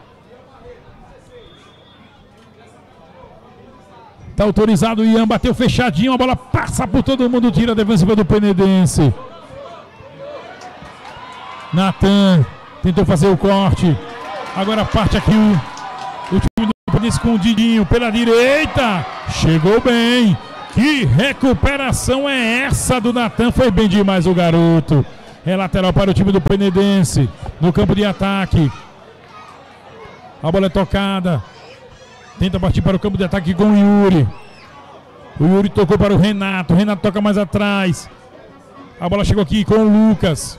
Tá autorizado o Ian, bateu fechadinho. A bola passa por todo mundo, tira a defensiva do Penedense. Natan tentou fazer o corte. Agora parte aqui o time do Independência com o Didinho pela direita. Chegou bem. Que recuperação é essa do Natan? Foi bem demais o garoto. É lateral para o time do Penedense no campo de ataque. A bola é tocada. Tenta partir para o campo de ataque com o Yuri. O Yuri tocou para o Renato. O Renato toca mais atrás. A bola chegou aqui com o Lucas.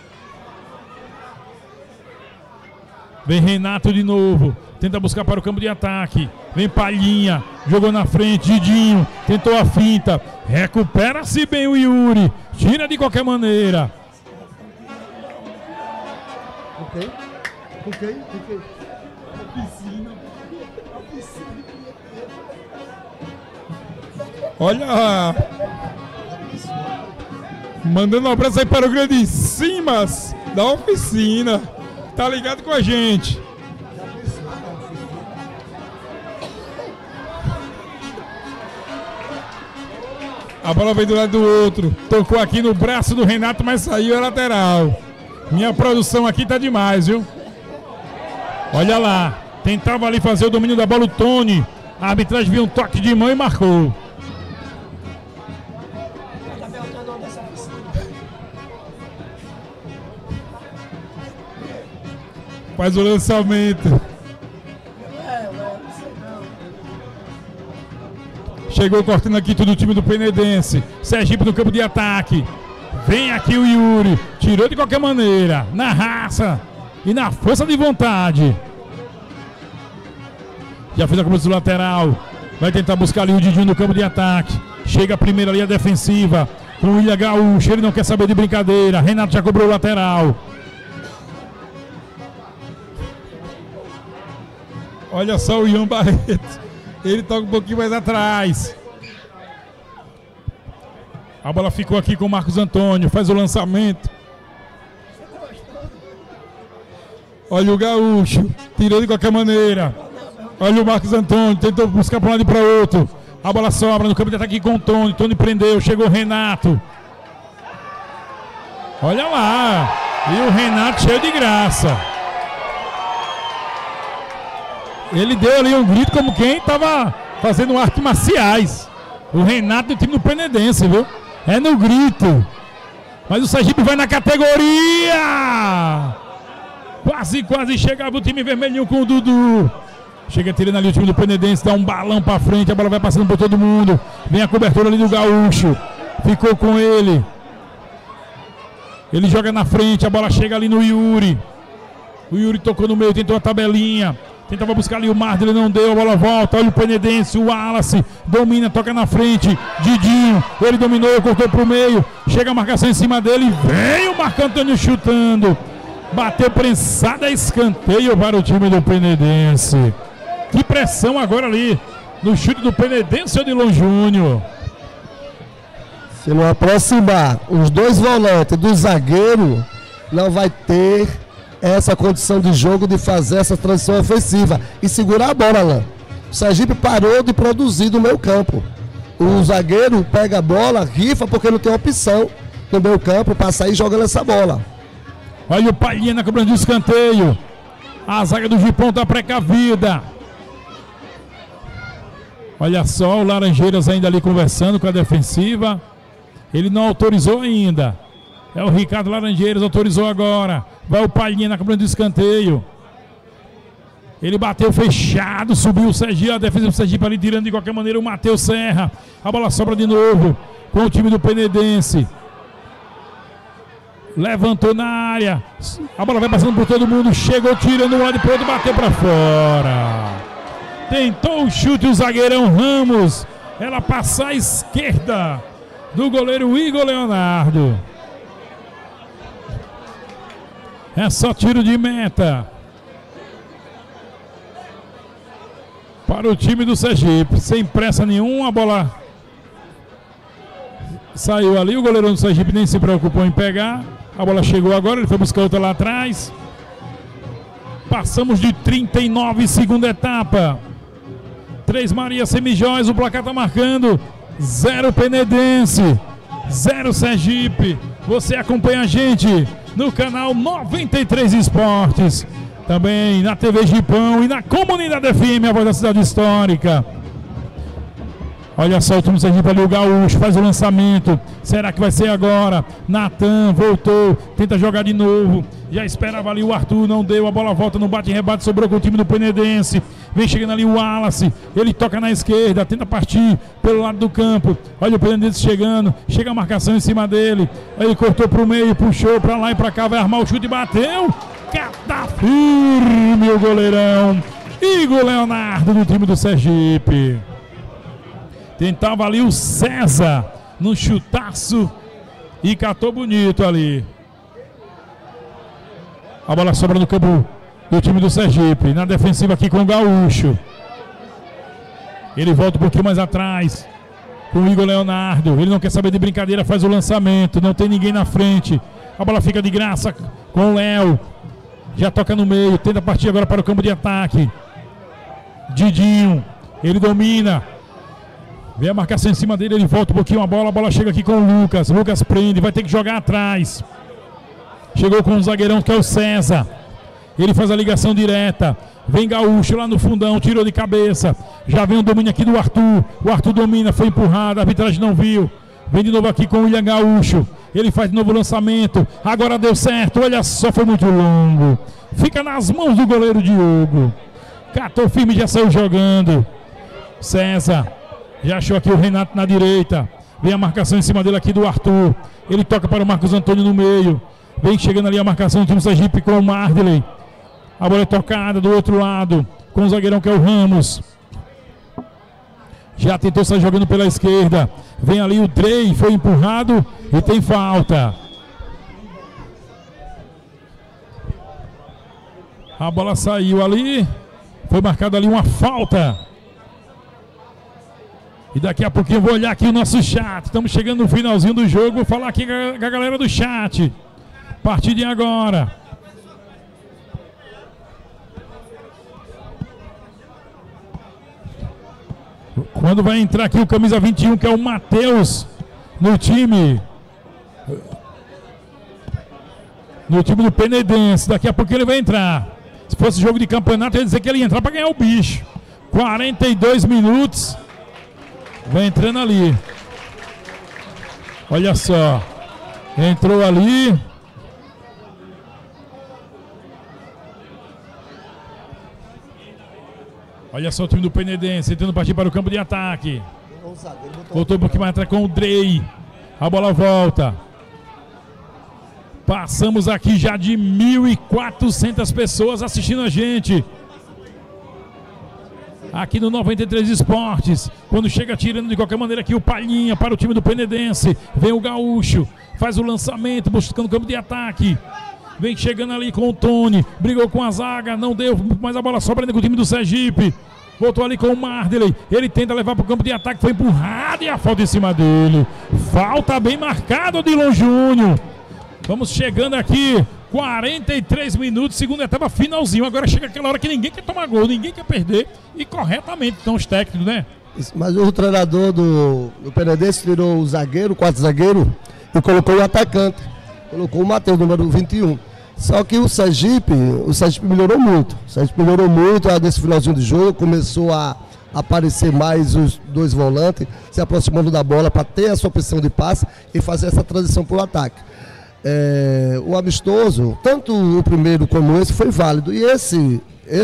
Vem Renato de novo. Tenta buscar para o campo de ataque. Vem Palhinha. Jogou na frente. Didinho. Tentou a finta. Recupera-se bem o Yuri. Tira de qualquer maneira. Ok. Olha. Mandando um abraço aí para o grande Simas da oficina. Tá ligado com a gente. A bola veio do lado do outro. Tocou aqui no braço do Renato, mas saiu a lateral. Minha produção aqui tá demais, viu? Olha lá. Tentava ali fazer o domínio da bola o Tony. A arbitragem viu um toque de mão e marcou. Faz o lançamento. Chegou cortando aqui todo o time do Penedense. Sergipe no campo de ataque. Vem aqui o Yuri. Tirou de qualquer maneira. Na raça e na força de vontade. Já fez a cobrança do lateral. Vai tentar buscar ali o Didinho no campo de ataque. Chega a primeira linha defensiva com o William Gaúcho. Ele não quer saber de brincadeira. Renato já cobrou o lateral. Olha só o Ian Barreto. Ele toca um pouquinho mais atrás. A bola ficou aqui com o Marcos Antônio. Faz o lançamento. Olha o Gaúcho. Tirou de qualquer maneira. Olha o Marcos Antônio. Tentou buscar para um lado e para o outro. A bola sobra no campo de ataque com o Tony. Tony prendeu. Chegou o Renato. Olha lá. E o Renato cheio de graça. Ele deu ali um grito como quem estava fazendo artes marciais. O Renato do time do Penedense, viu? É no grito. Mas o Sergipe vai na categoria. Quase chegava o time vermelhinho com o Dudu. Chega tirando ali o time do Penedense, dá um balão pra frente, a bola vai passando por todo mundo. Vem a cobertura ali do Gaúcho. Ficou com ele. Ele joga na frente, a bola chega ali no Yuri. O Yuri tocou no meio, tentou a tabelinha. Tentava buscar ali o Marder, ele não deu, a bola volta. Olha o Penedense, o Wallace domina, toca na frente. Didinho, ele dominou, cortou pro meio. Chega a marcação em cima dele, vem o Marco Antônio chutando. Bateu prensada, escanteio para o time do Penedense. Que pressão agora ali no chute do Penedense, Odilon Júnior. Se não aproximar os dois volantes do zagueiro, não vai ter essa condição de jogo de fazer essa transição ofensiva e segurar a bola, Alain. O Sergipe parou de produzir do meio campo. O zagueiro pega a bola, rifa porque não tem opção no meio campo para sair jogando essa bola. Olha o Palhinha na cobrança de escanteio. A zaga do Gipão tá precavida. Olha só o Laranjeiras ainda ali conversando com a defensiva. Ele não autorizou ainda. É o Ricardo Laranjeiras, autorizou agora. Vai o Palhinha na cobrança de escanteio. Ele bateu fechado, subiu o Sergipe, a defesa do Sergipe ali tirando de qualquer maneira o Matheus Serra. A bola sobra de novo com o time do Penedense. Levantou na área. A bola vai passando por todo mundo. Chegou tirando um lado e pro outro, bateu para fora. Tentou o chute o zagueirão Ramos. Ela passa à esquerda do goleiro Igor Leonardo. É só tiro de meta para o time do Sergipe. Sem pressa nenhuma, a bola saiu ali. O goleirão do Sergipe nem se preocupou em pegar. A bola chegou agora, ele foi buscar outra lá atrás. Passamos de 39, segunda etapa. 3 Maria Semijóis, o placar está marcando 0 Penedense, 0 Sergipe. Você acompanha a gente no canal 93 Esportes, também na TV Gipão e na Comunidade FM, a voz da cidade histórica. Olha só o time do Sergipe ali, o Gaúcho faz o lançamento. Será que vai ser agora? Natan voltou, tenta jogar de novo. Já esperava ali o Arthur, não deu. A bola volta no bate e rebate, sobrou com o time do Penedense. Vem chegando ali o Wallace, ele toca na esquerda, tenta partir pelo lado do campo. Olha o Penedense chegando, chega a marcação em cima dele. Aí ele cortou pro meio, puxou pra lá e pra cá, vai armar o chute e bateu. Cata firme o goleirão. Igor Leonardo do time do Sergipe. Tentava ali o César no chutaço e catou bonito ali. A bola sobra no campo do time do Sergipe. Na defensiva aqui com o Gaúcho. Ele volta um pouquinho mais atrás com o Igor Leonardo. Ele não quer saber de brincadeira, faz o lançamento. Não tem ninguém na frente. A bola fica de graça com o Léo. Já toca no meio. Tenta partir agora para o campo de ataque. Didinho. Ele domina. Vem a marcação em cima dele, ele volta um pouquinho a bola chega aqui com o Lucas. Lucas prende, vai ter que jogar atrás. Chegou com o zagueirão que é o César. Ele faz a ligação direta. Vem Gaúcho lá no fundão, tirou de cabeça. Já vem o domínio aqui do Arthur. O Arthur domina, foi empurrado, a arbitragem não viu. Vem de novo aqui com o William Gaúcho. Ele faz de novo o lançamento. Agora deu certo, olha só, foi muito longo. Fica nas mãos do goleiro Diogo. Catou firme, já saiu jogando. César. Já achou aqui o Renato na direita. Vem a marcação em cima dele aqui do Arthur. Ele toca para o Marcos Antônio no meio. Vem chegando ali a marcação do time do Sergipe com o Mardeley. A bola é tocada do outro lado com o zagueirão que é o Ramos. Já tentou sair jogando pela esquerda. Vem ali o Drey, foi empurrado e tem falta. A bola saiu ali. Foi marcada ali uma falta. E daqui a pouquinho eu vou olhar aqui o nosso chat. Estamos chegando no finalzinho do jogo. Vou falar aqui com a galera do chat. A partir de agora. Quando vai entrar aqui o camisa 21, que é o Matheus, no time do Penedense. Daqui a pouquinho ele vai entrar. Se fosse jogo de campeonato, eu ia dizer que ele ia entrar para ganhar o bicho. 42 minutos. Vai entrando ali. Olha só. Entrou ali. Olha só o time do Penedense tentando partir para o campo de ataque. Voltou um pouquinho mais atrás com o Drey. A bola volta. Passamos aqui já de 1.400 pessoas assistindo a gente. Aqui no 93 Esportes. Quando chega tirando de qualquer maneira aqui o Palhinha para o time do Penedense. Vem o Gaúcho. Faz o lançamento, buscando o campo de ataque. Vem chegando ali com o Tony. Brigou com a zaga, não deu. Mas a bola sobra ainda com o time do Sergipe. Voltou ali com o Mardeley. Ele tenta levar para o campo de ataque. Foi empurrado e a falta em cima dele. Falta bem marcada, Odilon Júnior. Vamos chegando aqui. 43 minutos, segunda etapa, finalzinho. Agora chega aquela hora que ninguém quer tomar gol, ninguém quer perder. E corretamente estão os técnicos, né? Mas o treinador do Penedense tirou o zagueiro, o quarto zagueiro, e colocou o atacante. Colocou o Matheus, número 21. Só que o Sergipe melhorou muito. O Sergipe melhorou muito nesse finalzinho de jogo. Começou a aparecer mais os dois volantes, se aproximando da bola para ter essa opção de passe e fazer essa transição para o ataque. O amistoso, tanto o primeiro como esse, foi válido. E esse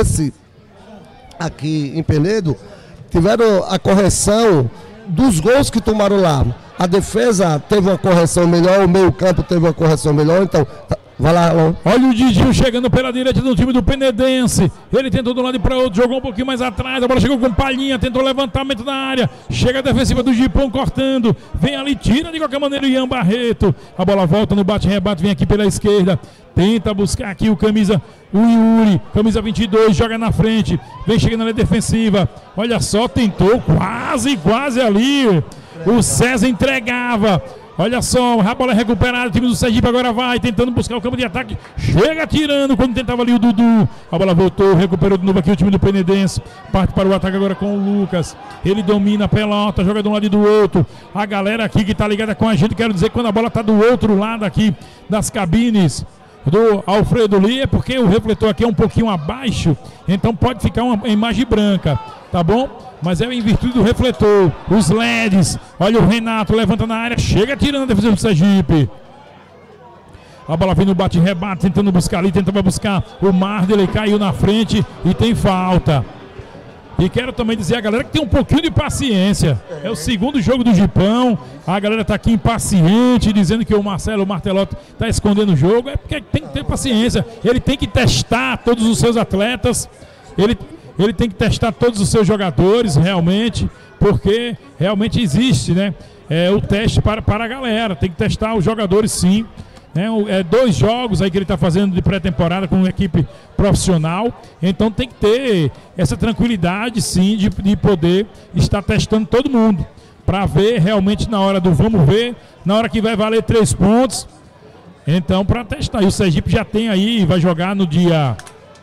aqui em Penedo, tiveram a correção dos gols que tomaram lá. A defesa teve uma correção melhor, o meio campo teve uma correção melhor, então vai lá, Alon. Olha o Didinho chegando pela direita do time do Penedense. Ele tentou de um lado e para outro, jogou um pouquinho mais atrás. A bola chegou com Palhinha, tentou levantamento na área. Chega a defensiva do Gipão cortando. Vem ali, tira de qualquer maneira o Ian Barreto. A bola volta no bate-rebate, vem aqui pela esquerda. Tenta buscar aqui o Yuri, camisa 22, joga na frente. Vem chegando na defensiva. Olha só, tentou quase ali. O César entregava. Olha só, a bola é recuperada, o time do Sergipe agora vai tentando buscar o campo de ataque. Chega tirando quando tentava ali o Dudu. A bola voltou, recuperou de novo aqui o time do Penedense. Parte para o ataque agora com o Lucas. Ele domina a pelota, joga de um lado e do outro. A galera aqui que tá ligada com a gente, quero dizer que quando a bola tá do outro lado aqui das cabines, do Alfredo Lee, é porque o refletor aqui é um pouquinho abaixo, então pode ficar uma imagem branca, tá bom? Mas é em virtude do refletor, os LEDs. Olha o Renato, levanta na área, chega tirando a defesa do Sergipe. A bola vem no bate-rebate, tentando buscar ali, tentava buscar o Mardel, caiu na frente e tem falta. E quero também dizer a galera que tem um pouquinho de paciência. É o segundo jogo do Gipão. A galera tá aqui impaciente, dizendo que o Marcelo Martelotti tá escondendo o jogo. É porque tem que ter paciência. Ele tem que testar todos os seus atletas. Ele tem que testar todos os seus jogadores, realmente. Porque realmente existe, né? O teste para a galera. Tem que testar os jogadores, sim. 2 jogos aí que ele está fazendo de pré-temporada com uma equipe profissional, então tem que ter essa tranquilidade sim de poder estar testando todo mundo, para ver realmente na hora do vamos ver, na hora que vai valer 3 pontos, então para testar. E o Sergipe já tem aí, vai jogar no dia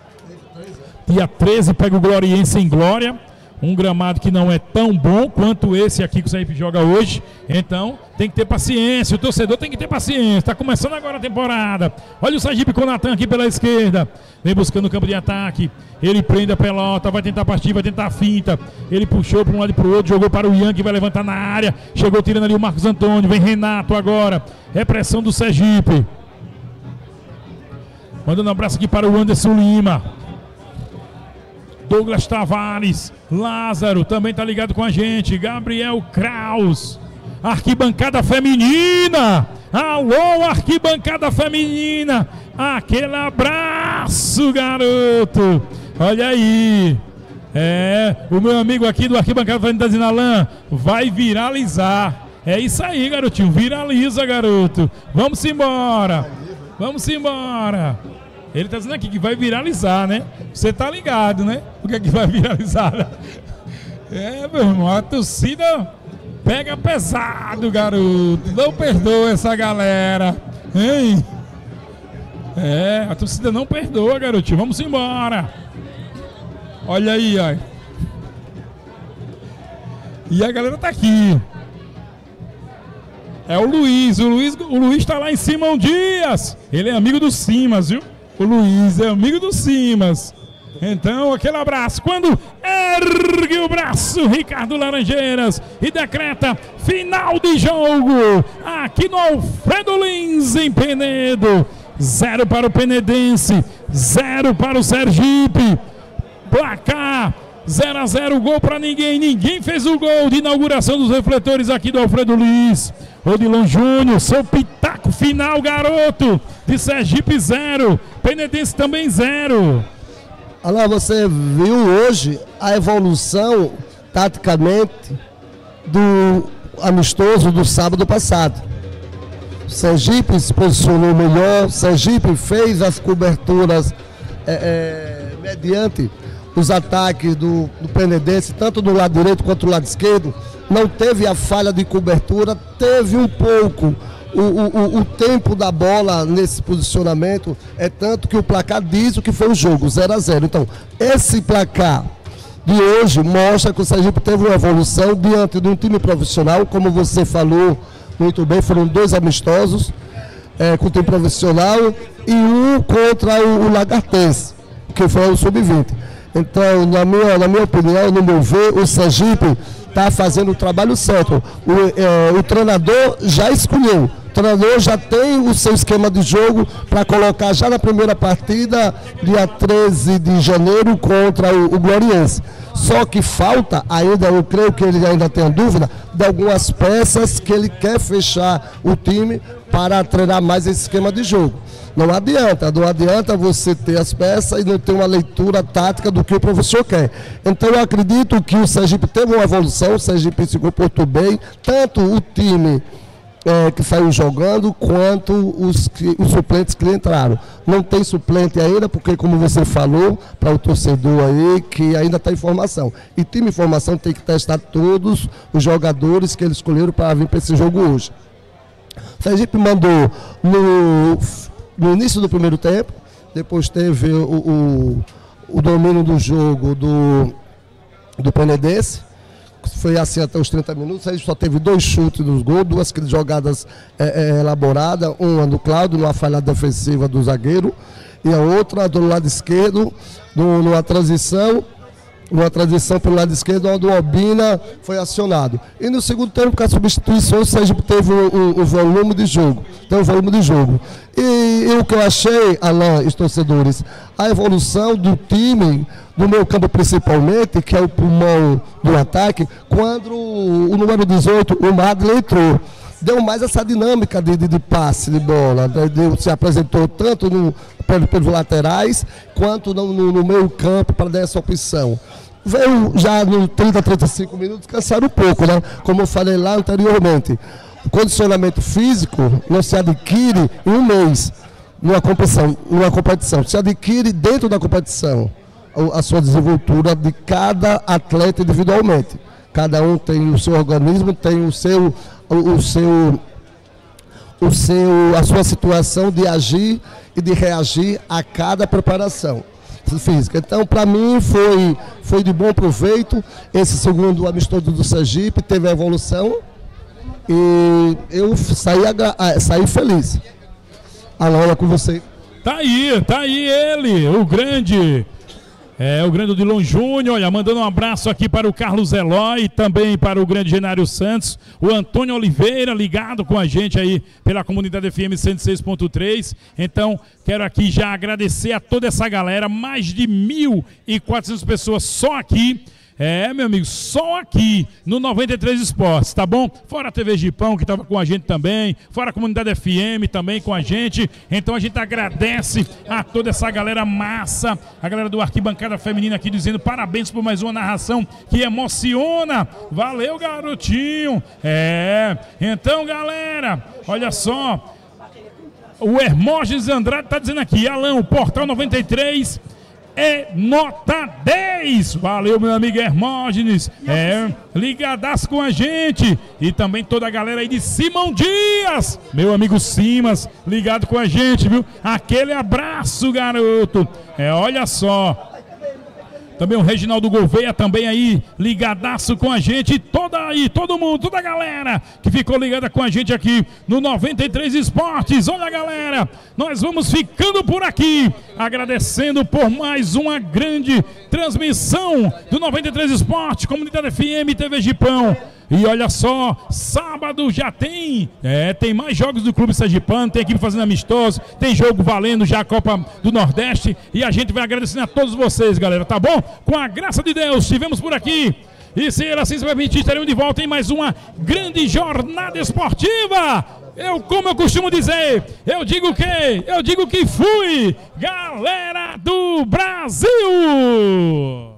13, pega o Gloriense em Glória, um gramado que não é tão bom quanto esse aqui que o Sergipe joga hoje. Então tem que ter paciência, o torcedor tem que ter paciência. Está começando agora a temporada. Olha o Sergipe com o Natan aqui pela esquerda, vem buscando o campo de ataque. Ele prende a pelota, vai tentar partir, vai tentar a finta. Ele puxou para um lado e para o outro, jogou para o Ian, que vai levantar na área. Chegou tirando ali o Marcos Antônio, vem Renato agora. É pressão do Sergipe. Mandando um abraço aqui para o Anderson Lima. Douglas Tavares, Lázaro também tá ligado com a gente, Gabriel Kraus, arquibancada feminina, alô arquibancada feminina, aquele abraço garoto, olha aí, o meu amigo aqui do arquibancada feminina tá dizendo, Alain, vai viralizar, é isso aí garotinho, viraliza garoto, vamos embora. Ele tá dizendo aqui que vai viralizar, né? Você tá ligado, né? O que é que vai viralizar? Meu irmão, a torcida pega pesado, garoto. Não perdoa essa galera, hein? A torcida não perdoa, garotinho. Vamos embora. Olha aí, ó. E a galera tá aqui. É o Luiz tá lá em Simão Dias. Ele é amigo do Simas, viu? O Luiz é amigo do Simas. Então, aquele abraço. Quando ergue o braço, Ricardo Laranjeiras, e decreta final de jogo aqui no Alfredo Lins, em Penedo. 0 para o Penedense, 0 para o Sergipe. Placar 0-0, gol para ninguém fez o gol de inauguração dos refletores aqui do Alfredo Lins. Odilon Júnior, seu pitaco final, garoto, de Sergipe 0, Penedense também 0. Olha, você viu hoje a evolução, taticamente, do amistoso do sábado passado. Sergipe se posicionou melhor, Sergipe fez as coberturas mediante os ataques do Penedense, tanto do lado direito quanto do lado esquerdo. Não teve a falha de cobertura, teve um pouco o tempo da bola nesse posicionamento, é tanto que o placar diz o que foi o jogo, 0-0. Então, esse placar de hoje mostra que o Sergipe teve uma evolução diante de um time profissional, como você falou muito bem, foram 2 amistosos com o time profissional e um contra o Lagartense, que foi o Sub-20. Então, na minha opinião, no meu ver, o Sergipe está fazendo o trabalho certo. O treinador já escolheu. O treinador já tem o seu esquema de jogo para colocar já na primeira partida, dia 13 de janeiro, contra o Gloriense. Só que falta ainda, eu creio que ele ainda tem a dúvida, de algumas peças que ele quer fechar o time para treinar mais esse esquema de jogo. Não adianta você ter as peças e não ter uma leitura tática do que o professor quer. Então eu acredito que o Sergipe teve uma evolução, o Sergipe se comportou bem, tanto o time que saiu jogando, quanto os suplentes que entraram. Não tem suplente ainda, porque como você falou, para o torcedor aí, que ainda está em formação. E time em formação tem que testar todos os jogadores que eles escolheram para vir para esse jogo hoje. O Sergipe mandou no início do primeiro tempo, depois teve o domínio do jogo do Penedense, foi assim até os 30 minutos, a gente só teve 2 chutes nos gols, 2 jogadas elaboradas, uma do Cláudio, numa falha defensiva do zagueiro, e a outra do lado esquerdo, numa transição pelo lado esquerdo, onde o Obina foi acionado. E no segundo tempo, com a substituição, o Sergipe teve o volume de jogo. E o que eu achei, Alain, os torcedores, a evolução do time, do meio campo principalmente, que é o pulmão do ataque, quando o número 18, o Magli, entrou. Deu mais essa dinâmica de passe de bola, se apresentou tanto pelos laterais, quanto no meio campo para dar essa opção. Veio já no 30, 35 minutos, cansaram um pouco, né? Como eu falei lá anteriormente, o condicionamento físico não se adquire em um mês, numa competição, se adquire dentro da competição, a sua desenvoltura de cada atleta individualmente. Cada um tem o seu organismo, tem a sua situação de agir e de reagir a cada preparação física. Então, para mim, foi de bom proveito. Esse segundo amistoso do Sergipe teve a evolução e eu saí feliz. Alô, com você. Tá aí ele, o grande Odilon Júnior, olha, mandando um abraço aqui para o Carlos Eloy, também para o grande Genário Santos, o Antônio Oliveira, ligado com a gente aí pela comunidade FM 106.3. Então, quero aqui já agradecer a toda essa galera, mais de 1.400 pessoas só aqui. Meu amigo, só aqui no 93 Esportes, tá bom? Fora a TV Gipão, que estava com a gente também, fora a comunidade FM também com a gente. Então a gente agradece a toda essa galera massa, a galera do Arquibancada Feminina aqui dizendo parabéns por mais uma narração que emociona. Valeu, garotinho. Então, galera, olha só, o Hermógenes Andrade tá dizendo aqui, Alan, o Portal 93 é nota 10. Valeu, meu amigo Hermógenes, ligadaço com a gente. E também toda a galera aí de Simão Dias, meu amigo Simas, ligado com a gente, viu? Aquele abraço, garoto. Olha só, também o Reginaldo Gouveia também aí, ligadaço com a gente. Todo mundo, toda a galera que ficou ligada com a gente aqui no 93 Esportes. Olha, galera, nós vamos ficando por aqui, agradecendo por mais uma grande transmissão do 93 Esportes, Comunidade FM, TV Gipão. E olha só, sábado já tem mais jogos do Clube Sergipano, tem equipe fazendo amistoso, tem jogo valendo já a Copa do Nordeste, e a gente vai agradecendo a todos vocês, galera, tá bom? Com a graça de Deus, estivemos por aqui, e se ele assim se permitir, estaremos de volta em mais uma grande jornada esportiva. Como eu costumo dizer, eu digo que fui, galera do Brasil!